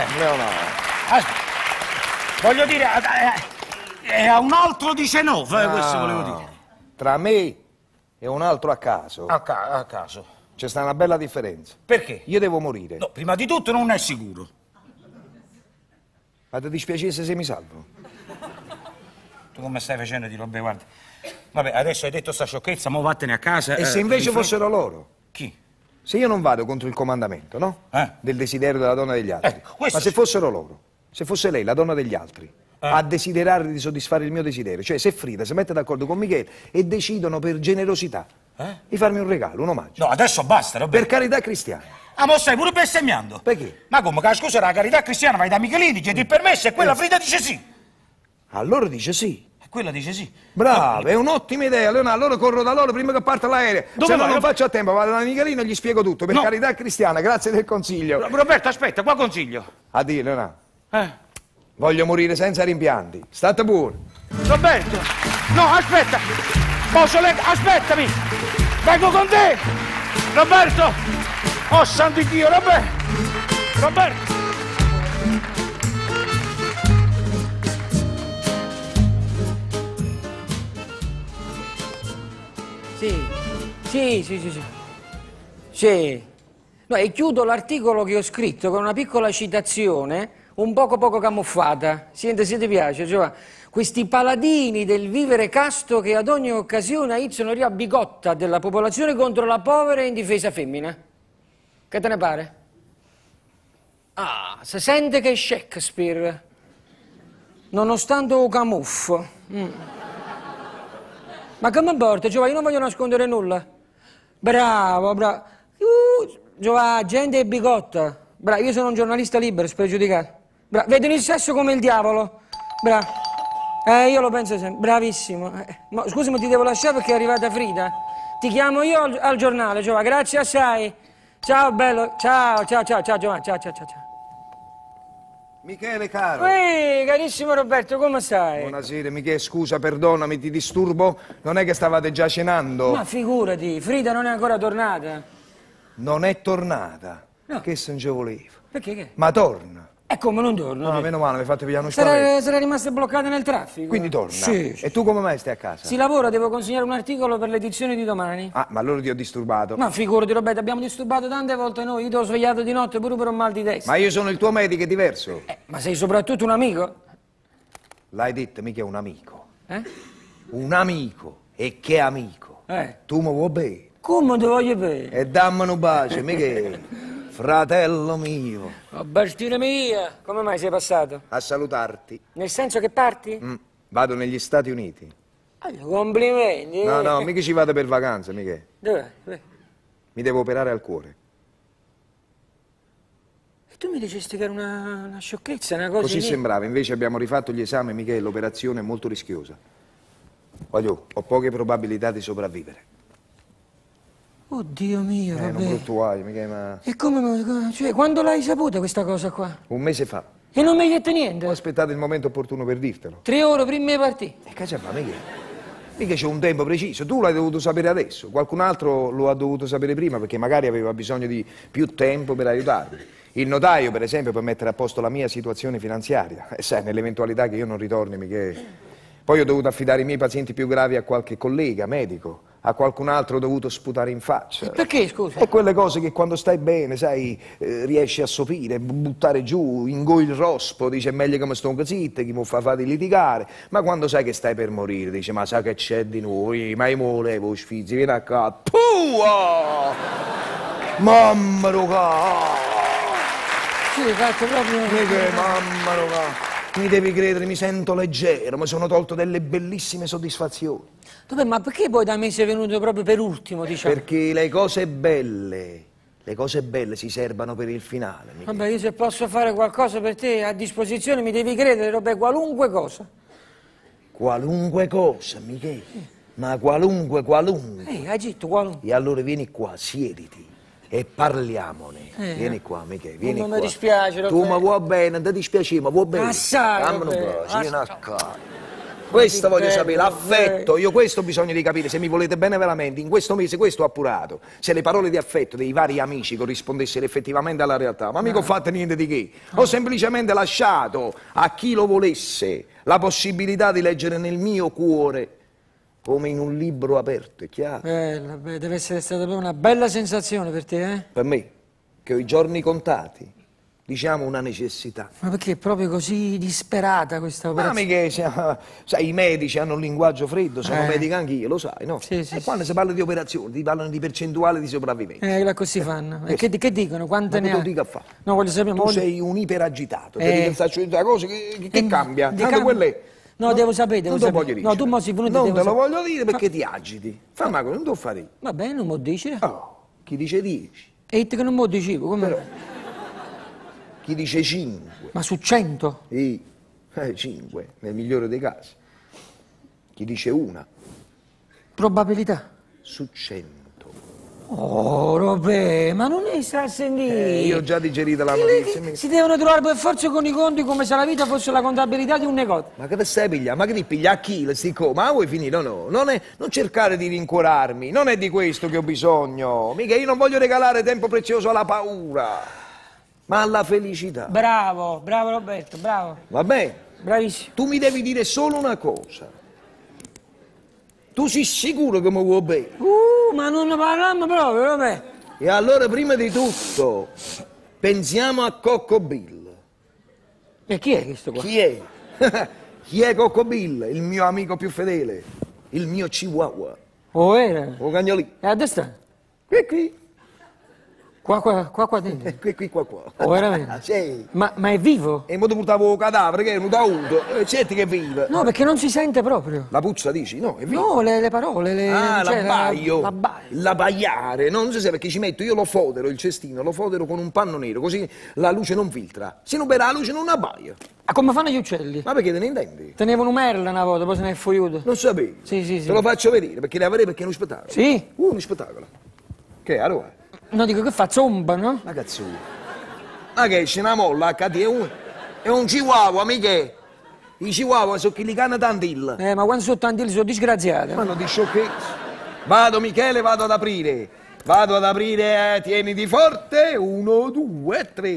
Voglio dire, a un altro dice no, questo volevo dire. Tra me e un altro a caso. A caso. C'è sta una bella differenza. Perché? Io devo morire. No, prima di tutto non è sicuro. Ma ti dispiacesse se mi salvo? Tu come stai facendo di robe, guarda. Vabbè, adesso hai detto sta sciocchezza, mo vattene a casa. E se invece fossero loro? Chi? Se io non vado contro il comandamento, no? Del desiderio della donna degli altri. Ma se fossero loro, se fosse lei, la donna degli altri, a desiderare di soddisfare il mio desiderio, cioè se Frida si mette d'accordo con Michele e decidono per generosità di farmi un regalo, un omaggio. No, adesso basta, Roberto. Per carità cristiana. Ah, ma stai pure bestemmiando? Perché? Ma come, che scusa, la carità cristiana vai da Michelini, chiedi il permesso e quella Frida dice sì. Allora dice sì. E quella dice sì. Bravo, è un'ottima idea, Leonardo. Allora corro da loro prima che parte l'aereo. Se no non faccio a tempo, vado da Michelino e gli spiego tutto. Per carità cristiana, grazie del consiglio. Roberto, aspetta, qua consiglio. Addio, Leonardo. Voglio morire senza rimpianti. State buono. Roberto, no, aspetta. Aspettami. Vengo con te. Roberto. Oh, santo Dio, Roberto. Sì. No, e chiudo l'articolo che ho scritto con una piccola citazione, un poco camuffata. Senti se ti piace, cioè, questi paladini del vivere casto che ad ogni occasione aizzano a bigotta della popolazione contro la povera e indifesa femmina. Che te ne pare? Ah, si sente che è Shakespeare, nonostante un camuffo. Ma che mi importa, Giovanni, io non voglio nascondere nulla. Bravo. Giovanni, gente è bigotta. Bravo, io sono un giornalista libero, spregiudicato. Bravo, vedono il sesso come il diavolo. Bravo. Io lo penso sempre, bravissimo. Scusi, ma ti devo lasciare perché è arrivata Frida. Ti chiamo io al giornale, Giovanni, grazie assai. Ciao, bello. Ciao, Giovanni, ciao. Michele, caro. Carissimo Roberto, come stai? Buonasera, Michele, scusa, perdonami, ti disturbo. Non è che stavate già cenando? Ma figurati, Frida non è ancora tornata. Non è tornata? No. Che se non ci volevo. Perché che? Ma torna. E come non torna? No, meno male, mi hai fatto pigliare uno spavento. Sarà rimasta bloccata nel traffico. Quindi torna? Sì. E tu come mai stai a casa? Si lavora, devo consegnare un articolo per l'edizione di domani. Ah, ma allora ti ho disturbato. Ma figurati Roberto, abbiamo disturbato tante volte noi. Io ti ho svegliato di notte pure per un mal di testa. Ma io sono il tuo medico, è diverso. Ma sei soprattutto un amico? L'hai detto, mica un amico. Un amico. E che amico? Tu mi vuoi bene? Come ti voglio bene? E dammi un bacio, Michele. Fratello mio. Oh, bestina mia! Come mai sei passato? A salutarti. Nel senso che parti? Vado negli Stati Uniti. Complimenti. No, mica ci vado per vacanza, Michele. Dov'è? Mi devo operare al cuore. E tu mi dicesti che era una sciocchezza, una cosa Così di... sembrava, invece abbiamo rifatto gli esami, Michele, l'operazione è molto rischiosa. Ho poche probabilità di sopravvivere. Oddio mio, vabbè. Un brutto guaio, Michele, ma... E come, cioè, quando l'hai saputa questa cosa qua? Un mese fa. E non mi hai detto niente? Ho aspettato il momento opportuno per dirtelo. 3 ore prima di partire. E che c'è fa, Michele? Mica c'è un tempo preciso, tu l'hai dovuto sapere adesso, qualcun altro lo ha dovuto sapere prima perché magari aveva bisogno di più tempo per aiutarmi. Il notaio, per esempio, per mettere a posto la mia situazione finanziaria. E sai, nell'eventualità che io non ritorni, Michele. Poi ho dovuto affidare i miei pazienti più gravi a qualche collega, medico. A qualcun altro ho dovuto sputare in faccia. E perché, scusa? E quelle cose che quando stai bene, sai, riesci a sopire, buttare giù, ingoi il rospo, dice è meglio che mi sto zitto, chi mi fa fare di litigare. Ma quando sai che stai per morire, dice ma sai che c'è di noi, ma io volevo sfizzi, vieni a qua. Pua! Mamma roga! Sì, fatto proprio... Che mamma roga! Mi devi credere, mi sento leggero, mi sono tolto delle bellissime soddisfazioni. Vabbè, ma perché poi da me sei venuto proprio per ultimo, diciamo? Perché le cose belle si serbano per il finale. Vabbè, io se posso fare qualcosa per te a disposizione mi devi credere, vabbè, qualunque cosa. Qualunque cosa, Michele, ma qualunque. Hai detto qualunque. E allora vieni qua, siediti e parliamone. Vieni qua, Michele, vieni non qua. mi dispiace, Tu Roberto. mi vuoi bene, non ti dispiace, ma vuoi bene. Assai, Dammi un Roberto, po', vieni assai. qua. Questo voglio bello, sapere, l'affetto, bello. io questo ho bisogno di capire, se mi volete bene veramente, in questo mese questo ho appurato, se le parole di affetto dei vari amici corrispondessero effettivamente alla realtà, ma mica ho fatto niente di che, ho semplicemente lasciato a chi lo volesse la possibilità di leggere nel mio cuore come in un libro aperto, è chiaro? Bella, beh, deve essere stata proprio una bella sensazione per te, eh? Per me, che ho i giorni contati, diciamo una necessità. Ma perché è proprio così disperata questa Ma operazione? mica, sai, i medici hanno un linguaggio freddo, sono medico anch'io, lo sai, no? Sì, sì, E quando si parla di operazioni, ti parlano di percentuale di sopravvivenza. Così fanno. E che dicono? Quante Ma ne che ha? tu dica a fare? No, voglio sapere, ma Tu voglio- sei un iperagitato, ti pensarci di cose che cambia. di Tanto cambio. quelle... No, devo sapere, devo non te lo sapere. voglio dire. No, tu mo sei venuto, non devo te lo sapere. voglio dire perché ti agiti. Fammi non te lo fare. Va bene, non mi dici. Oh, chi dice 10? E te che non mi dicevo, come? Però. Chi dice 5? Ma su 100? 5, nel migliore dei casi. Chi dice 1? Probabilità. Su 100. Oh, Robè, ma non è sta a sentire. Io ho già digerito la notizia. Si devono trovare per forza con i conti come se la vita fosse la contabilità di un negozio. Ma che te stai pigliando? Ma che ti piglia a chilo, sti co? Ma vuoi finire? No. Non cercare di rincuorarmi, non è di questo che ho bisogno. Mica io non voglio regalare tempo prezioso alla paura, ma alla felicità. Bravo, bravo Roberto, bravo. Va bene? Bravissimo. Tu mi devi dire solo una cosa. Tu sei sicuro che mi vuoi bene? Ma non ne parliamo proprio, vabbè. E allora prima di tutto pensiamo a Cocco Bill. E chi è questo qua? Chi è? Chi è Cocco Bill? Il mio amico più fedele, il mio chihuahua, Oh, era? o cagnolino. E a destra? Qui. Qua dentro. Qua. Oh, veramente? Sì. Ma è vivo? E mo ti portavo il cadavere che è venuto avuto. Certo che è vivo. No, perché non si sente proprio. La puzza dici? No, è vivo. No, le parole, cioè, l'abbaio. l'abbaio. L'abbaiare. Non si sa perché ci metto, io lo fodero, il cestino, lo fodero con un panno nero, così la luce non filtra. Se non bere la luce non abbaia. Ah, come fanno gli uccelli? Ma perché te ne intendi? Tenevano un merla una volta, poi se ne è fuiuto. Non sapevi? Sì. Te lo faccio vedere, perché le avrei perché è uno spettacolo. Sì? Uno spettacolo. Che, allora? No, dico che fa zomba, no? Ma cazzo. Ma che c'è una molla, HD è un chihuahua, mica. I chihuahua sono quelli che hanno tantilla. Ma quando sono tanti sono disgraziati. Ma non di sciocchezza. Vado Michele, vado ad aprire. Tieniti forte. 1, 2, 3.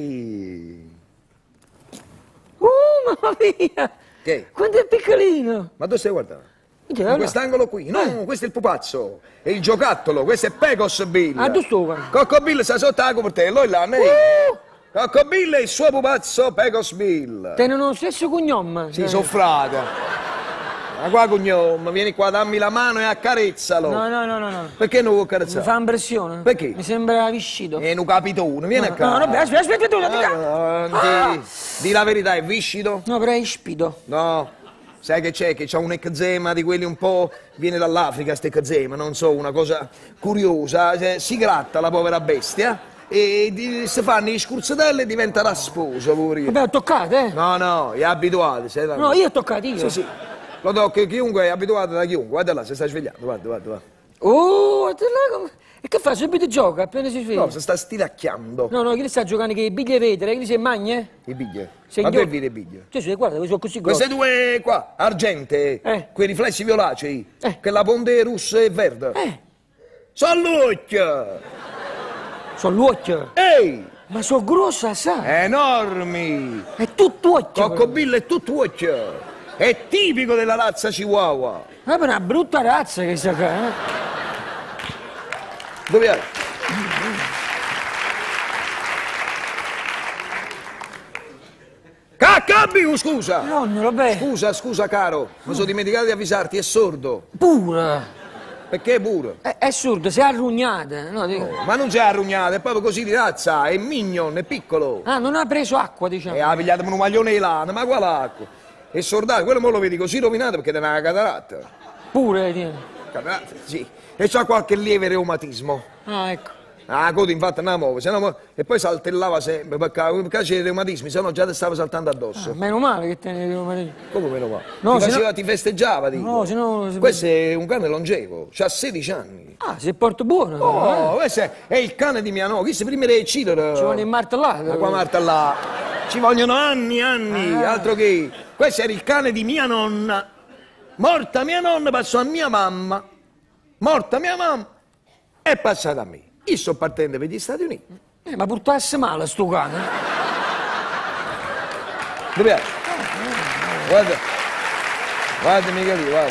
Mamma mia! Che? Quanto è piccolino! Ma dove stai guardando? Che In quest'angolo qui. No, questo è il pupazzo. È il giocattolo, questo è Pecos Bill. Ah, tu sto qua. Cocco Bill sta sotto la copertello, e là, Cocco Bill e il suo pupazzo Pecos Bill. Tengono lo stesso cognome. Sì, sono frate. Ma qua cognome, vieni qua, dammi la mano e accarezzalo. No. Perché non vuoi Mi accarezzare? fa impressione. Perché? Mi sembra viscido. Non capito uno, vieni a casa. No, vabbè, aspetta tu. Di la verità, è viscido? No, però è ispido. No. Sai che c'è? Che c'ha un eczema di quelli un po'... Viene dall'Africa, ste eczema, non so, una cosa curiosa. Si gratta la povera bestia e si fanno i scurzatelli e diventa rasposo, poverino. Vabbè, ho toccato, eh? No, è abituato. No, io ho toccato, io. Sì. Lo tocca chiunque è abituato da chiunque. Guarda là, si sta svegliando, guarda. Oh, guarda là come... E che fa? Subito gioca, appena si sveglia. No, si sta stiracchiando. No, chi sta giocando che i biglie vedere, che si magna? I biglie. Signor- Ma che vedi i biglie? Gesù, guarda, sono così grossi. Queste due qua, argente, quei riflessi violacei, che la ponte russa e verde. Sono l'occhio! Sono l'occhio. Ehi! Ma sono grosse, sai? Enormi! È tutto occhio. Coccobillo è tutto occhio! È tipico della razza chihuahua! Ma è una brutta razza che sta qua, eh? Dove è? Caccabiu, scusa! Nonno, vabbè. Scusa caro, mi sono dimenticato di avvisarti, è sordo. Pure. Perché pure? È assurdo, si è arrugnata. No, dico- Ma non c'è arrugnato, è proprio così di razza, è mignon, è piccolo. Ah, non ha preso acqua, diciamo. E ha pigliato un maglione di lana, ma quale acqua? È sordato, quello mo lo vedi così rovinato perché è una cataratta. Pure, tieni. Cataratta, sì. E c'ha qualche lieve reumatismo. Ah, ecco. Ah, coda infatti non la muove, se no e poi saltellava sempre, perché c'è i reumatismi, se no già ti stava saltando addosso. Meno male che tieni il marito. Come meno male? No, ti, se faceva, no- ti festeggiava, dico. No, se no... Questo è un cane longevo, c'ha 16 anni. Ah, se porta buono. però, Oh, questo è il cane di mia nonna, questo prima era uccidere. Ci vuole il martellato. Ma qua Marta là, ci vogliono anni, altro che. Questo era il cane di mia nonna. Morta mia nonna, passò a mia mamma. Morta mia mamma, è passata a me. Io sto partendo per gli Stati Uniti. Ma portasse male sto cane. Dove è? Guarda. Guarda Michele, guarda.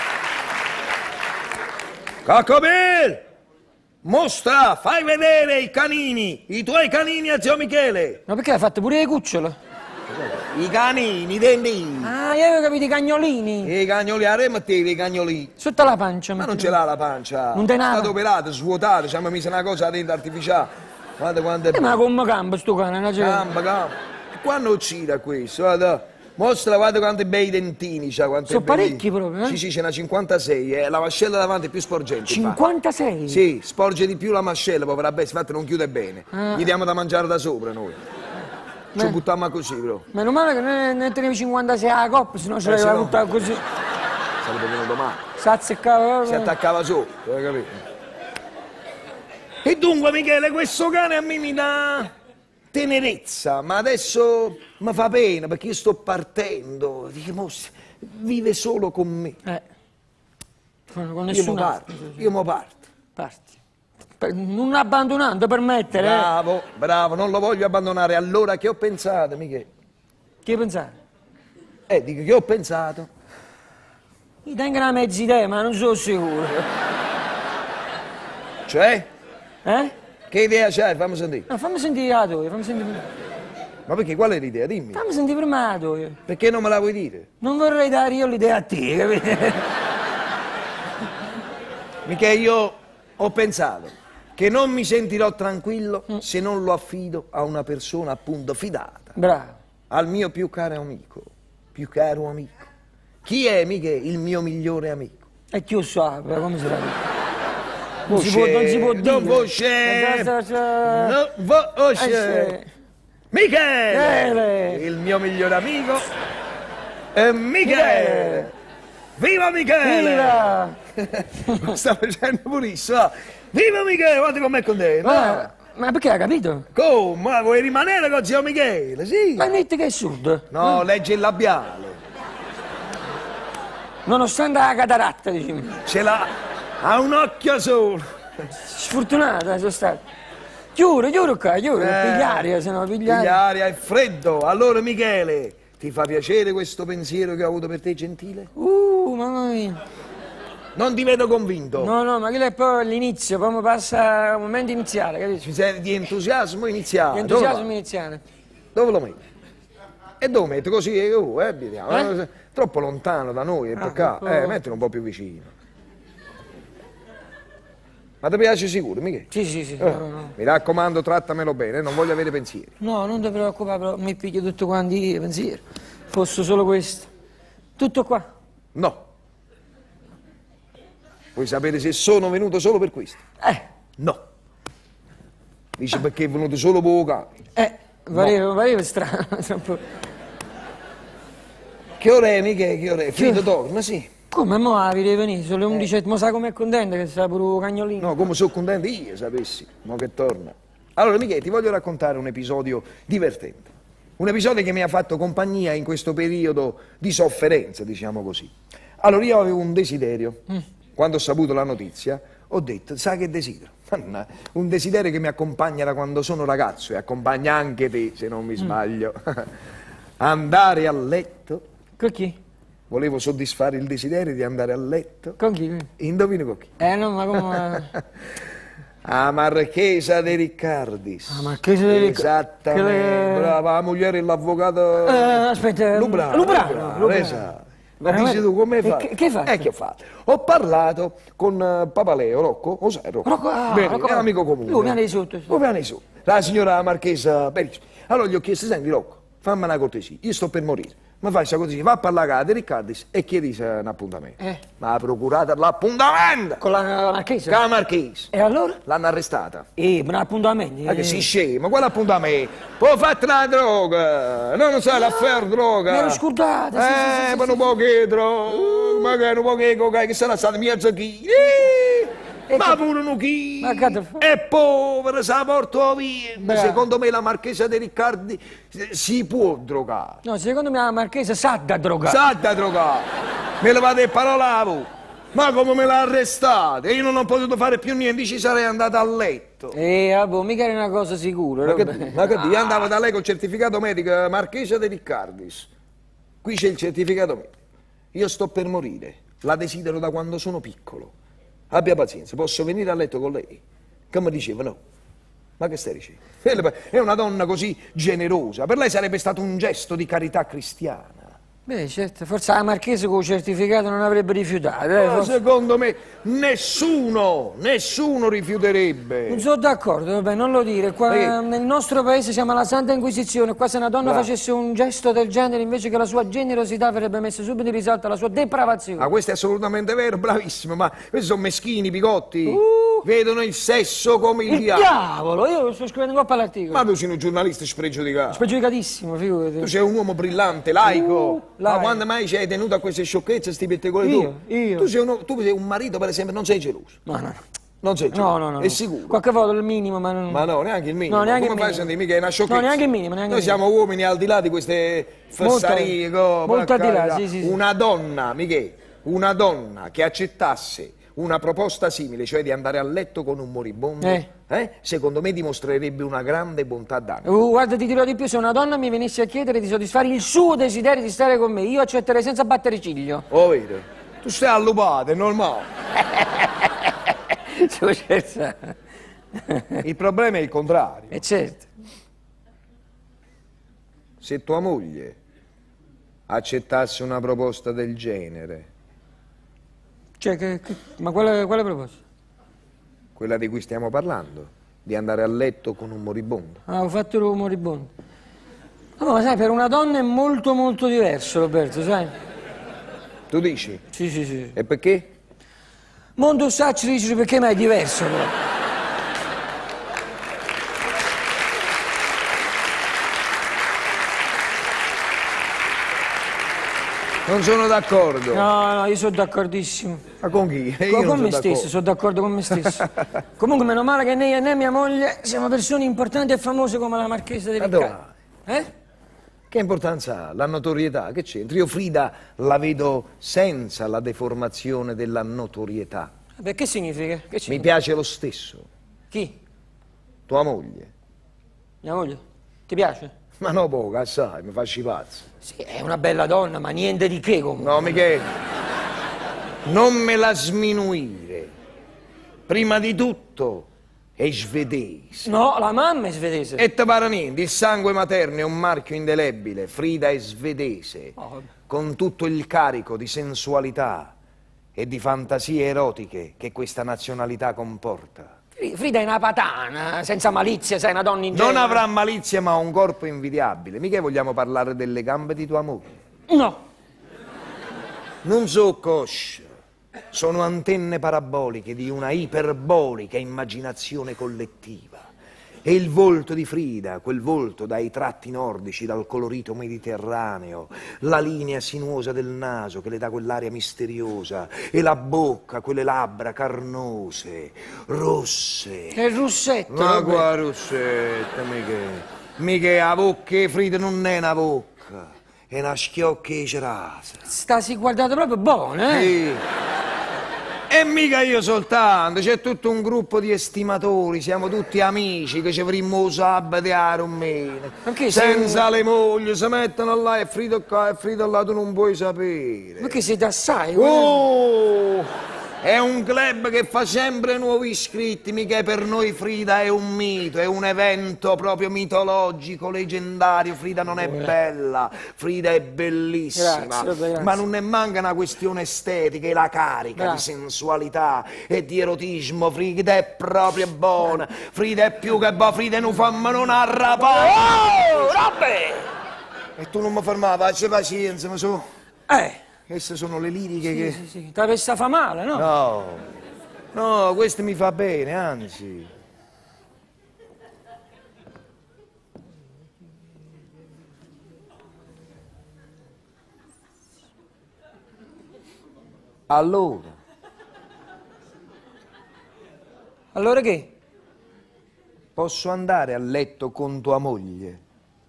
Coccobel! Mostra, fai vedere i canini, i tuoi canini a zio Michele. Ma perché hai fatto pure le cucciole? I canini, i dentini. Ah, io avevo capito i cagnolini. I cagnoli, arremettevi i cagnoli. Sotto la pancia. Ma non mettevo. ce l'ha la pancia. Non te È n'ha? stato operato, svuotato, ci hanno messo una cosa dentro artificiale. Guarda quanto è Ma come campa sto cane? Non c'è- Gamba. E quando uccide questo? Guarda. Mostra, guarda quanti bei dentini c'ha. Quanti Sono belli. parecchi proprio, eh? Sì, c'è una 56, è la mascella davanti è più sporgente. infatti. 56? Sì, sporge di più la mascella, povera bestia, infatti non chiude bene. Gli diamo da mangiare da sopra noi. Ci buttiamo così, però. Meno male che ne tenevi 56 alla coppa, sennò ce se l'aveva no. buttata così. Sarebbe venuto male. Si azzeccava. Si attaccava sotto, hai capito? E dunque, Michele, questo cane a me mi dà tenerezza, ma adesso mi fa pena perché io sto partendo. Dice, vive solo con me. Con Io mo nessun parto, altro. io mo parto. Parti. Non abbandonando per mettere. Bravo, bravo, non lo voglio abbandonare. Allora che ho pensato, Michele? Che pensare? Dico che ho pensato. Mi tengo una mezza idea, ma non sono sicuro. Cioè? Eh? Che idea c'hai? Fammi sentire. No, fammi sentire la tua, fammi sentire. Ma perché? Qual è l'idea? Dimmi. Fammi sentire prima la tua. Perché non me la vuoi dire? Non vorrei dare io l'idea a te, capito? Michele, io ho pensato che non mi sentirò tranquillo se non lo affido a una persona appunto fidata, Bravo. al mio più caro amico. Più caro amico. Chi è, Michele, il mio migliore amico? E chi lo sa, come si fa? Non si può dire. Non voce. Non voce. Michele, il mio migliore amico è Michele. Viva Michele! Viva! Sta facendo purissimo. Viva Michele, guarda com'è contento. Ma perché hai capito? Come? Ma vuoi rimanere con zio Michele? Sì. Ma metti che è surdo. No, legge il labiale. Nonostante la cataratta, diciamo. Ce l'ha. Ha un occhio solo. Sfortunata sono stato. Chiuro qua, pigliaria, se no pigliaria. Pigliaria, è freddo. Allora Michele, ti fa piacere questo pensiero che ho avuto per te, gentile? Mamma mia. Non ti vedo convinto. No, ma quello è poi l'inizio, poi mi passa un momento iniziale, capisci? Ci sei di entusiasmo iniziale. Di entusiasmo iniziale. Dove lo metti? E dove metti? Così, vediamo. Troppo lontano da noi, è peccato. Mettilo un po' più vicino. Ma ti piace sicuro, Michele? Sì. No. Mi raccomando, trattamelo bene, non voglio avere pensieri. No, non ti preoccupare, però mi piglio tutto quanto io, pensiero. Posso solo questo. Tutto qua. No. Vuoi sapere se sono venuto solo per questo? No. Dice perché è venuto solo per Pareva strano. Che ore è, Michele? Che ore è? Finito torna, sì. Come mo devi venire? Sono le 11, ma sai com'è contenta che sta pure cagnolino? No, come sono contento io, sapessi, mo che torna. Allora, Michele, ti voglio raccontare un episodio divertente. Un episodio che mi ha fatto compagnia in questo periodo di sofferenza, diciamo così. Allora, io avevo un desiderio. Quando ho saputo la notizia, ho detto, sai che desidero? Un desiderio che mi accompagna da quando sono ragazzo e accompagna anche te, se non mi sbaglio. Andare a letto. Con chi? Volevo soddisfare il desiderio di andare a letto. Con chi? Indovini con chi? No, ma come... A Marchesa de Riccardis. Ah, Marchesa de Riccardis. Esattamente, brava, la moglie e l'avvocato... aspetta... Lubrano. Esatto. Ma dici tu come hai fatto? Che hai fatto? Che ho fatto? Ho parlato con Papaleo, Rocco, lo sai Rocco? Bene, Rocco, è un amico comune. Lui viene di sotto. Lui viene di sotto. La signora Marchesa Benissimo. Allora gli ho chiesto, senti Rocco, fammi una cortesia, io sto per morire. Ma fai questa cortesia, va a parlare con De Riccardis e chiedi un appuntamento. Ma ha procurato l'appuntamento! Con la Marchesa? Con la Marchesa. E allora? L'hanno arrestata. Ma l'appuntamento? Ma che si scema, quale appuntamento? Poi fate la droga, non sai l'affare droga. Mi ero scordata, sì. Ma un po' che droga, magari un po' che cocaina, che sarà stato mezzo chilo. Ma pure un chilo. È povera, sa porto via. Beh. Secondo me la Marchesa De Riccardi si può drogare. No, secondo me la Marchesa sa da drogare. Sa da drogare. Me levate le parole a voi. Ma come me l'ha arrestata? Io non ho potuto fare più niente, ci sarei andata a letto. Vabbè, mica era una cosa sicura. Ma che io andavo da lei col certificato medico, Marchesa De Riccardis. Qui c'è il certificato medico. Io sto per morire, la desidero da quando sono piccolo. Abbia pazienza, posso venire a letto con lei? Che mi diceva no. Ma che stai dicendo? È una donna così generosa, per lei sarebbe stato un gesto di carità cristiana. Beh, certo, forse la Marchesa con il certificato non avrebbe rifiutato. Ma secondo me nessuno rifiuterebbe. Non sono d'accordo, vabbè, non lo dire. Qua, nel nostro paese siamo alla Santa Inquisizione, qua se una donna facesse un gesto del genere invece che la sua generosità verrebbe messa subito in risalto la sua depravazione. Ma questo è assolutamente vero, bravissimo, ma questi sono meschini, bigotti. Vedono il sesso come il diavolo. Diavolo, io sto scrivendo un po' all'articolo. Ma tu sei un giornalista spregiudicato. Spregiudicatissimo, figurati. Tu sei un uomo brillante, laico. Ma laico. quando mai sei tenuto a queste sciocchezze, sti pettegoli tu? Io? Tu sei un marito, per esempio, non sei geloso. No. Non sei geloso. No. È sicuro? Qualche volta il minimo, ma non... Ma no, neanche il minimo. No, neanche come il fai a minimo. sentire? Mica è una sciocchezza. No, neanche il minimo, Noi siamo uomini al di là di queste fessarie. Molto al di là, sì. Una donna, Michele, una donna che accettasse una proposta simile, cioè di andare a letto con un moribondo, secondo me dimostrerebbe una grande bontà d'animo. Guarda, ti dirò di più, se una donna mi venisse a chiedere di soddisfare il suo desiderio di stare con me, io accetterei senza battere ciglio. Oh, vero? Tu stai allupata, è normale. Sto scherzando. Il problema è il contrario. Certo. Se tua moglie accettasse una proposta del genere, Cioè, ma quale proposta? quella di cui stiamo parlando, di andare a letto con un moribondo. Ho fatto il moribondo. No, ma sai, per una donna è molto molto diverso, Roberto, sai? Tu dici? Sì. E perché? Mondo sacci dici perché, ma è diverso, però. Non sono d'accordo. No, io sono d'accordissimo. Ma con chi? Con me stesso, sono d'accordo con me stesso. Comunque, meno male che né io né mia moglie siamo persone importanti e famose come la Marchesa De Riccardi. Che importanza ha? La notorietà, che c'entra? Io Frida la vedo senza la deformazione della notorietà. Beh, che significa? Che Mi piace lo stesso. Chi? Tua moglie. Mia moglie? Ti piace? Ma no, poco, assai, mi fasci pazzo. Sì, è una bella donna, ma niente di che comunque. No, Michele, non me la sminuire. Prima di tutto è svedese. No, la mamma è svedese. E te pare niente, il sangue materno è un marchio indelebile. Frida è svedese, con tutto il carico di sensualità e di fantasie erotiche che questa nazionalità comporta. Frida è una patana, senza malizia, sei una donna ingenua. Non avrà malizia, ma ha un corpo invidiabile. Mica vogliamo parlare delle gambe di tua moglie? No. Non so coscia. Sono antenne paraboliche di una iperbolica immaginazione collettiva. E il volto di Frida, quel volto dai tratti nordici, dal colorito mediterraneo, la linea sinuosa del naso che le dà quell'aria misteriosa, e la bocca, quelle labbra carnose, rosse. È il russetto. Ma vabbè. qua rossetta, mica la bocca di Frida non è una bocca, è una schiocca di cerasa. Stasi guardate proprio buono, eh? Sì. E mica io soltanto, c'è tutto un gruppo di estimatori, siamo tutti amici che ci avremmo sabato e a rumene. Perché senza le mogli, si mettono là e Frida qua e Frida là, tu non puoi sapere. Perché siete assai? Oh! È un club che fa sempre nuovi iscritti, mica per noi Frida è un mito, è un evento proprio mitologico, leggendario. Frida non è bella, Frida è bellissima, Grazie. ma non ne manca una questione estetica, è la carica di sensualità e di erotismo. Frida è proprio buona, Frida è più che buona, Frida non fa ma non arrapare. Oh, vabbè! E tu non mi fermavi, faccia pazienza, ma su. Queste sono le liriche che... Sì. Te la fa male, no? No, questo mi fa bene, anzi. Allora? Allora che? Posso andare a letto con tua moglie?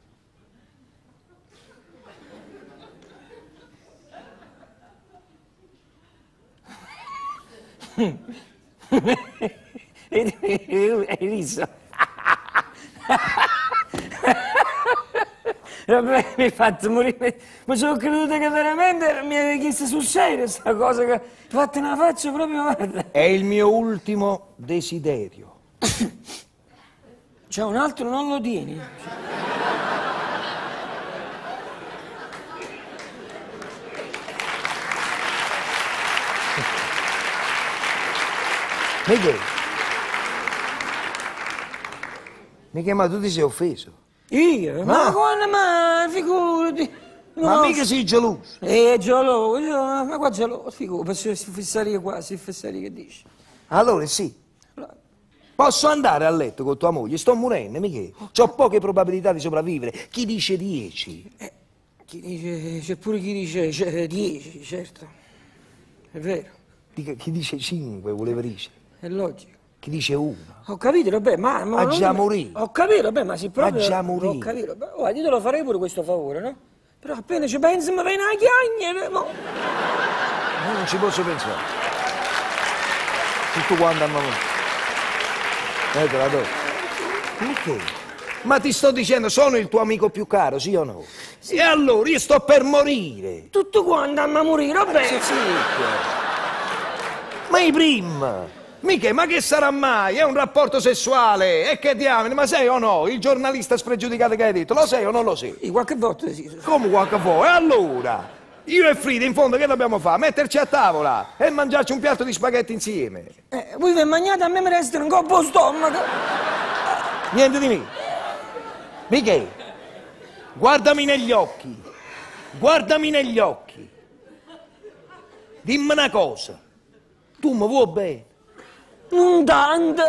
Hai riso? Vabbè, mi hai fatto morire. Ma sono creduto che veramente mi avevi chiesto sul serio sta cosa che... Infatti non la faccio proprio, guarda. È il mio ultimo desiderio. C'è un altro, non lo tieni? Michele, ma tu ti sei offeso? Io? Ma quando mai? Figurati. Ma mica sei geloso? Geloso, ma qua geloso, figurati, si fissaria qua, si fissaria che dici? Allora sì. Posso andare a letto con tua moglie? Sto morendo, Michele. C'ho poche probabilità di sopravvivere. Chi dice 10? Chi dice, c'è pure chi dice 10, certo. È vero. Chi dice 5, voleva dire. È logico. Chi dice 1? Ho capito, vabbè, ma Ha già morito. Ho capito, vabbè, ma si proprio... Ha già morito. Ho capito, guarda, io te lo farei pure questo favore, no? Però appena ci pensi mi viene una chiagna, no? Io non ci posso pensare. Tutto quanto a mamma. Te la do. Perché? Ma ti sto dicendo, sono il tuo amico più caro, sì o no? Sì. E allora, io sto per morire. Tutto quanto a morire, vabbè. Sì. Ma i prima? Mica, ma che sarà mai? È un rapporto sessuale, e che diamine, ma sei o no? Il giornalista spregiudicato che hai detto, lo sei o non lo sei? Qualche volta sì. Come qualche volta? E allora? Io e Frida, in fondo, che dobbiamo fare? Metterci a tavola e mangiarci un piatto di spaghetti insieme. Voi vi mangiate, a me mi resta un colpo stomaco. Niente di me. Michele, guardami negli occhi. Guardami negli occhi. Dimmi una cosa. Tu mi vuoi bene? Non tanto.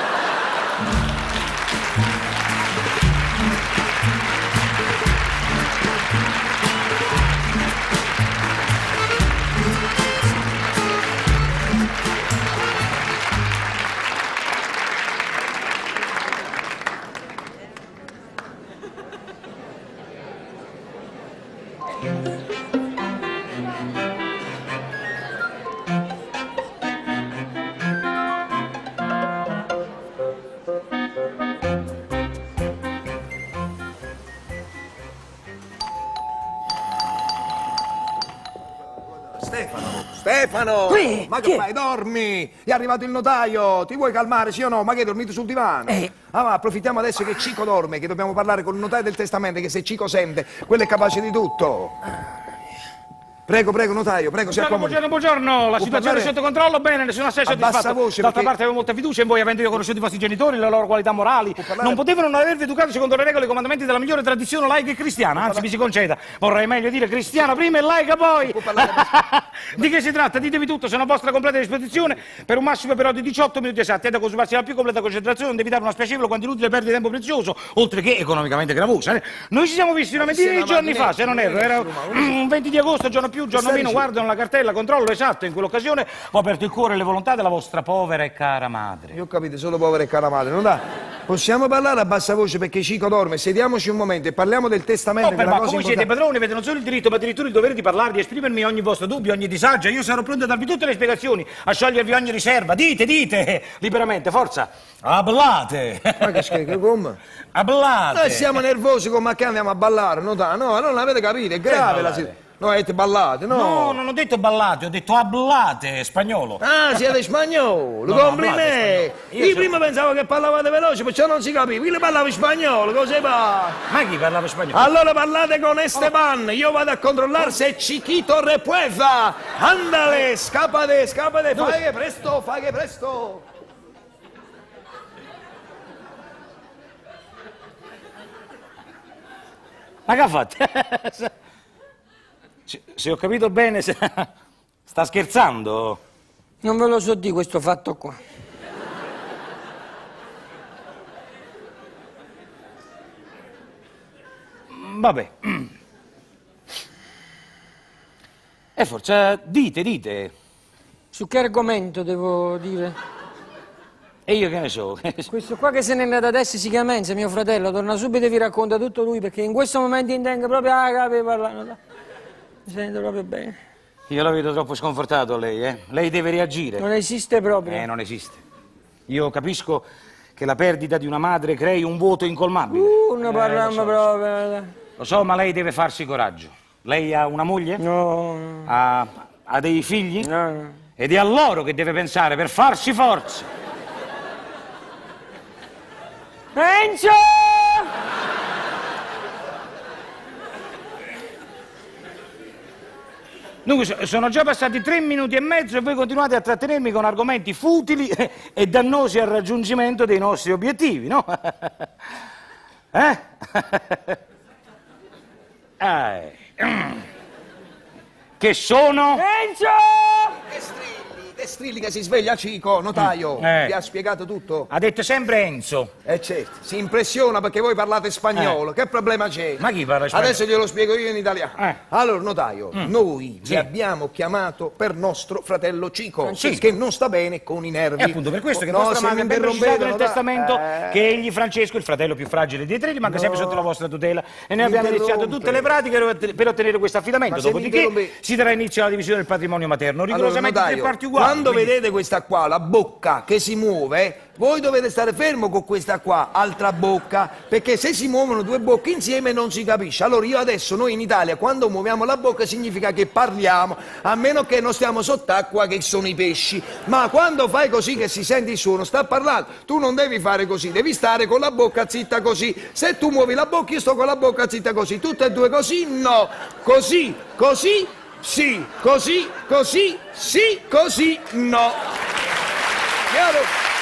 Stefano! Qui, Ma che fai? Dormi! È arrivato il notaio! Ti vuoi calmare, sì o no? Ma che hai dormito sul divano? Ma approfittiamo adesso che Cico dorme, che dobbiamo parlare con il notaio del testamento, che se Cico sente, quello è capace di tutto. Prego, prego, notaio, prego, si accomodi. Buongiorno, la Può situazione è parlare? sotto controllo, bene, nessuno assai A bassa soddisfatto. voce, D'altra perché- parte avevo molta fiducia in voi, avendo io conosciuto i vostri genitori, le loro qualità morali. parlare? Non potevano non avervi educato secondo le regole e i comandamenti della migliore tradizione laica e cristiana, anzi mi si conceda, vorrei meglio dire cristiana prima e laica poi. Di che si tratta? Ditevi tutto, sono a vostra completa disposizione per un massimo periodo di 18 minuti esatti, è da consumarsi la più completa concentrazione, non evitare una spiacevole quanto inutile perdita di tempo prezioso, oltre che economicamente gravosa. Noi ci siamo visti una ventina di giorni fa, se non erro, era un 20 di agosto, giorno più, giorno meno, guardano la cartella, controllo esatto, in quell'occasione ho aperto il cuore e le volontà della vostra povera e cara madre. Io ho capito, solo povera e cara madre, non dà. Possiamo parlare a bassa voce perché Cico dorme, sediamoci un momento e parliamo del testamento, che è Ma una cosa voi siete importante. padroni, avete non solo il diritto, ma addirittura il dovere di parlare, di esprimermi ogni vostro dubbio, ogni disagio. Io sarò pronto a darvi tutte le spiegazioni, a sciogliervi ogni riserva. Dite, liberamente, forza. Hablate. Ma che schifo, come? Hablate. Noi siamo nervosi come che andiamo a ballare, no, non avete capito, è grave la ballare? situazione. No, avete ballate, no? No, non ho detto ballate, ho detto hablate, spagnolo. Ah, siete spagnolo, No, complimenti. hablate spagnolo. Io prima pensavo che parlavate veloce, perciò non si capiva. Io parlavo spagnolo, cos'è fa? Ma chi parlava spagnolo? Allora parlate con Esteban, io vado a controllare se Chiquito repueza. Andale, scappate, fai che presto. Ma che ha fatto? Se ho capito bene, sta scherzando. Non ve lo so di questo fatto qua. Vabbè. E forza, dite. Su che argomento devo dire? E io che ne so? Questo qua che se n'è andato adesso si chiama Enzo, mio fratello, torna subito e vi racconta tutto lui, perché in questo momento intengo proprio a capo parlare. Mi sento proprio bene. Io la vedo troppo sconfortato lei, eh? Lei deve reagire. Non esiste proprio. Non esiste. Io capisco che la perdita di una madre crei un vuoto incolmabile. Ne parliamo proprio. Lo so, ma lei deve farsi coraggio. Lei ha una moglie? No. Ha dei figli? No. Ed è a loro che deve pensare per farsi forza. Enzo! Dunque, sono già passati 3 minuti e mezzo e voi continuate a trattenermi con argomenti futili e dannosi al raggiungimento dei nostri obiettivi, no? Che sono? Enzo! Che strilli che si sveglia Cico, notaio, vi ha spiegato tutto? Ha detto sempre Enzo. Certo, si impressiona perché voi parlate spagnolo, che problema c'è? Ma chi parla spagnolo? Adesso glielo spiego io in italiano. Allora, notaio, noi vi abbiamo chiamato per nostro fratello Cico, che non sta bene con i nervi. E appunto per questo che No, vostra se madre mi ha ben precisato nel interrompete, testamento che egli, Francesco, il fratello più fragile dei tre, rimanga sempre sotto la vostra tutela. E noi abbiamo iniziato tutte le pratiche per ottenere questo affidamento. Ma se mi Dopodiché interrompete- si darà inizio alla divisione del patrimonio materno, Allora, rigorosamente in notaio, 3 parti uguali. quando quindi- vedete questa qua, la bocca che si muove, voi dovete stare fermo con questa qua, altra bocca, perché se si muovono 2 bocche insieme non si capisce. Allora io adesso, noi in Italia, quando muoviamo la bocca significa che parliamo, a meno che non stiamo sott'acqua, che sono i pesci. Ma quando fai così che si sente il suono, sta parlando, tu non devi fare così, devi stare con la bocca zitta così. Se tu muovi la bocca, io sto con la bocca zitta così. Tutte e due così, no. Così, sì, così, sì, così, no. Chiaro?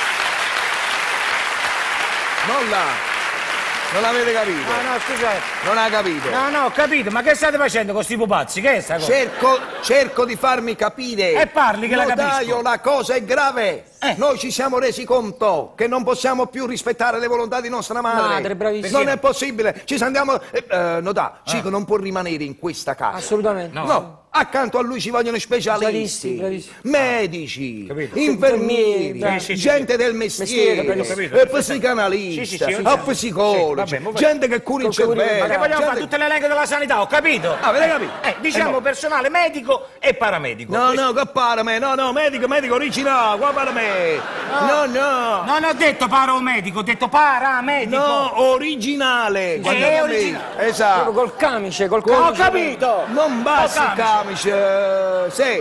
Non avete capito? No, scusate. Non ha capito? No, ho capito, ma che state facendo con sti pupazzi? Che è sta cosa? Cerco di farmi capire. E parli che la Notaio, capisco. la cosa è grave. Noi ci siamo resi conto che non possiamo più rispettare le volontà di nostra madre. Madre, bravissima. Non è possibile. Ci andiamo. Cico non può rimanere in questa casa. Assolutamente. No. Accanto a lui ci vogliono specialisti, Bravissimi. medici, Capito. infermieri, Sì, gente del mestiere, Mestiere, psicanalista, Sì. psicologi, Vabbè, gente che cura il cervello. Ma che vogliamo fare gente- tutte le elenco della sanità, ho capito? Avete capito? Diciamo personale medico e paramedico. No, che parame, no, medico originale, qua parame. No. Non ho detto paramedico, ho detto paramedico. No, originale. Guardate a me. originale. Proprio Esatto. col camice, col Ho camice. capito. Non basta il Camice. camice, sì.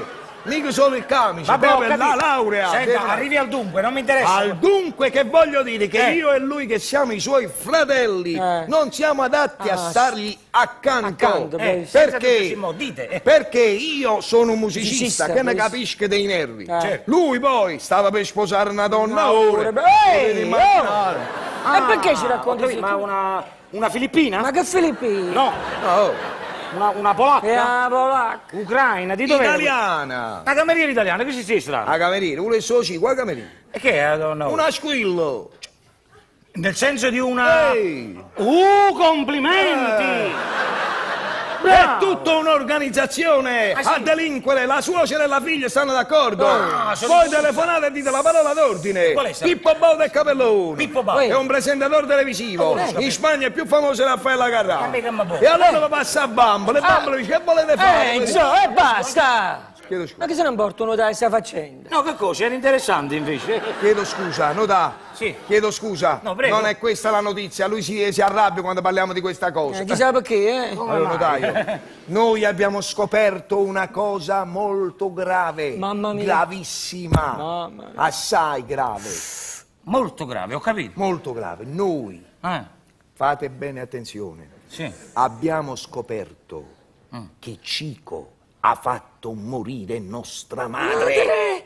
mica solo il camice, Vabbè, ho proprio la capito. laurea. Senta, arrivi al dunque, non mi interessa. Al dunque che voglio dire che Eh. io e lui che siamo i suoi fratelli non siamo adatti a stargli accanto. accanto, senza perché? dubbio, dite. Perché io sono un musicista Musicista, che ne bravissimo. capisce dei nervi. Certo. Lui poi stava per sposare una donna No, ora. ora, Potete immaginare. E perché ci Ho racconti? capito, ma una filippina? Ma che Filippino? No, Oh, una polacca? È la polacca. Ucraina, di dove? italiana. Una cameriera italiana, che si stia strano? A cameriere, vuole il suo cibo, a cameriere. E che è? No. Una squillo. Nel senso di una... Ehi! Complimenti! È tutta un'organizzazione Ah, sì? a delinquere, la suocera e la figlia stanno d'accordo. sono- Poi telefonate e dite la parola d'ordine. Qual è sta- Pippo Baudo e Capellone. Pippo Baudo. È un presentatore televisivo. In Spagna è più famoso Raffaella Carrà. mica mi può. E allora vi passa a bambole. Le bambole dice che volete fare? Insomma, e basta! Chiedo scusa. Ma che se ne importa uno da sta facendo? No, che cosa? Era interessante invece. Chiedo scusa, Notà. Sì. Chiedo scusa. No, prego. Non è questa la notizia. Lui si arrabbia quando parliamo di questa cosa. Chissà perché, Allora, notaio, noi abbiamo scoperto una cosa molto grave, Mamma mia. gravissima, Mamma mia. assai grave, Molto grave, ho capito. molto grave. Noi, fate bene attenzione, Sì. abbiamo scoperto che Cico ha fatto morire nostra madre.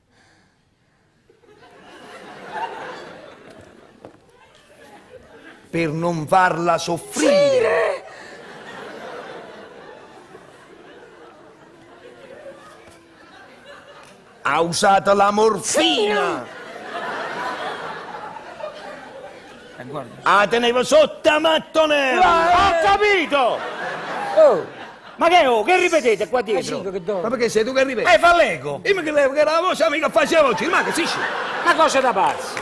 Per non farla soffrire. Ha usato la morfina. Guarda. La tenevo sotto a mattonello. Ho capito! Oh, Ma che ripetete qua dietro? Cico, che Ma dove? perché sei tu che ripeti? Fa l'eco! Dimmi che lei che era la voce mica faceva oggi, ma che si scende? Una cosa da pazzi!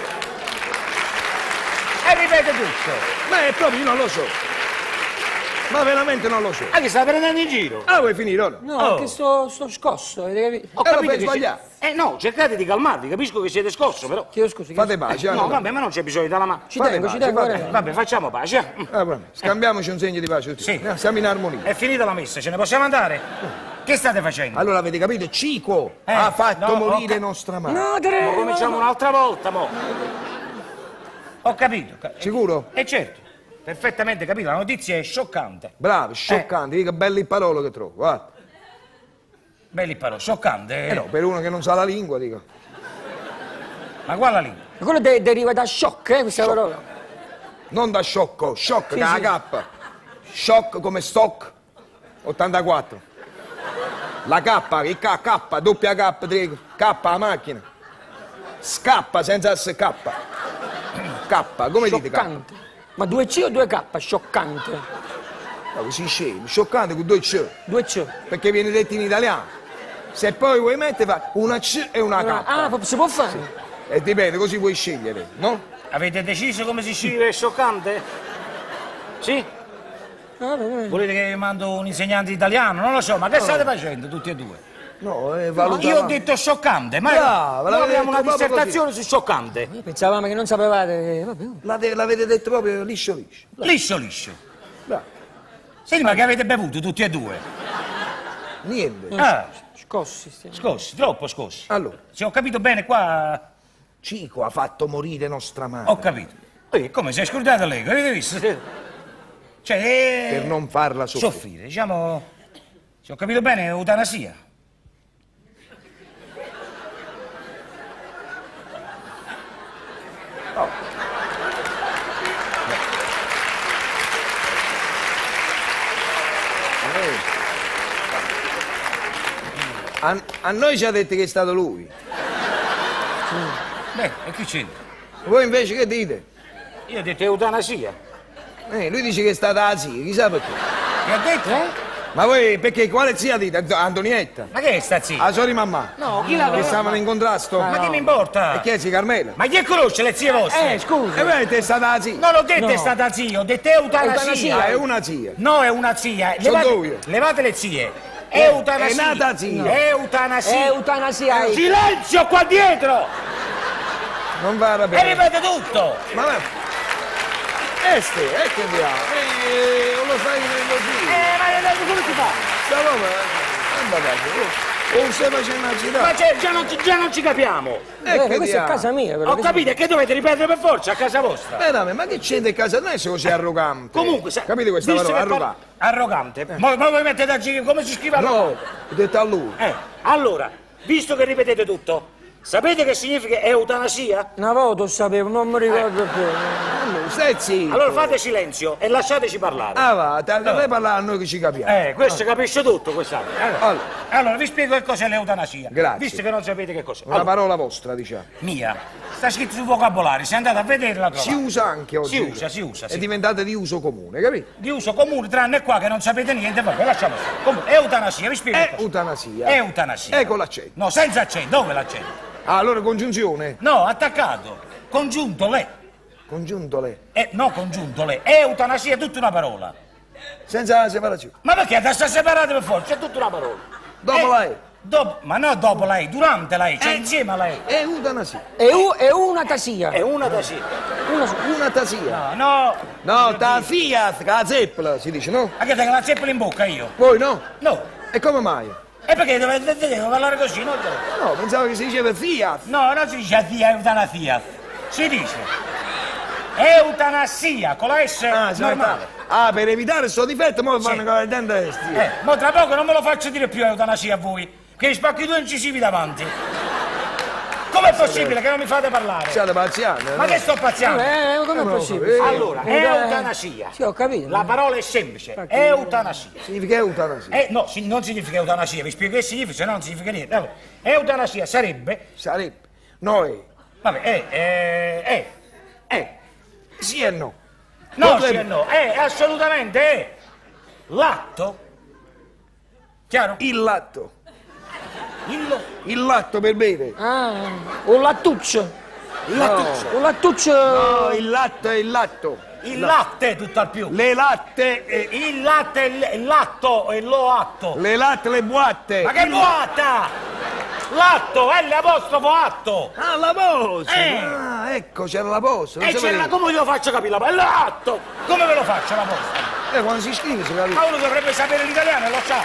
E ripete tutto! Ma è proprio, io non lo so. Ma veramente non lo so. Ah, che stai prendendo in giro? Ah, vuoi finire ora? No, Oh. che sto scosso, avete capito? Ho lo fai che sbagliare. no, cercate di calmarvi, capisco che siete scosso, però. Chiedo scusa. Fate pace, No, vabbè, ma non c'è bisogno della mano. Ci fate tengo, pace, guarda. fate Vabbè, facciamo pace. Scambiamoci un segno di pace tutti. Sì. Siamo in armonia. È finita la messa, ce ne possiamo andare? Che state facendo? Allora avete capito? Cico ha fatto no, morire ho nostra madre. No, Tere! Ma cominciamo un'altra volta, mo. Ho capito. Sicuro? Certo, perfettamente capito, la notizia è scioccante. Bravo, scioccante, che belli parole che trovo, guarda. Belli parole, scioccante. No, per uno che non sa la lingua, dico. Ma quale lingua? Quello deriva da shock, questa parola. Non da sciocco, shock, Sì, da sì. K. Shock come stock 84. La K, il K, doppia K, K a macchina. Scappa senza SK. K, come dite K? Scioccante. Ma 2C o 2K? Scioccante. No, così scemo, scioccante con due C, 2C. perché viene detto in italiano. Se poi vuoi mettere fa una C e una K. Ah, si può fare? E dipende, così puoi scegliere, no? Avete deciso come si scrive scioccante? Sì? Volete che vi mando un insegnante italiano? Non lo so, ma che state facendo tutti e due? No, Io ho detto scioccante, ma Brava, noi l'avete abbiamo una detto proprio dissertazione su scioccante. Pensavamo che non sapevate. Vabbè. L'avete detto proprio liscio liscio. Liscio liscio. Bravo. Senti, ma che avete bevuto tutti e due? Niente. Ah, Scossi. stiamo. scossi, troppo scossi. Allora, Se ho capito bene qua, Cico ha fatto morire nostra madre. ho capito. Come si è scordato lei, avete visto? Cioè, Per non farla soffrire. soffrire, diciamo, se ho capito bene, è eutanasia. A noi ci ha detto che è stato lui. Beh, e che c'entra? Voi invece che dite? Io ho detto eutanasia. Lui dice che è stata la zia, chissà perché. Che ha detto? Ma voi perché quale zia dite? Antonietta? Ma che è sta zia? La sorella mamma? No, chi la Che stavano in contrasto? Ma che mi importa? E chi è zia Carmela? Ma chi conosce le zie vostre? Scusa. E vedete è stata la zia? Non ho detto è stata zia, ho detto eutanasia. È una zia. No, è una zia. Sono due. Levate le zie. Eutanasia. È nata zia. Eutanasia. Eutanasia. Silenzio qua dietro! Non va a E rapire. ripete tutto! Ma va. Che diavolo? Non lo fai così. Ma come si fa? Sta roba. O stai facendo agitare? Ma già non ci capiamo. Che questa è diavolo? casa mia, però. Ho capito, è che dovete ripetere per forza a casa vostra. Veramente, ma che c'entra in casa? Non è se così arrogante. Comunque, capite questa visto parola? che Arrogante. arrogante. Ma voi mettete a giro come si scrive No, arrogante? ho detto a lui. Allora, visto che ripetete tutto, sapete che significa eutanasia? Una volta lo sapevo, non mi ricordo più. Stai zitto. Allora fate silenzio e lasciateci parlare. Ah va, fai parlare a noi che ci capiamo. Questo capisce tutto, quest'anno. Allora, vi spiego che cos'è l'eutanasia. Grazie. Visto che non sapete che cos'è. Una parola vostra, diciamo. Mia. Sta scritto sul vocabolario, se andate a vederla Si trovate. usa anche oggi. Si usa, È sì. diventata di uso comune, capito? Di uso comune, tranne qua che non sapete niente, vabbè, lasciamo stare. Comunque, eutanasia, vi spiego che cos'è. Eutanasia. Eutanasia. Ecco l'accento. No, senza accento, dove l'accento? Ah, allora congiunzione. No, attaccato. Congiunto le. Congiunto le. No, congiunto le. Eutanasia è tutta una parola. Senza la separazione. Ma perché adesso separate per forza? È tutta una parola. Dopo la E. Ma no, dopo la E, durante la E, cioè insieme alla E. Eutanasia. È una tasia. È una da sì. Una tasia. No. No, ta Fiat, la Zeppela, si dice, no? Ma che tengo la zeppola in bocca io? Voi no? No. E come mai? E perché devo parlare così, no? No, pensavo che si diceva Fiat. No, non si dice eutanasia. Si dice eutanasia con la S normale. Ah, per evitare questo difetto, mo fanno con le denti. Ma tra poco non me lo faccio dire più eutanasia a voi, che vi spacchi 2 incisivi davanti. Com'è possibile che non mi fate parlare? State pazziando? Ma che sto pazziando? Come è possibile? Allora, eutanasia. Sì, ho capito. La parola è semplice, eutanasia. Significa eutanasia. No, non significa eutanasia, vi spiego che significa, se no non significa niente. Allora, eutanasia sarebbe... Sarebbe. No, Vabbè, Sì e no. No, Potrebbe. sì e no, assolutamente è l'atto, chiaro? Il latto. Il Il latto per bere. Ah, un lattuccio. lattuccio. Un lattuccio. No, il latto è il latto. Il latte tutto al più. Le latte, Il latte, il latto e lo atto. le latte, le boatte. Ma che boatta! L'atto, L apostrofo atto. Ah, la posta! Eh. Ah, ecco, c'era la posta. E c'è come ve lo faccio capire la posta? L'atto! Come ve lo faccio la posta? Quando si scrive si Ma capisce. uno dovrebbe sapere l'italiano e lo sa.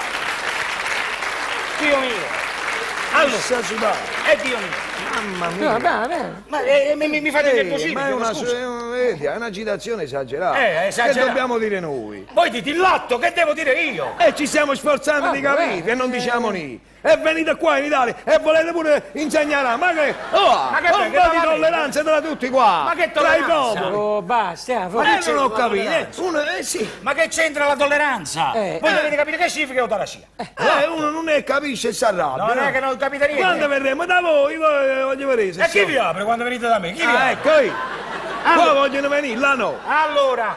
Dio mio. Allora, Sta sudando. è Dio mio. Mamma mia. Vabbè. Ma mi fate del così, ma è chiedo una, scusa. è un'agitazione esagerata. esagerata. Che dobbiamo dire noi? Voi dite il latto, che devo dire io? Ci stiamo sforzando di capire e non diciamo niente. E venite qua in Italia e volete pure insegnare. Ma che un po' di tolleranza tra tutti qua. Ma che tra i tolleranza? popoli. Oh, basta. Non ho capito. Sì. Ma che c'entra la tolleranza? Eh. Voi dovete capire che significa eutanasia. Uno non ne capisce e si arrabbia. Non è che non capite niente. Quando verremo da voi voglio vedere. E chi vi apre quando venite da me? Chi vi apre? Ecco io. Qua vogliono venire, là no. Allora,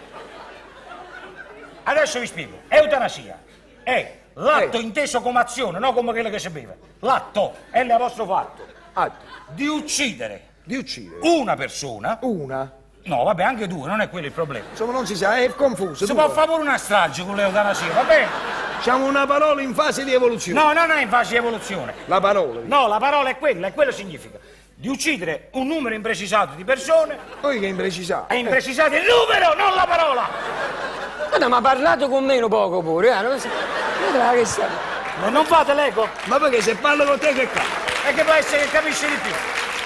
adesso vi spiego. Eutanasia è l'atto inteso come azione, non come quello che si beve. L'atto è il vostro fatto di uccidere Di uccidere. una persona. Una. No, vabbè, anche due, non è quello il problema. Insomma, non si sa, è confuso. Si può fare pure una strage con l'eutanasia, va bene? Diciamo una parola in fase di evoluzione. No, non è in fase di evoluzione. La parola. No, la parola è quella, e quello significa di uccidere un numero imprecisato di persone. Poi che imprecisare. È imprecisato il numero, non la parola! Ma ha parlato con me un poco pure. Vedrà che sa. Ma non fate l'eco? Ma perché se parlo con te che cazzo? È che può essere che capisce di più.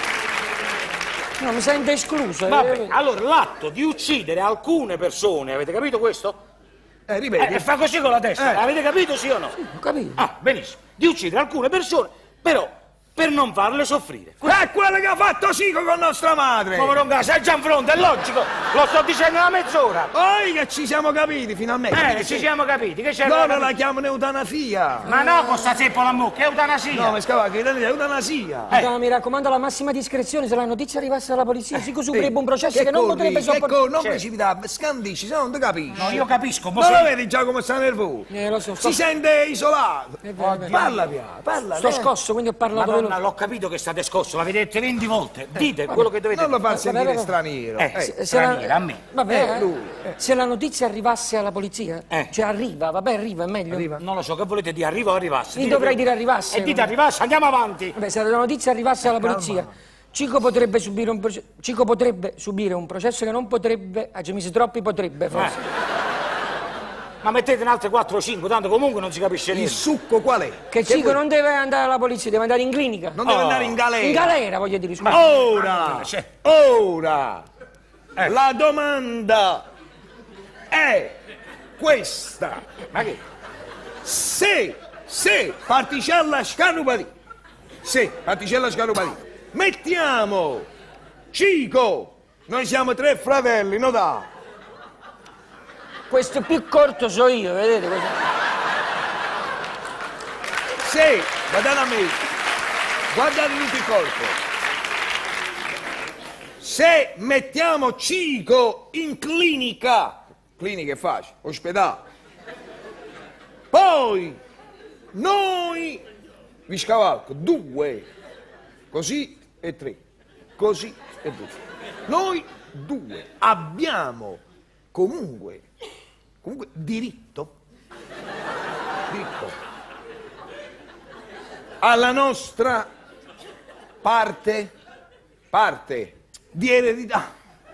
No, mi sento escluso. Vabbè, allora l'atto di uccidere alcune persone, avete capito questo? Ripeti. E fa così con la testa, avete capito sì o no? Ho capito. Ah, benissimo. Di uccidere alcune persone, però per non farle soffrire. È quello che ha fatto Sico con nostra madre. Come non sei già in fronte, è logico, lo sto dicendo da mezz'ora. Poi che ci siamo capiti finalmente. Ci siamo capiti, che c'è? Loro la chiamano eutanasia. Ma no, con sta zeppola a mucca, è eutanasia. No, ma scavacchi, è eutanasia. Mi raccomando la massima discrezione se la notizia arrivasse alla polizia, si subrebbe un processo che non potrebbe sopportare. Non precipitare, scandisci, se no non ti capisci. No, io capisco, Ma lo vedi già come sta nervoso? Lo so, Si sente isolato. Parla piano, parla. sto scosso, quindi ho parlato Madonna, l'ho capito che state scosso, l'avete detto 20 volte. Dite quello che dovete Non lo dire. far sentire straniero. Straniera, a me. Vabbè, lui. se la notizia arrivasse alla polizia, cioè arriva, è meglio. Non lo so, che volete dire? Arriva o arrivasse? Io dovrei dire arrivasse. E dite arrivasse, andiamo avanti. Vabbè, se la notizia arrivasse alla polizia, Cico potrebbe subire un processo che non potrebbe, ci mise troppi potrebbe forse. Ma mettete in altre 4 o 5, tanto comunque non si capisce Il niente. succo qual è? Che Cico non deve andare alla polizia, deve andare in clinica. Non deve andare in galera. In galera, voglio dire, scusa. Ora, la domanda è questa. Ma che? Se particella scarupati, mettiamo Cico, noi siamo 3 fratelli, no da? Questo più corto so io, vedete? Se, guardate a me, guardate tutto il corpo. Se mettiamo Cico in clinica è facile, ospedale, poi noi vi scavalco 2, così e 3, così e 2. Noi 2 abbiamo comunque diritto alla nostra parte di eredità.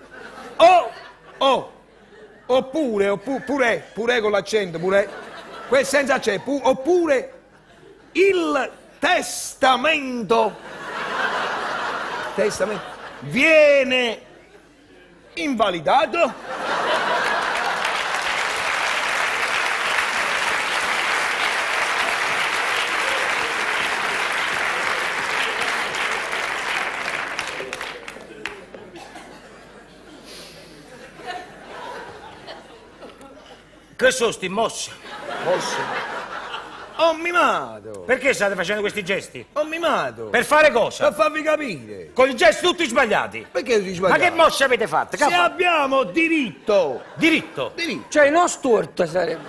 Oppure con l'accento, senza accento, oppure il testamento viene invalidato. Che sono sti mosse? Ho mimato. Perché state facendo questi gesti? Ho mimato. Per fare cosa? Per farvi capire. Con i gesti tutti sbagliati. Perché tutti Ma sbagliati? che mosse avete fatte? Se abbiamo diritto Diritto. Cioè, non Stuart sarebbe.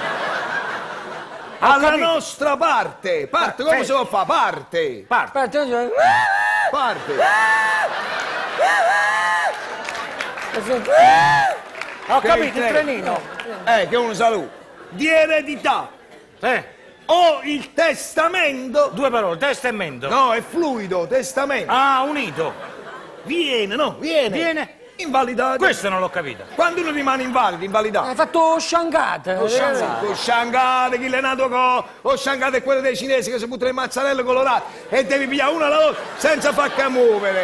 alla capito. nostra parte. Come si può fare? Parte. Aspetta, Parte. Ho Che capito, il il trenino. Che uno saluta. Di eredità. O il testamento. 2 parole, testamento. No, è fluido, testamento. Ah, unito. Viene. Invalidato. Questo non l'ho capito. Quando uno rimane invalidato. Hai fatto sciangata. Sciangate, chi l'è nato o sciangate è quello dei cinesi che si buttano le mazzarelle colorate e devi pigliare una alla volta senza far muovere.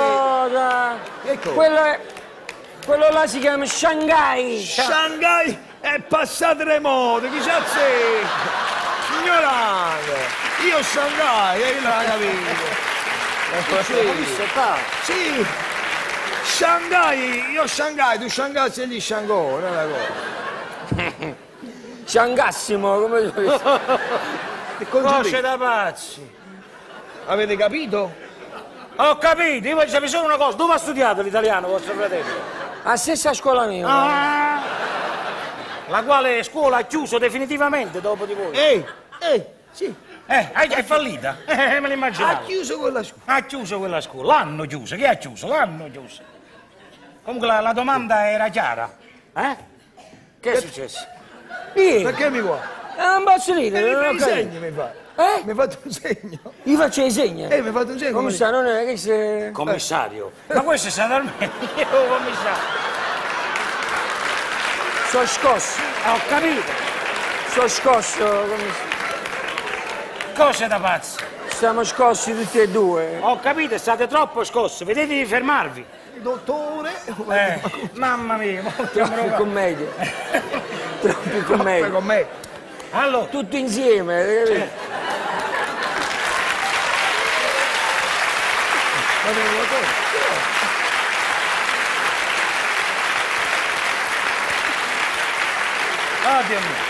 Quello là si chiama Shanghai. Shanghai è passato remoto, chi sa se? Ignorante. Io Shanghai, io non la capito. Sì. Shanghai, io Shanghai, tu Shanghai sei gli Shanghai, non è una cosa. Sciangassimo, come dico. Cose da pazzi. Avete capito? Ho capito, io voglio sapere solo una cosa. Dove ha studiato l'italiano, vostro fratello? La stessa scuola mia. La quale scuola ha chiuso definitivamente dopo di voi. Sì. È fallita? Me Ha l'immaginavo. chiuso quella scuola. Ha chiuso quella scuola. L'hanno chiusa. Chi ha chiuso? L'hanno chiusa. Comunque la domanda era chiara. Che è successo? Perché mi vuoi? Non posso dire. Mi non fai ho i capito. segni, mi fai. Mi hai fatto un segno. Gli faccio i segni. Mi hai fatto un segno. Come sta? Non è che se... Commissario. Ma questo è stato al meglio, commissario. Sono scosso. Ho capito. Sono scosso, commissario. Cose da pazzi. Siamo scossi tutti e due. Ho capito, state troppo scossi. Vedete di fermarvi. Dottore. Mamma mia, molto Troppi commedie. Troppi commedie. Con me. Allora, Tutti insieme. oh Dio mio.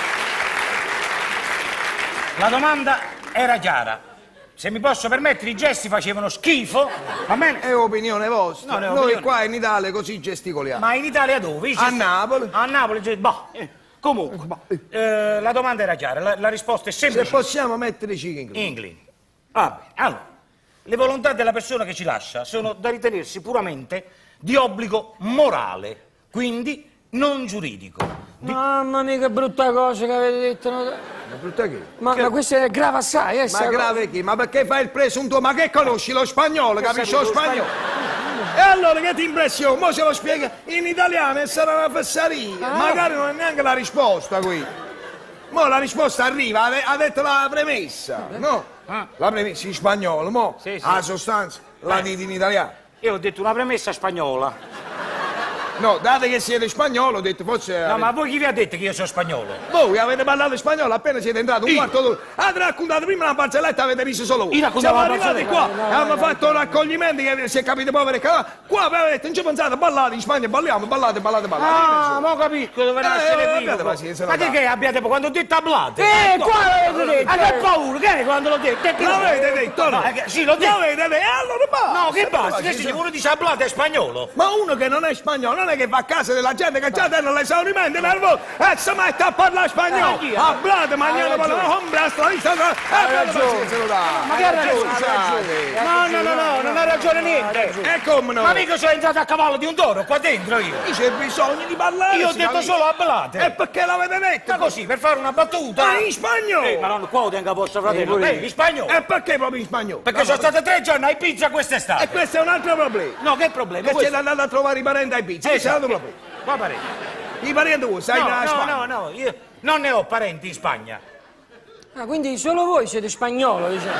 La domanda era chiara. Se mi posso permettere, i gesti facevano schifo, va bene? È opinione vostra. No, è Noi opinione. qua in Italia così gesticoliamo. Ma in Italia dove? A Napoli. A Napoli, comunque, la domanda era chiara, la risposta è Se semplice. possiamo mettere i cighi in clinica. England. Allora, le volontà della persona che ci lascia sono da ritenersi puramente di obbligo morale, quindi non giuridico. Mamma mia, che brutta cosa che avete detto. No? Ma brutta che? Ma questo è grave assai, Ma grave chi? Ma perché fai il presunto? Ma che conosci lo spagnolo? Capisci lo spagnolo? E allora che ti impressiona? Mo se lo spiega in italiano e sarà una fesseria. Magari non è neanche la risposta qui. Mo la risposta arriva, ha detto la premessa, no? La premessa in spagnolo, mo Sì. la sostanza la dite in italiano. Io ho detto una premessa spagnola. No, date che siete spagnolo, ho detto forse... No, ma voi chi vi ha detto che io sono spagnolo? Voi avete parlato spagnolo appena siete entrati un quarto d'ora. Avete raccontato prima la barzelletta, avete riso solo voi. Io raccontavo Siamo la arrivati qua barzelletta. e abbiamo fatto un raccoglimento che si è capito poveri qua avete detto, non ci pensate, ballate in Spagna, balliamo, ballate. Ah, ma capisco dove nasce abbiate pazienza, Ma dai. che abbiate quando ho detto hablate? Qua l'avete detto! Ma che paura, che è quando l'ho detto? L'avete detto, no? Sì, l'ho detto. L'avete detto, e allora basta. No, che basta, che se uno dice hablate è spagnolo. Ma uno che non è spagnolo non è che va a casa della gente che già hanno l'esaurimento nervoso e si mette a parlare spagnolo. Hablate, mangiate, ombra, la vista, Ma che ha ragione? No, non ha ragione niente. E come no? Ma mica sono entrato a cavallo di un toro qua dentro io. C'è bisogno di parlare. Io ho si detto capisce. solo hablate. E perché l'avete detto? Ma così, per fare una battuta. Ma in spagnolo? Ma non qua lo tengo a vostro fratello. In spagnolo. E perché proprio in spagnolo? Perché sono stato 3 giorni a Ibiza quest'estate. E questo è un altro problema. No, che problema? Che siete andati a trovare i parenti a Ibiza. Questo è un altro problema. Va bene. I parenti voi, sai in Spagna? No, io non ne ho parenti in Spagna. Ah, quindi solo voi siete spagnolo, diciamo.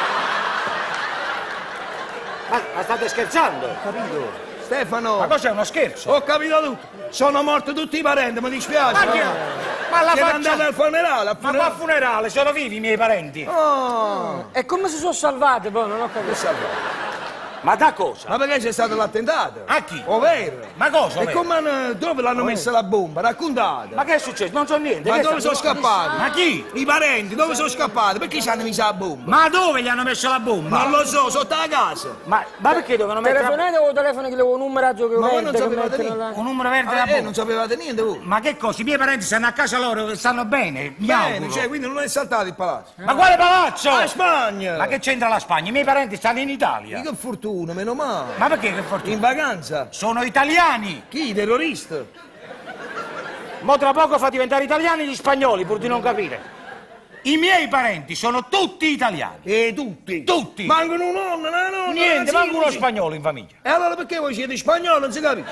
Ma state scherzando? Capito? Stefano, Ma cos'è uno scherzo? ho capito tutto. Sono morti tutti i parenti, mi dispiace. Ma la Siete andati faccia... al funerale? Ma qua al funerale sono vivi i miei parenti. Oh, E come si sono salvate poi? Non ho capito. Ma da cosa? ma perché c'è stato l'attentato? A chi? Ovvero? Ma cosa? E ovvero? come, dove l'hanno messa la bomba? Raccontate. Ma che è successo? Non so niente. Ma Che dove sta- sono scappati? Ma chi? I parenti, dove sono scappati? Perché ci hanno messo la bomba? Ma dove gli hanno messo la bomba? Non lo so, sotto la casa. Ma perché dovevano mettere la... Telefonate o telefono che le un numeraggio che Ma voi verde non che sapevate mettono niente? là? un numero verde la bomba? Non sapevate niente voi? Ma che cosa? I miei parenti stanno a casa loro e stanno bene. Mi Bene, auguro. cioè, quindi non è saltato il palazzo. Ma quale palazzo? A Spagna! Ma che c'entra la Spagna? I miei parenti stanno in Italia. Che fortuna, meno male. Ma perché che fortuna? In vacanza? Sono italiani. Chi? Terrorista? Mo tra poco fa diventare italiani gli spagnoli, pur di non capire. I miei parenti sono tutti italiani. E tutti? Tutti. Mancano un nonno, una nonna, Niente, una manco uno zia. spagnolo in famiglia. E allora perché voi siete spagnoli, non si capisce?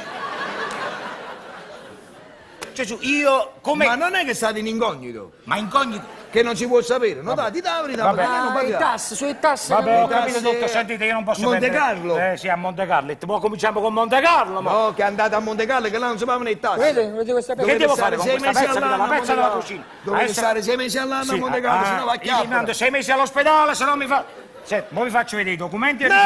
Gesù, io come... Ma non è che state in incognito, Ma incognito... che non si può sapere. No, dai, dite la verità, Vabbè. perché non Ah, i parliamo? tasse, sui tasse. Vabbè, non ho ho capito tasse- tutto, sentite, io non posso Monte prendere- Carlo? Sì, a Monte Carlo. Mo cominciamo con Monte Carlo, mo. No, che andate a Monte Carlo, che là non si pagano le tasse. Vedete questa Che Dovete devo stare fare con 6 questa mesi pezza all'anno della a pezza Monte della Carlo. cucina? Dovete stare 6 mesi all'anno a Monte Carlo, se no va io vi chiappa. mando 6 mesi all'ospedale, se no mi fa... Senti, mo vi faccio vedere i documenti e...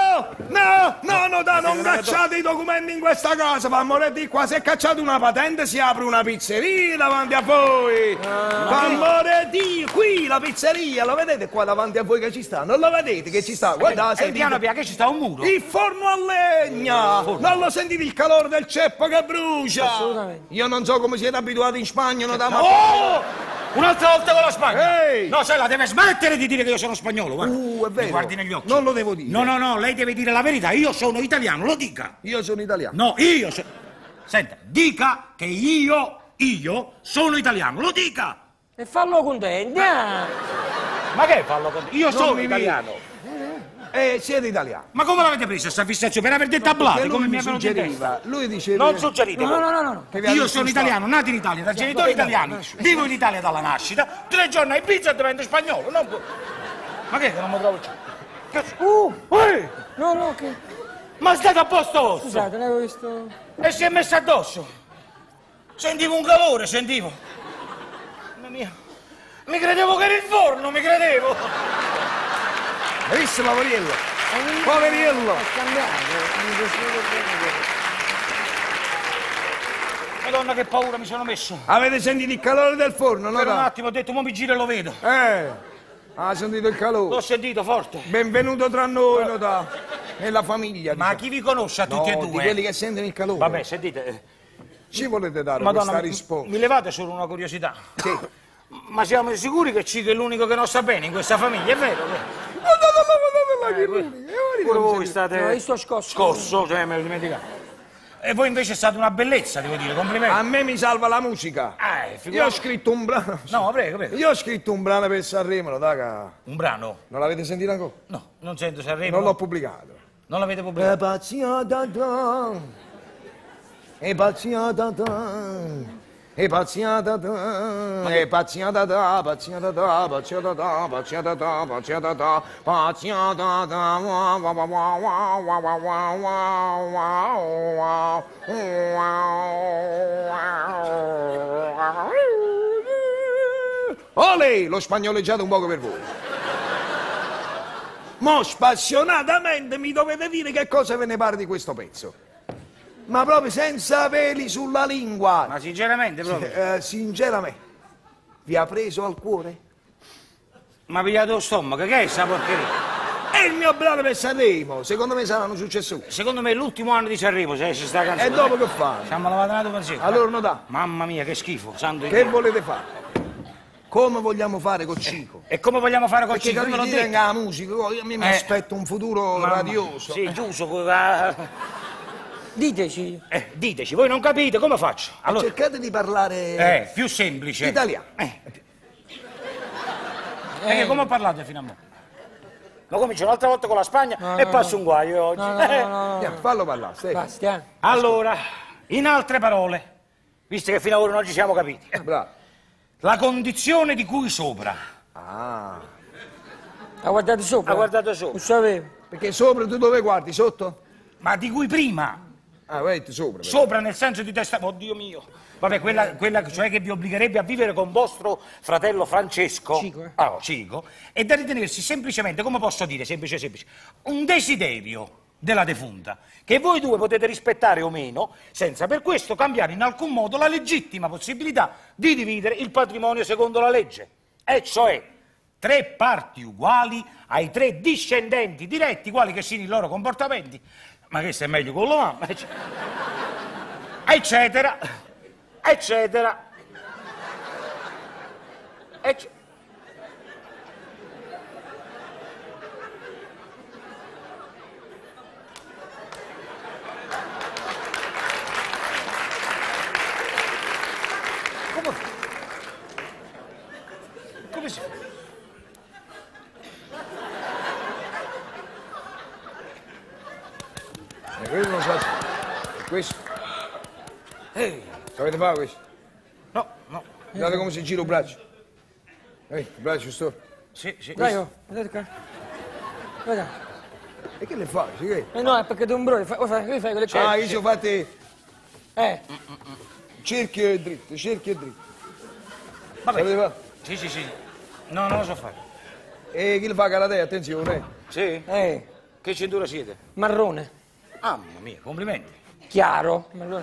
Non cacciate i documenti in questa casa, fa amore di qua, se cacciate una patente si apre una pizzeria davanti a voi. Fa amore di qui la pizzeria, lo vedete qua davanti a voi che ci sta? Non lo vedete che ci sta? Guardate, E piano piano che ci sta un muro. il forno a legna! Non lo sentite il calore del ceppo che brucia? Assolutamente. Io non so come siete abituati in Spagna, no, da Oh! Un'altra volta con la Spagna! Ehi! No, sai, la deve smettere di dire che io sono spagnolo, guarda. è vero. Mi guardi negli occhi. Non lo devo dire. No, lei deve dire la verità. Io sono italiano, lo dica. Io sono italiano. No, io sono... Senta, dica che io sono italiano, lo dica. E fallo contento. Ma che fallo con... Io sono mi italiano. Siete italiani. Ma come l'avete presa questa fissazione? Per aver detto hablate, Che come lui mi mi è venuto in testa? suggeriva, lui diceva... Non suggerite voi. No. che vi ha Io detto sono un italiano, nato in Italia, da genitori italiani, vivo in Italia dalla nascita, 3 giorni a Ibiza e divento spagnolo. Non può... Ma che non mi trovo più? No, che... Ma state a posto vostro? Scusate, l'avevo visto... E si è messo addosso. Sentivo un calore, sentivo. Mamma mia. Mi credevo che era il forno, mi credevo. Hai visto, poveriello? Poveriello! Madonna che paura mi sono messo. Avete sentito il calore del forno, no? Per un attimo ho detto, mo mi giro e lo vedo. Ha sentito il calore? L'ho sentito forte. Benvenuto tra noi, nota. Nella famiglia. Ma chi vi conosce a tutti e di due? quelli che sentono il calore. Vabbè, sentite. Ci volete dare Madonna, questa mi risposta? levate solo una curiosità. Sì. Ma siamo sicuri che Cico è l'unico che non sta bene in questa famiglia, è vero? Pure voi state... No, io sto scosso. Scosso, cioè me lo dimenticate. E voi invece è stata una bellezza, devo dire, complimenti. A me mi salva la musica. Io ho figurati. scritto un brano. No, prego. Io ho scritto un brano per Sanremo, daga. Un brano? Non l'avete sentito ancora? No, non sento Sanremo. Non l'ho pubblicato. Non l'avete pubblicato? E pazziata da, e pazziata da, e pazziata da, e pazziata da, pazziata da, pazziata da, pazziata da, pazziata da, pazziata da, wa wa wa wa wa wa wa wa wa. Olè, l'ho spagnoleggiato un poco per voi. Mo spassionatamente mi dovete dire che cosa ve ne pare di questo pezzo. Ma proprio senza peli sulla lingua. Ma sinceramente proprio? Sinceramente, vi ha preso al cuore? Ma pigliato lo stomaco, che è sta porcheria? È il mio brano per Sanremo, secondo me saranno successi. Secondo me è l'ultimo anno di Sanremo, se esce sta canzone. E dopo che fare? Siamo lavati per sé. Allora non dà. Mamma mia, che schifo, santo Che Dio. volete fare? Come vogliamo fare con Cico? E come vogliamo fare con Perché Cico? capite, Io venga la musica, io mi aspetto un futuro radioso. Sì, giusto. Diteci. Diteci, voi non capite, come faccio? Allora, Cercate di parlare più semplice. italiano. Perché come ho parlato fino a mo'? Ma comincio un'altra volta con la Spagna e passo un guaio oggi. Andiamo, fallo parlare, Stefano. Basta. Allora, in altre parole, visto che fino ad ora non ci siamo capiti, Bravo. la condizione di cui sopra. Ah, Ha guardato sopra? Ha guardato sopra. Lo sapevo. perché sopra tu dove guardi? Sotto? Ma di cui prima. Ah, vedete, sopra. però. Sopra nel senso di testa. Oddio mio. Vabbè, quella cioè che vi obbligherebbe a vivere con vostro fratello Francesco. Cico, Cico. E da ritenersi semplicemente, come posso dire, semplice, un desiderio della defunta, che voi due potete rispettare o meno, senza per questo cambiare in alcun modo la legittima possibilità di dividere il patrimonio secondo la legge. E cioè 3 parti uguali ai 3 discendenti diretti, quali che siano i loro comportamenti. Ma questo è meglio con la mamma, eccetera, eccetera. Come si fa? Quello non so. Questo. Sapete fare questo? No. Guardate come si gira il braccio. Il braccio sto. Sì. Dai, oh, vedete qua. Guarda. E che le fai? Sì, che? No, è perché tu un brodo, fai quelle cose. Ah, io ci ho fatti Eh, cerchio e dritto, cerchio e dritto. Vabbè. Sapete fare? Sì. No, non lo so fare. E chi le fa karate, attenzione. Sì? Che cintura siete? marrone. Mamma mia, complimenti. Chiaro. Marrone.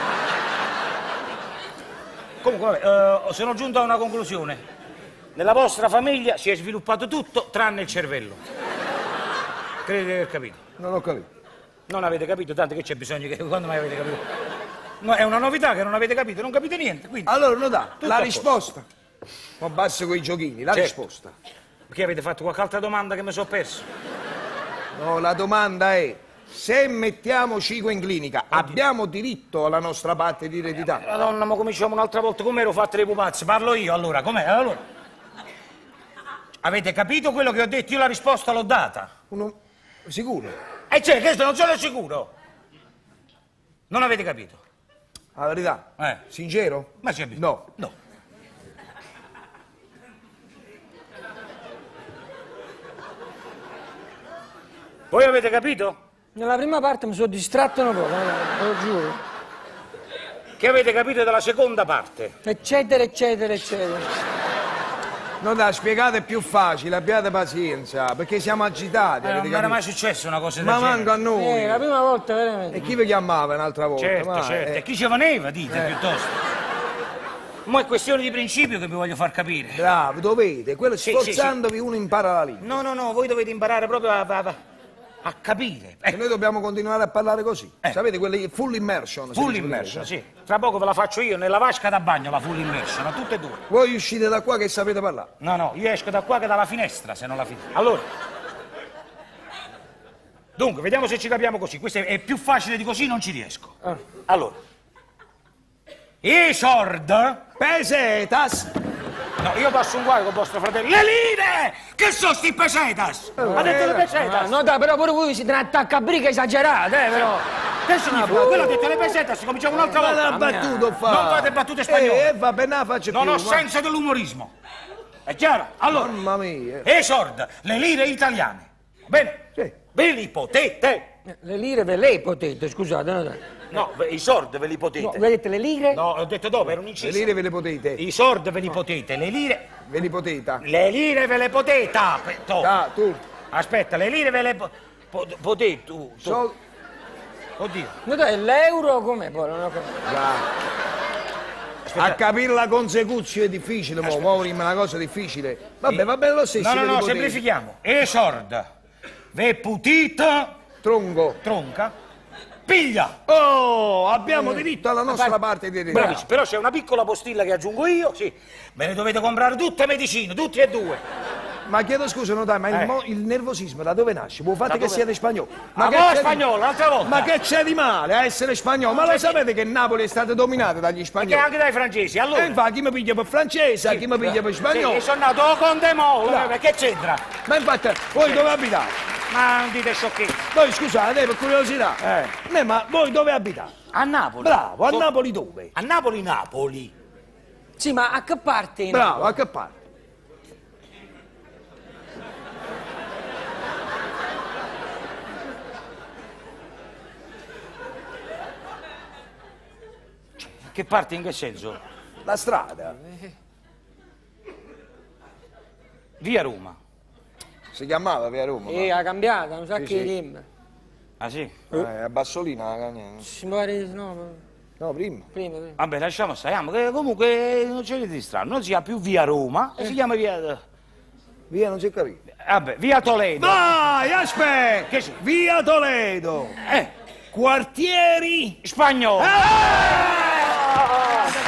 Comunque, vabbè, sono giunto a una conclusione. Nella vostra famiglia si è sviluppato tutto tranne il cervello. Credo di aver capito. Non ho capito. Non avete capito, tanto che c'è bisogno che quando mai avete capito? No, è una novità che non avete capito, non capite niente, quindi. Allora, non dà. Tutto La a posto. risposta. Ma basta con i giochini, la Certo. risposta. Perché avete fatto qualche altra domanda che mi sono perso? No, la domanda è: se mettiamo Cico in clinica, abbiamo diritto alla nostra parte di eredità? Madonna, ma cominciamo un'altra volta. Come ero fatto le pupazze? Parlo io allora, com'è? Allora. Avete capito quello che ho detto? Io la risposta l'ho data. Sicuro? E c'è, questo non sono sicuro. Non avete capito? La verità? Sincero? Ma c'è bisogno. No. Voi avete capito? Nella prima parte mi sono distratto un po', te lo giuro. Che avete capito della seconda parte? Eccetera, eccetera, eccetera. No, dai, spiegate più facile, abbiate pazienza, perché siamo agitati. Non avete mi era capito? mai successo una cosa del Ma genere. manco a noi. La prima volta veramente. E chi vi chiamava un'altra volta? Certo, Ma, certo. E chi ci veneva, dite, piuttosto. Ma è questione di principio che vi voglio far capire. Bravo, dovete. Quello Sì, sforzandovi uno impara la lingua. No, voi dovete imparare proprio a capire. E noi dobbiamo continuare a parlare così. Sapete, quelle full immersion. Full immersion, sì. Tra poco ve la faccio io nella vasca da bagno, la full immersion, a tutte e due. Voi uscite da qua che sapete parlare. No, io esco da qua che dalla finestra, se non la finestra. Allora. Dunque, vediamo se ci capiamo così. Questo è più facile di così, non ci riesco. Allora. Esord. Pesetas. No, io passo un guaio con vostro fratello. Le lire! Che sono sti pesetas? Ha detto le pesetas? No, dai, però pure voi siete un attaccabriga esagerato, però. Che significa? Quello ha detto le pesetas, si cominciamo un'altra Ma volta. l'ha battuto fa. Non fate battute spagnole. Va bene, la faccio Non più. ho senso dell'umorismo. È chiaro? Allora, Mamma mia. esord, le lire italiane. Va bene? Sì. Ve li potete. Le lire ve le potete, scusate. No, No, i sord ve li potete. no, vedete le lire? No, ho detto dopo, era un Le inciso. lire ve le potete. I sord ve li potete, le lire... Ve li potete. Le lire ve le potete. Ah, tu. Aspetta, le lire ve le potete. Tu. Sol... Oddio. No, dai, l'euro com'è poi? Non ho capito. A capire la consecuzione è difficile, muovermi è una cosa difficile. Vabbè, va bene lo stesso. No, ve li potete. semplifichiamo. Esord, ve putita, Tronco. tronca, piglia. Oh, abbiamo diritto alla nostra parte di eredità. Bravissimo, però c'è una piccola postilla che aggiungo io, sì. Me ne dovete comprare tutte medicine, tutti e due. Ma chiedo scusa, no dai, ma il nervosismo da dove nasce? Voi fate Da che dove? siete spagnoli. Ma che voi c'è di- spagnolo, l'altra volta. Ma che c'è di male a essere spagnolo? Ma lo c'è sapete che Napoli è stata dominata dagli Che spagnoli? anche dai francesi, allora. E infatti chi mi piglia per francese, chi mi piglia per spagnolo. Sì, sono nato con Demolo, Bravo. che c'entra? Ma infatti, voi dove abitate? Ma non dite sciocchezze. Voi scusate, per curiosità. Ma voi dove abitate? A Napoli. Bravo, a Napoli dove? A Napoli, Napoli. Sì, ma a che parte? Bravo, a che parte? Che parte in che senso? La strada. Via Roma. Si chiamava Via Roma. Ha cambiato, non sa che sì. dimmi. Ah sì? A Bassolina, niente. Si pare, no, No, prima. prima. Vabbè, lasciamo stare, che comunque non c'è niente di strano. Non si chiama più Via Roma, si chiama Via... Via non si è capito. Vabbè, Via Toledo. Vai, aspetta! Che sì? Via Toledo! Quartieri! Spagnolo.